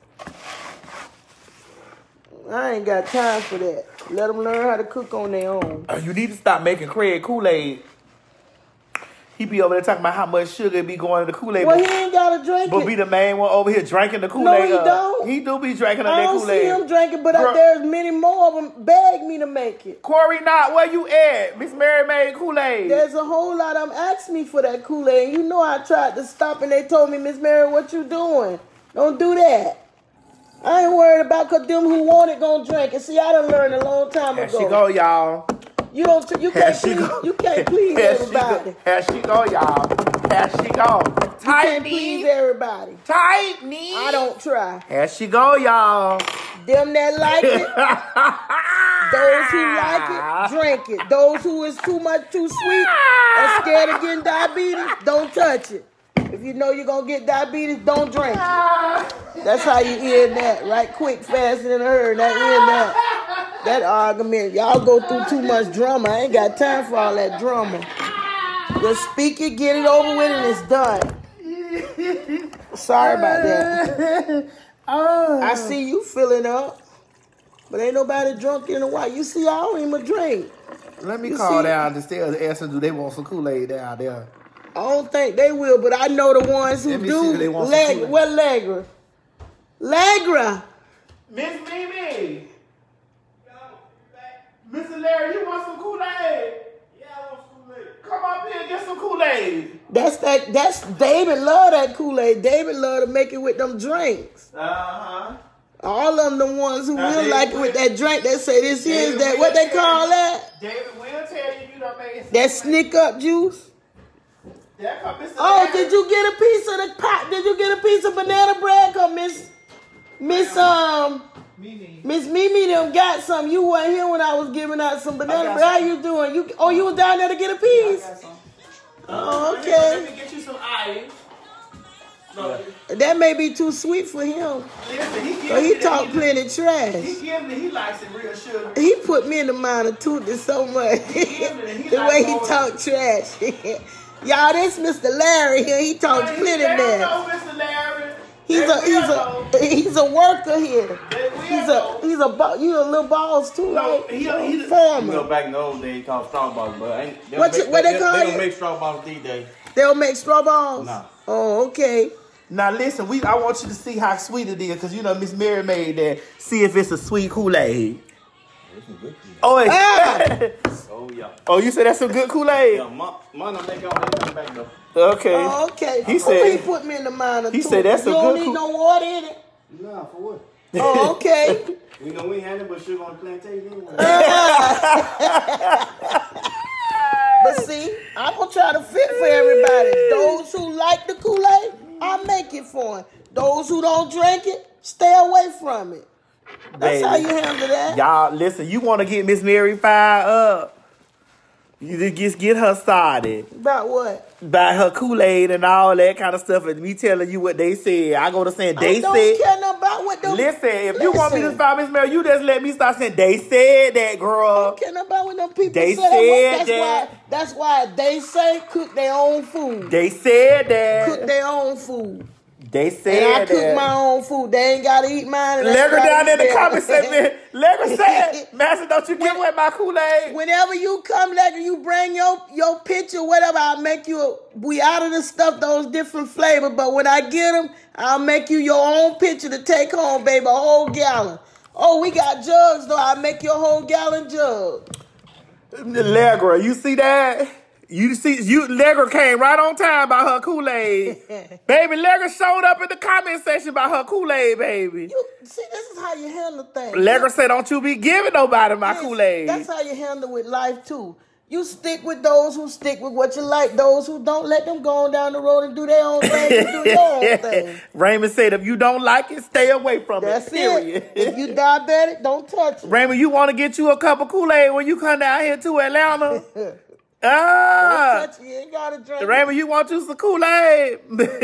I ain't got time for that. Let them learn how to cook on their own. Oh, you need to stop making Craig Kool-Aid. He be over there talking about how much sugar be going in the Kool-Aid. Well, but, he ain't got to drink but it. be the main one over here drinking the Kool-Aid. he up. don't. He do be drinking I on that don't Kool-Aid. see him drinking, but Girl- I, there's many more of them beg me to make it. Corey, not where you at? Miss Mary made Kool-Aid. There's a whole lot of them asked me for that Kool-Aid. You know I tried to stop and they told me, Miss Mary, what you doing? Don't do that. I ain't worried about because them who want it gonna drink it. See, I done learned a long time Here ago. she go, y'all. You don't. You Here can't she please. go. You can't please Here she everybody. go. Here she go, y'all. Here she go. You Tight can't please knee. everybody. Tight knee. I don't try. Here she go, y'all. Them that like it, those who like it, drink it. Those who is too much too sweet or scared of getting diabetes, don't touch it. If you know you're gonna get diabetes, don't drink it. That's how you end that, right? Quick, fast, and in a hurry. That end that. That argument. Y'all go through too much drama. I ain't got time for all that drama. Just speak it, get it over with, and it's done. Sorry about that. I see you filling up, but ain't nobody drunk in a while. You see, I don't even drink. Let me You call see- down the stairs and ask them, do they want some Kool-Aid down there? I don't think they will, but I know the ones who Let me do. see if they want some Leg- Kool-Aid. what Legra? Legra. Miss Mimi. Mister Larry, you want some Kool-Aid? Yeah, I want some Kool-Aid. Come up here and get some Kool-Aid. That's that. That's David. Love that Kool-Aid. David love to make it with them drinks. Uh-huh. All of them, the ones who Now, will David like it will- with that drink. They say this is David that. will What they tell call you- that? David will tell you you done made some That sneak up juice. There come Mister Oh, Larry. did you get a piece of the pot? Did you get a piece of banana bread? Cause Miss Miss um Mimi. Miss Mimi them got some. You weren't here when I was giving out some banana got bread. How some. you doing? You oh you was down there to get a piece? Oh, Let okay. me get you some ice. No, That may be too sweet for him. listen, he gives But he me that- talk plenty He trash. gives me, he likes it real sugar. He put me in the mind of tooting so much. The way he talk trash. Y'all, this Mister Larry here. He talks Hey, plenty they don't man. know Mister Larry. He's They a he's will know. a he's a worker here. They will He's a know. he's a bo- you a little balls too, No, right? he- You he- know, farmer. You know, back in the old days, called straw balls, but ain't they What don't you- make, what they they, call they it? don't make straw balls these days. They'll make straw balls. Nah. Oh, okay. Now listen, we I want you to see how sweet it is, because you know Miss Mary made that. See if it's a sweet Kool-Aid. Oh, it's, Ah! Oh yeah. oh, you said that's some good Kool-Aid? Yeah, mom, mom, don't make all they come back though. Okay. Oh, okay. He Oh, said- he put me in the mind of he tooting. said that's a you don't good need coo- no water in it. Nah, for what? Oh, okay. We know we ain't had it, but sugar on the plantation anyway. But see, I'm gonna try to fit for everybody. Those who like the Kool-Aid, I make it for them. Those who don't drink it, stay away from it. That's Baby. how you handle that. Y'all, listen, you want to get Miss Mary fired up? You just get, get her started. About what? By her Kool-Aid and all that kind of stuff, and me telling you what they said. I go to saying they I don't said. care nothing about what them. Listen, if you want me to Listen. fire Miss Mary, you just let me start saying they said that, I girl. don't care nothing about what them people They say. said that's that. why. That's why they say cook their own food. They said that. Cook their own food. They said And I cook that. my own food. They ain't gotta eat mine. and I ain't Legger gotta down eat in the theirs. comments said, Legger said, Master, don't you give away my Kool-Aid. Whenever you come, Legger, you bring your your picture, whatever. I'll make you. A, we out of the stuff, those different flavors. But when I get them, I'll make you your own picture to take home, baby, a whole gallon. Oh, we got jugs though. I'll make you a whole gallon jug. Legger, you see that? You see, you Legger came right on time by her Kool-Aid. Baby, Legger showed up in the comment section by her Kool-Aid, baby. You see, this is how you handle things. Legger said, don't you be giving nobody my Yes, Kool-Aid. That's how you handle with life, too. You stick with those who stick with what you like. Those who don't, let them go on down the road and do their own thing. You do your own thing. Raymond said, if you don't like it, stay away from That's it, period. it. If you diabetic, don't touch it. Raymond, you want to get you a cup of Kool-Aid when you come down here to Atlanta? Ah, Don't touch it. You ain't got to drink it. Raymond, you want you some Kool-Aid?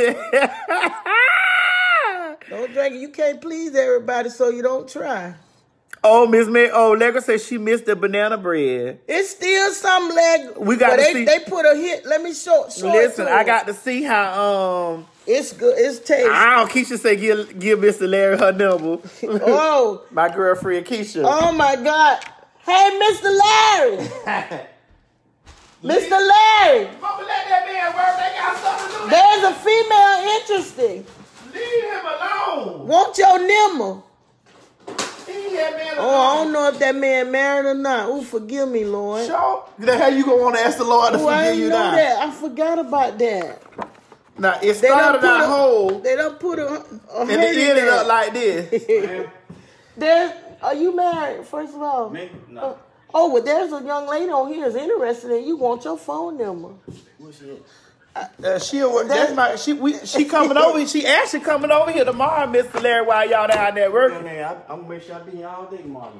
Don't drink it. You can't please everybody, so you don't try. Oh, Miss May, oh, Legger said she missed the banana bread. It's still some leg. We got but to they, see. They put a hit. Let me show, show Listen, it to I her. got to see how, um, It's good. It's tasty. I don't, Keisha said give, give Mister Larry her number. Oh. My girlfriend Keisha. Oh, my God. Hey, Mister Larry. Mister Larry. Mama, let that man work. They got something to do. There's a female interesting. Leave him alone. Want your number? Leave that man alone. Oh, I don't know if that man married or not. Oh, forgive me, Lord. Sure. Then how you gonna want to ask the Lord to Oh, I forgive didn't you know now? that. I forgot about that. Now it They done started put out a- whole, They don't put a, a and it ended up like this. There's, are you married, first of all? Me? No. Uh, oh, well, there's a young lady on here is interested in you. Want your phone number? What's it? Uh, she that's my she we she coming over. She actually coming over here tomorrow, Mister Larry, while y'all down there working. Man, I, I'm gonna make sure I be here all day tomorrow.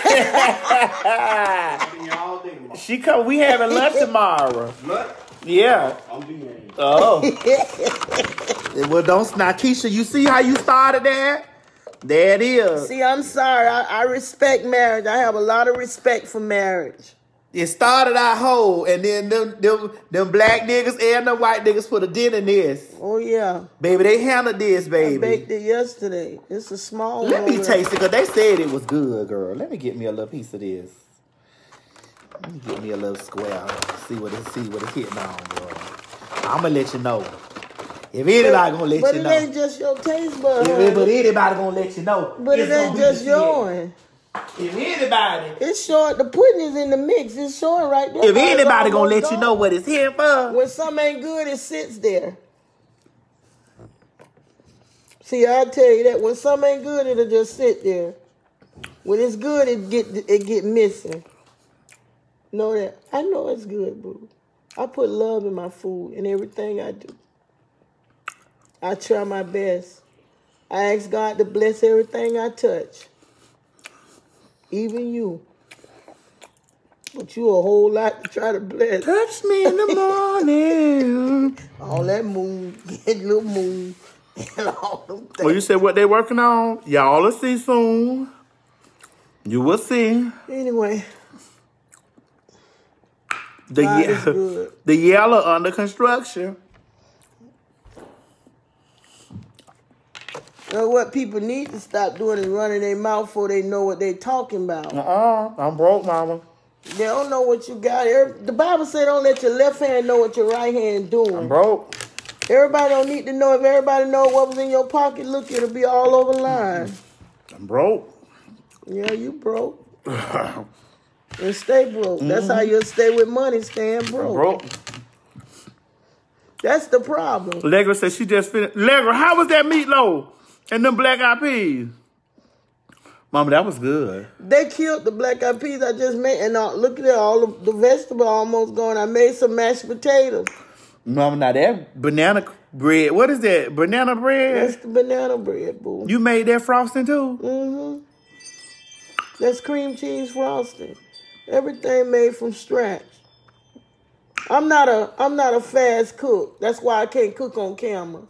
I'll be here all day tomorrow. She come. We having lunch tomorrow. What? Yeah. I'm being here. Oh. Well, don't now, Keisha. You see how you started that? There it is. See, I'm sorry. I, I respect marriage. I have a lot of respect for marriage. It started out whole, and then them, them, them black niggas and them white niggas put a dent in this. Oh, yeah. Baby, they handled this, I baby. baked it yesterday. It's a small Let one. me taste it, because they said it was good, girl. Let me get me a little piece of this. Let me get me a little square. See what it, see what it's hitting on, girl. I'm going to let you know. If anybody going to let but you it know. ain't just your taste bud. If, honey. but anybody going to let you know. But it It's gonna ain't be just the shit. yours. If anybody. It's showing. The pudding is in the mix. It's showing right there. If anybody It's going to almost let you gone. know what it's here for. When something ain't good, it sits there. See, I'll tell you that when something ain't good, it'll just sit there. When it's good, it get it get missing. Know that. I know it's good, boo. I put love in my food and everything I do. I try my best. I ask God to bless everything I touch. Even you. But you a whole lot to try to bless. Touch me in the morning. All that moon, get little moon, and all them things. Well, you said what they working on? Y'all will see soon. You will see. Anyway, The, God ye- is good. the yellow under construction. You know what people need to stop doing is running their mouth before they know what they talking about. Uh-uh. I'm broke, mama. They don't know what you got. Every- The Bible said don't let your left hand know what your right hand doing. I'm broke. Everybody don't need to know. If everybody know what was in your pocket, look, it'll be all over the line. I'm broke. Yeah, you broke. And stay broke. That's how you'll stay with money, staying broke. I'm broke. That's the problem. Legger said she just finished. Legger, how was that meatloaf and them black eyed peas? Mama, that was good. They killed the black eyed peas I just made. And uh, look at that, all the, the vegetable almost gone. I made some mashed potatoes. Mama, now that banana bread, what is that? Banana bread? That's the banana bread, boo. You made that frosting too? Mm-hmm. That's cream cheese frosting. Everything made from scratch. I'm not a I'm not a fast cook. That's why I can't cook on camera.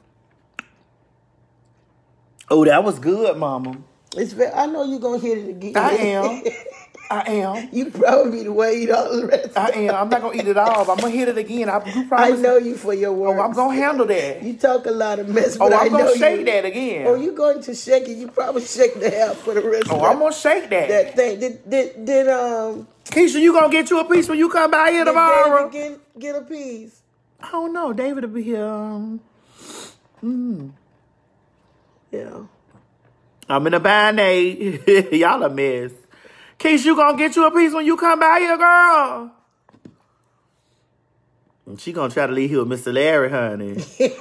Oh, that was good, Mama. It's very, I know you're gonna hit it again. I am. I am. You probably the way eat all the rest. I am. I'm not gonna eat it all. But I'm gonna hit it again. I, you I promise. know you for your words. Oh, I'm gonna handle that. You talk a lot of mess, Oh, but I I'm know gonna shake you. that again. Oh, you going to shake it? You probably shake the hell for the rest. Oh, of I'm that, gonna shake that. that thing. Did did did um? Keisha, you gonna get you a piece when you come by here Did tomorrow? David get get a piece? I don't know. David will be here. Um, mm. Yeah. I'm in a bind, Nate. Y'all a mess. Keisha, you gonna get you a piece when you come by here, girl? And she gonna try to leave here with Mister Larry, honey.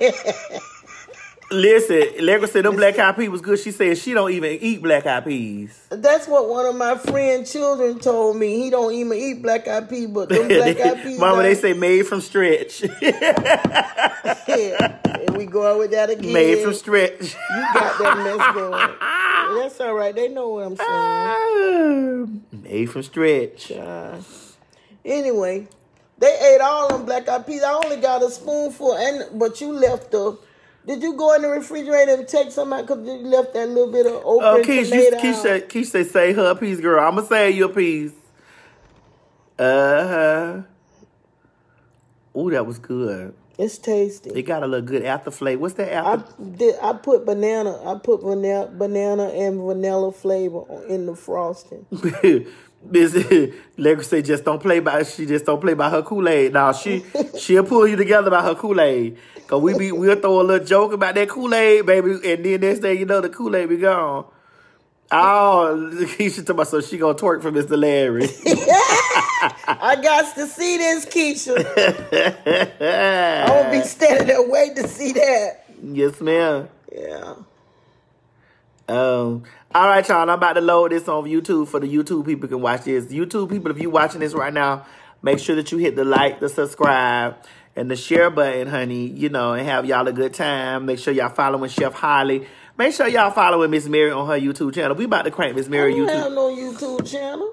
Listen, Legra said them black eyed peas was good. She said she don't even eat black eyed peas. That's what one of my friend's children told me. He don't even eat black eyed peas, but them black eyed peas. Mama, they like, say made from stretch. yeah. And we go out with that again. Made from stretch. You got that mess going. That's all right. They know what I'm saying. Made from stretch. Uh, anyway, they ate all them black eyed peas. I only got a spoonful, and but you left the. Did you go in the refrigerator and take some out because you left that little bit of open Oh, Keisha, tomato you, Keisha, Keisha say her a piece, girl. I'm going to say you a piece. Uh-huh. Ooh, that was good. It's tasty. It got a little good after flavor. What's that I after? did. I put banana. I put vanilla, banana and vanilla flavor in the frosting. Miss Legra say just don't play by. She just don't play by her Kool-Aid. Now she she'll pull you together by her Kool-Aid. Cause we be we'll throw a little joke about that Kool-Aid, baby, and then next thing you know the Kool-Aid be gone. Oh, Keisha talking about so she gonna twerk for Mister Larry. I got to see this, Keisha. I'm gonna be standing there waiting to see that. Yes, ma'am. Yeah. Um. All right, y'all. I'm about to load this on YouTube for the YouTube people can watch this. YouTube people, if you watching this right now, make sure that you hit the like, the subscribe, and the share button, honey. You know, and have y'all a good time. Make sure y'all following Chef Holly. Make sure y'all following Miss Mary on her YouTube channel. We about to crank Miss Mary I don't YouTube. have no YouTube channel.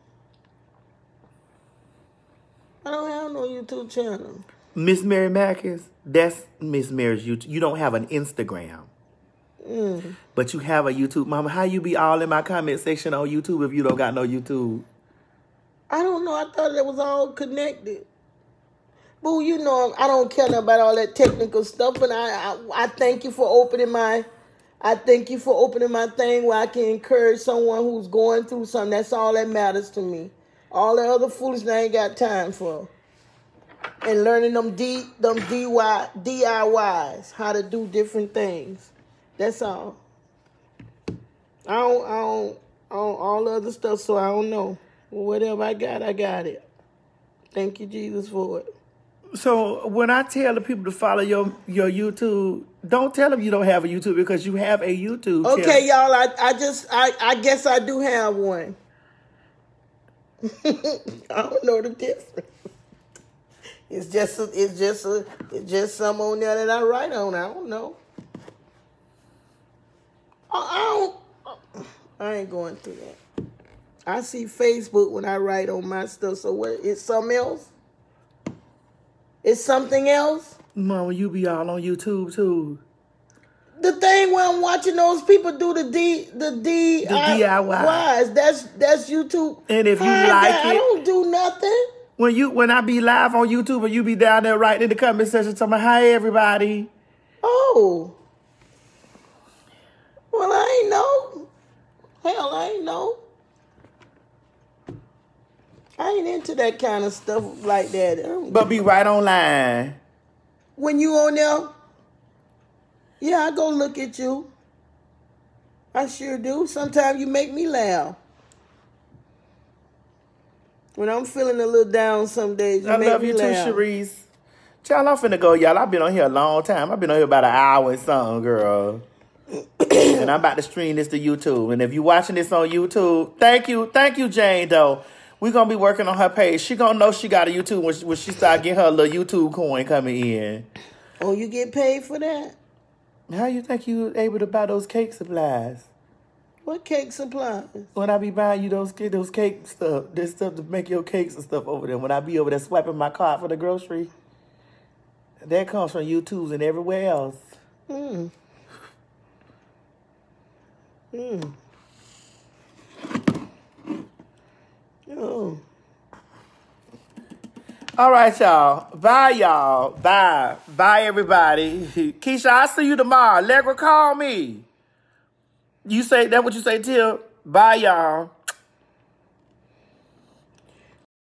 I don't have no YouTube channel. Miss Mary Marcus, that's Miss Mary's YouTube. You don't have an Instagram. Mm. But you have a YouTube. Mama, how you be all in my comment section on YouTube if you don't got no YouTube? I don't know. I thought it was all connected. Boo, you know I don't care about all that technical stuff, and I, I I thank you for opening my I thank you for opening my thing where I can encourage someone who's going through something. That's all that matters to me. All the other foolishness I ain't got time for. And learning them D them D I Ys, how to do different things. That's all. I don't, I don't, I don't, all the other stuff, so I don't know. Well, whatever I got, I got it. Thank you, Jesus, for it. So when I tell the people to follow your, your YouTube, don't tell them you don't have a YouTube because you have a YouTube channel. Okay, y'all, I, I just, I, I guess I do have one. I don't know the difference. It's just, a, it's just, a, it's just some on there that I write on. I don't know. I don't. I ain't going through that. I see Facebook when I write on my stuff. So what? It's something else. It's something else. Mama, you be all on YouTube too. The thing where I'm watching those people do the D, the D, The D I Y. Ys, that's that's YouTube. And if you I, like I it, don't do nothing. when you when I be live on YouTube and you be down there writing in the comment section, telling me, "Hi everybody." Oh. Well, I ain't know. Hell, I ain't know. I ain't into that kind of stuff like that. But be right online. When you on there, yeah, I go look at you. I sure do. Sometimes you make me laugh. When I'm feeling a little down some days, you I make love me you laugh. too, Sharice. Child, I'm finna go, y'all. I've been on here a long time. I've been on here about an hour and something, girl. And I'm about to stream this to YouTube. And if you're watching this on YouTube, thank you. Thank you, Jane, though. We're going to be working on her page. She going to know she got a YouTube when she, when she start getting her little YouTube coin coming in. Oh, you get paid for that? How you think you were able to buy those cake supplies? What cake supplies? When I be buying you those, those cake stuff, this stuff to make your cakes and stuff over there. When I be over there swiping my card for the grocery, that comes from YouTube's and everywhere else. Hmm. Hmm. Oh. All right, y'all. Bye, y'all. Bye. Bye, everybody. Keisha, I'll see you tomorrow. Allegra, call me. You say that what you say, Till? Bye, y'all.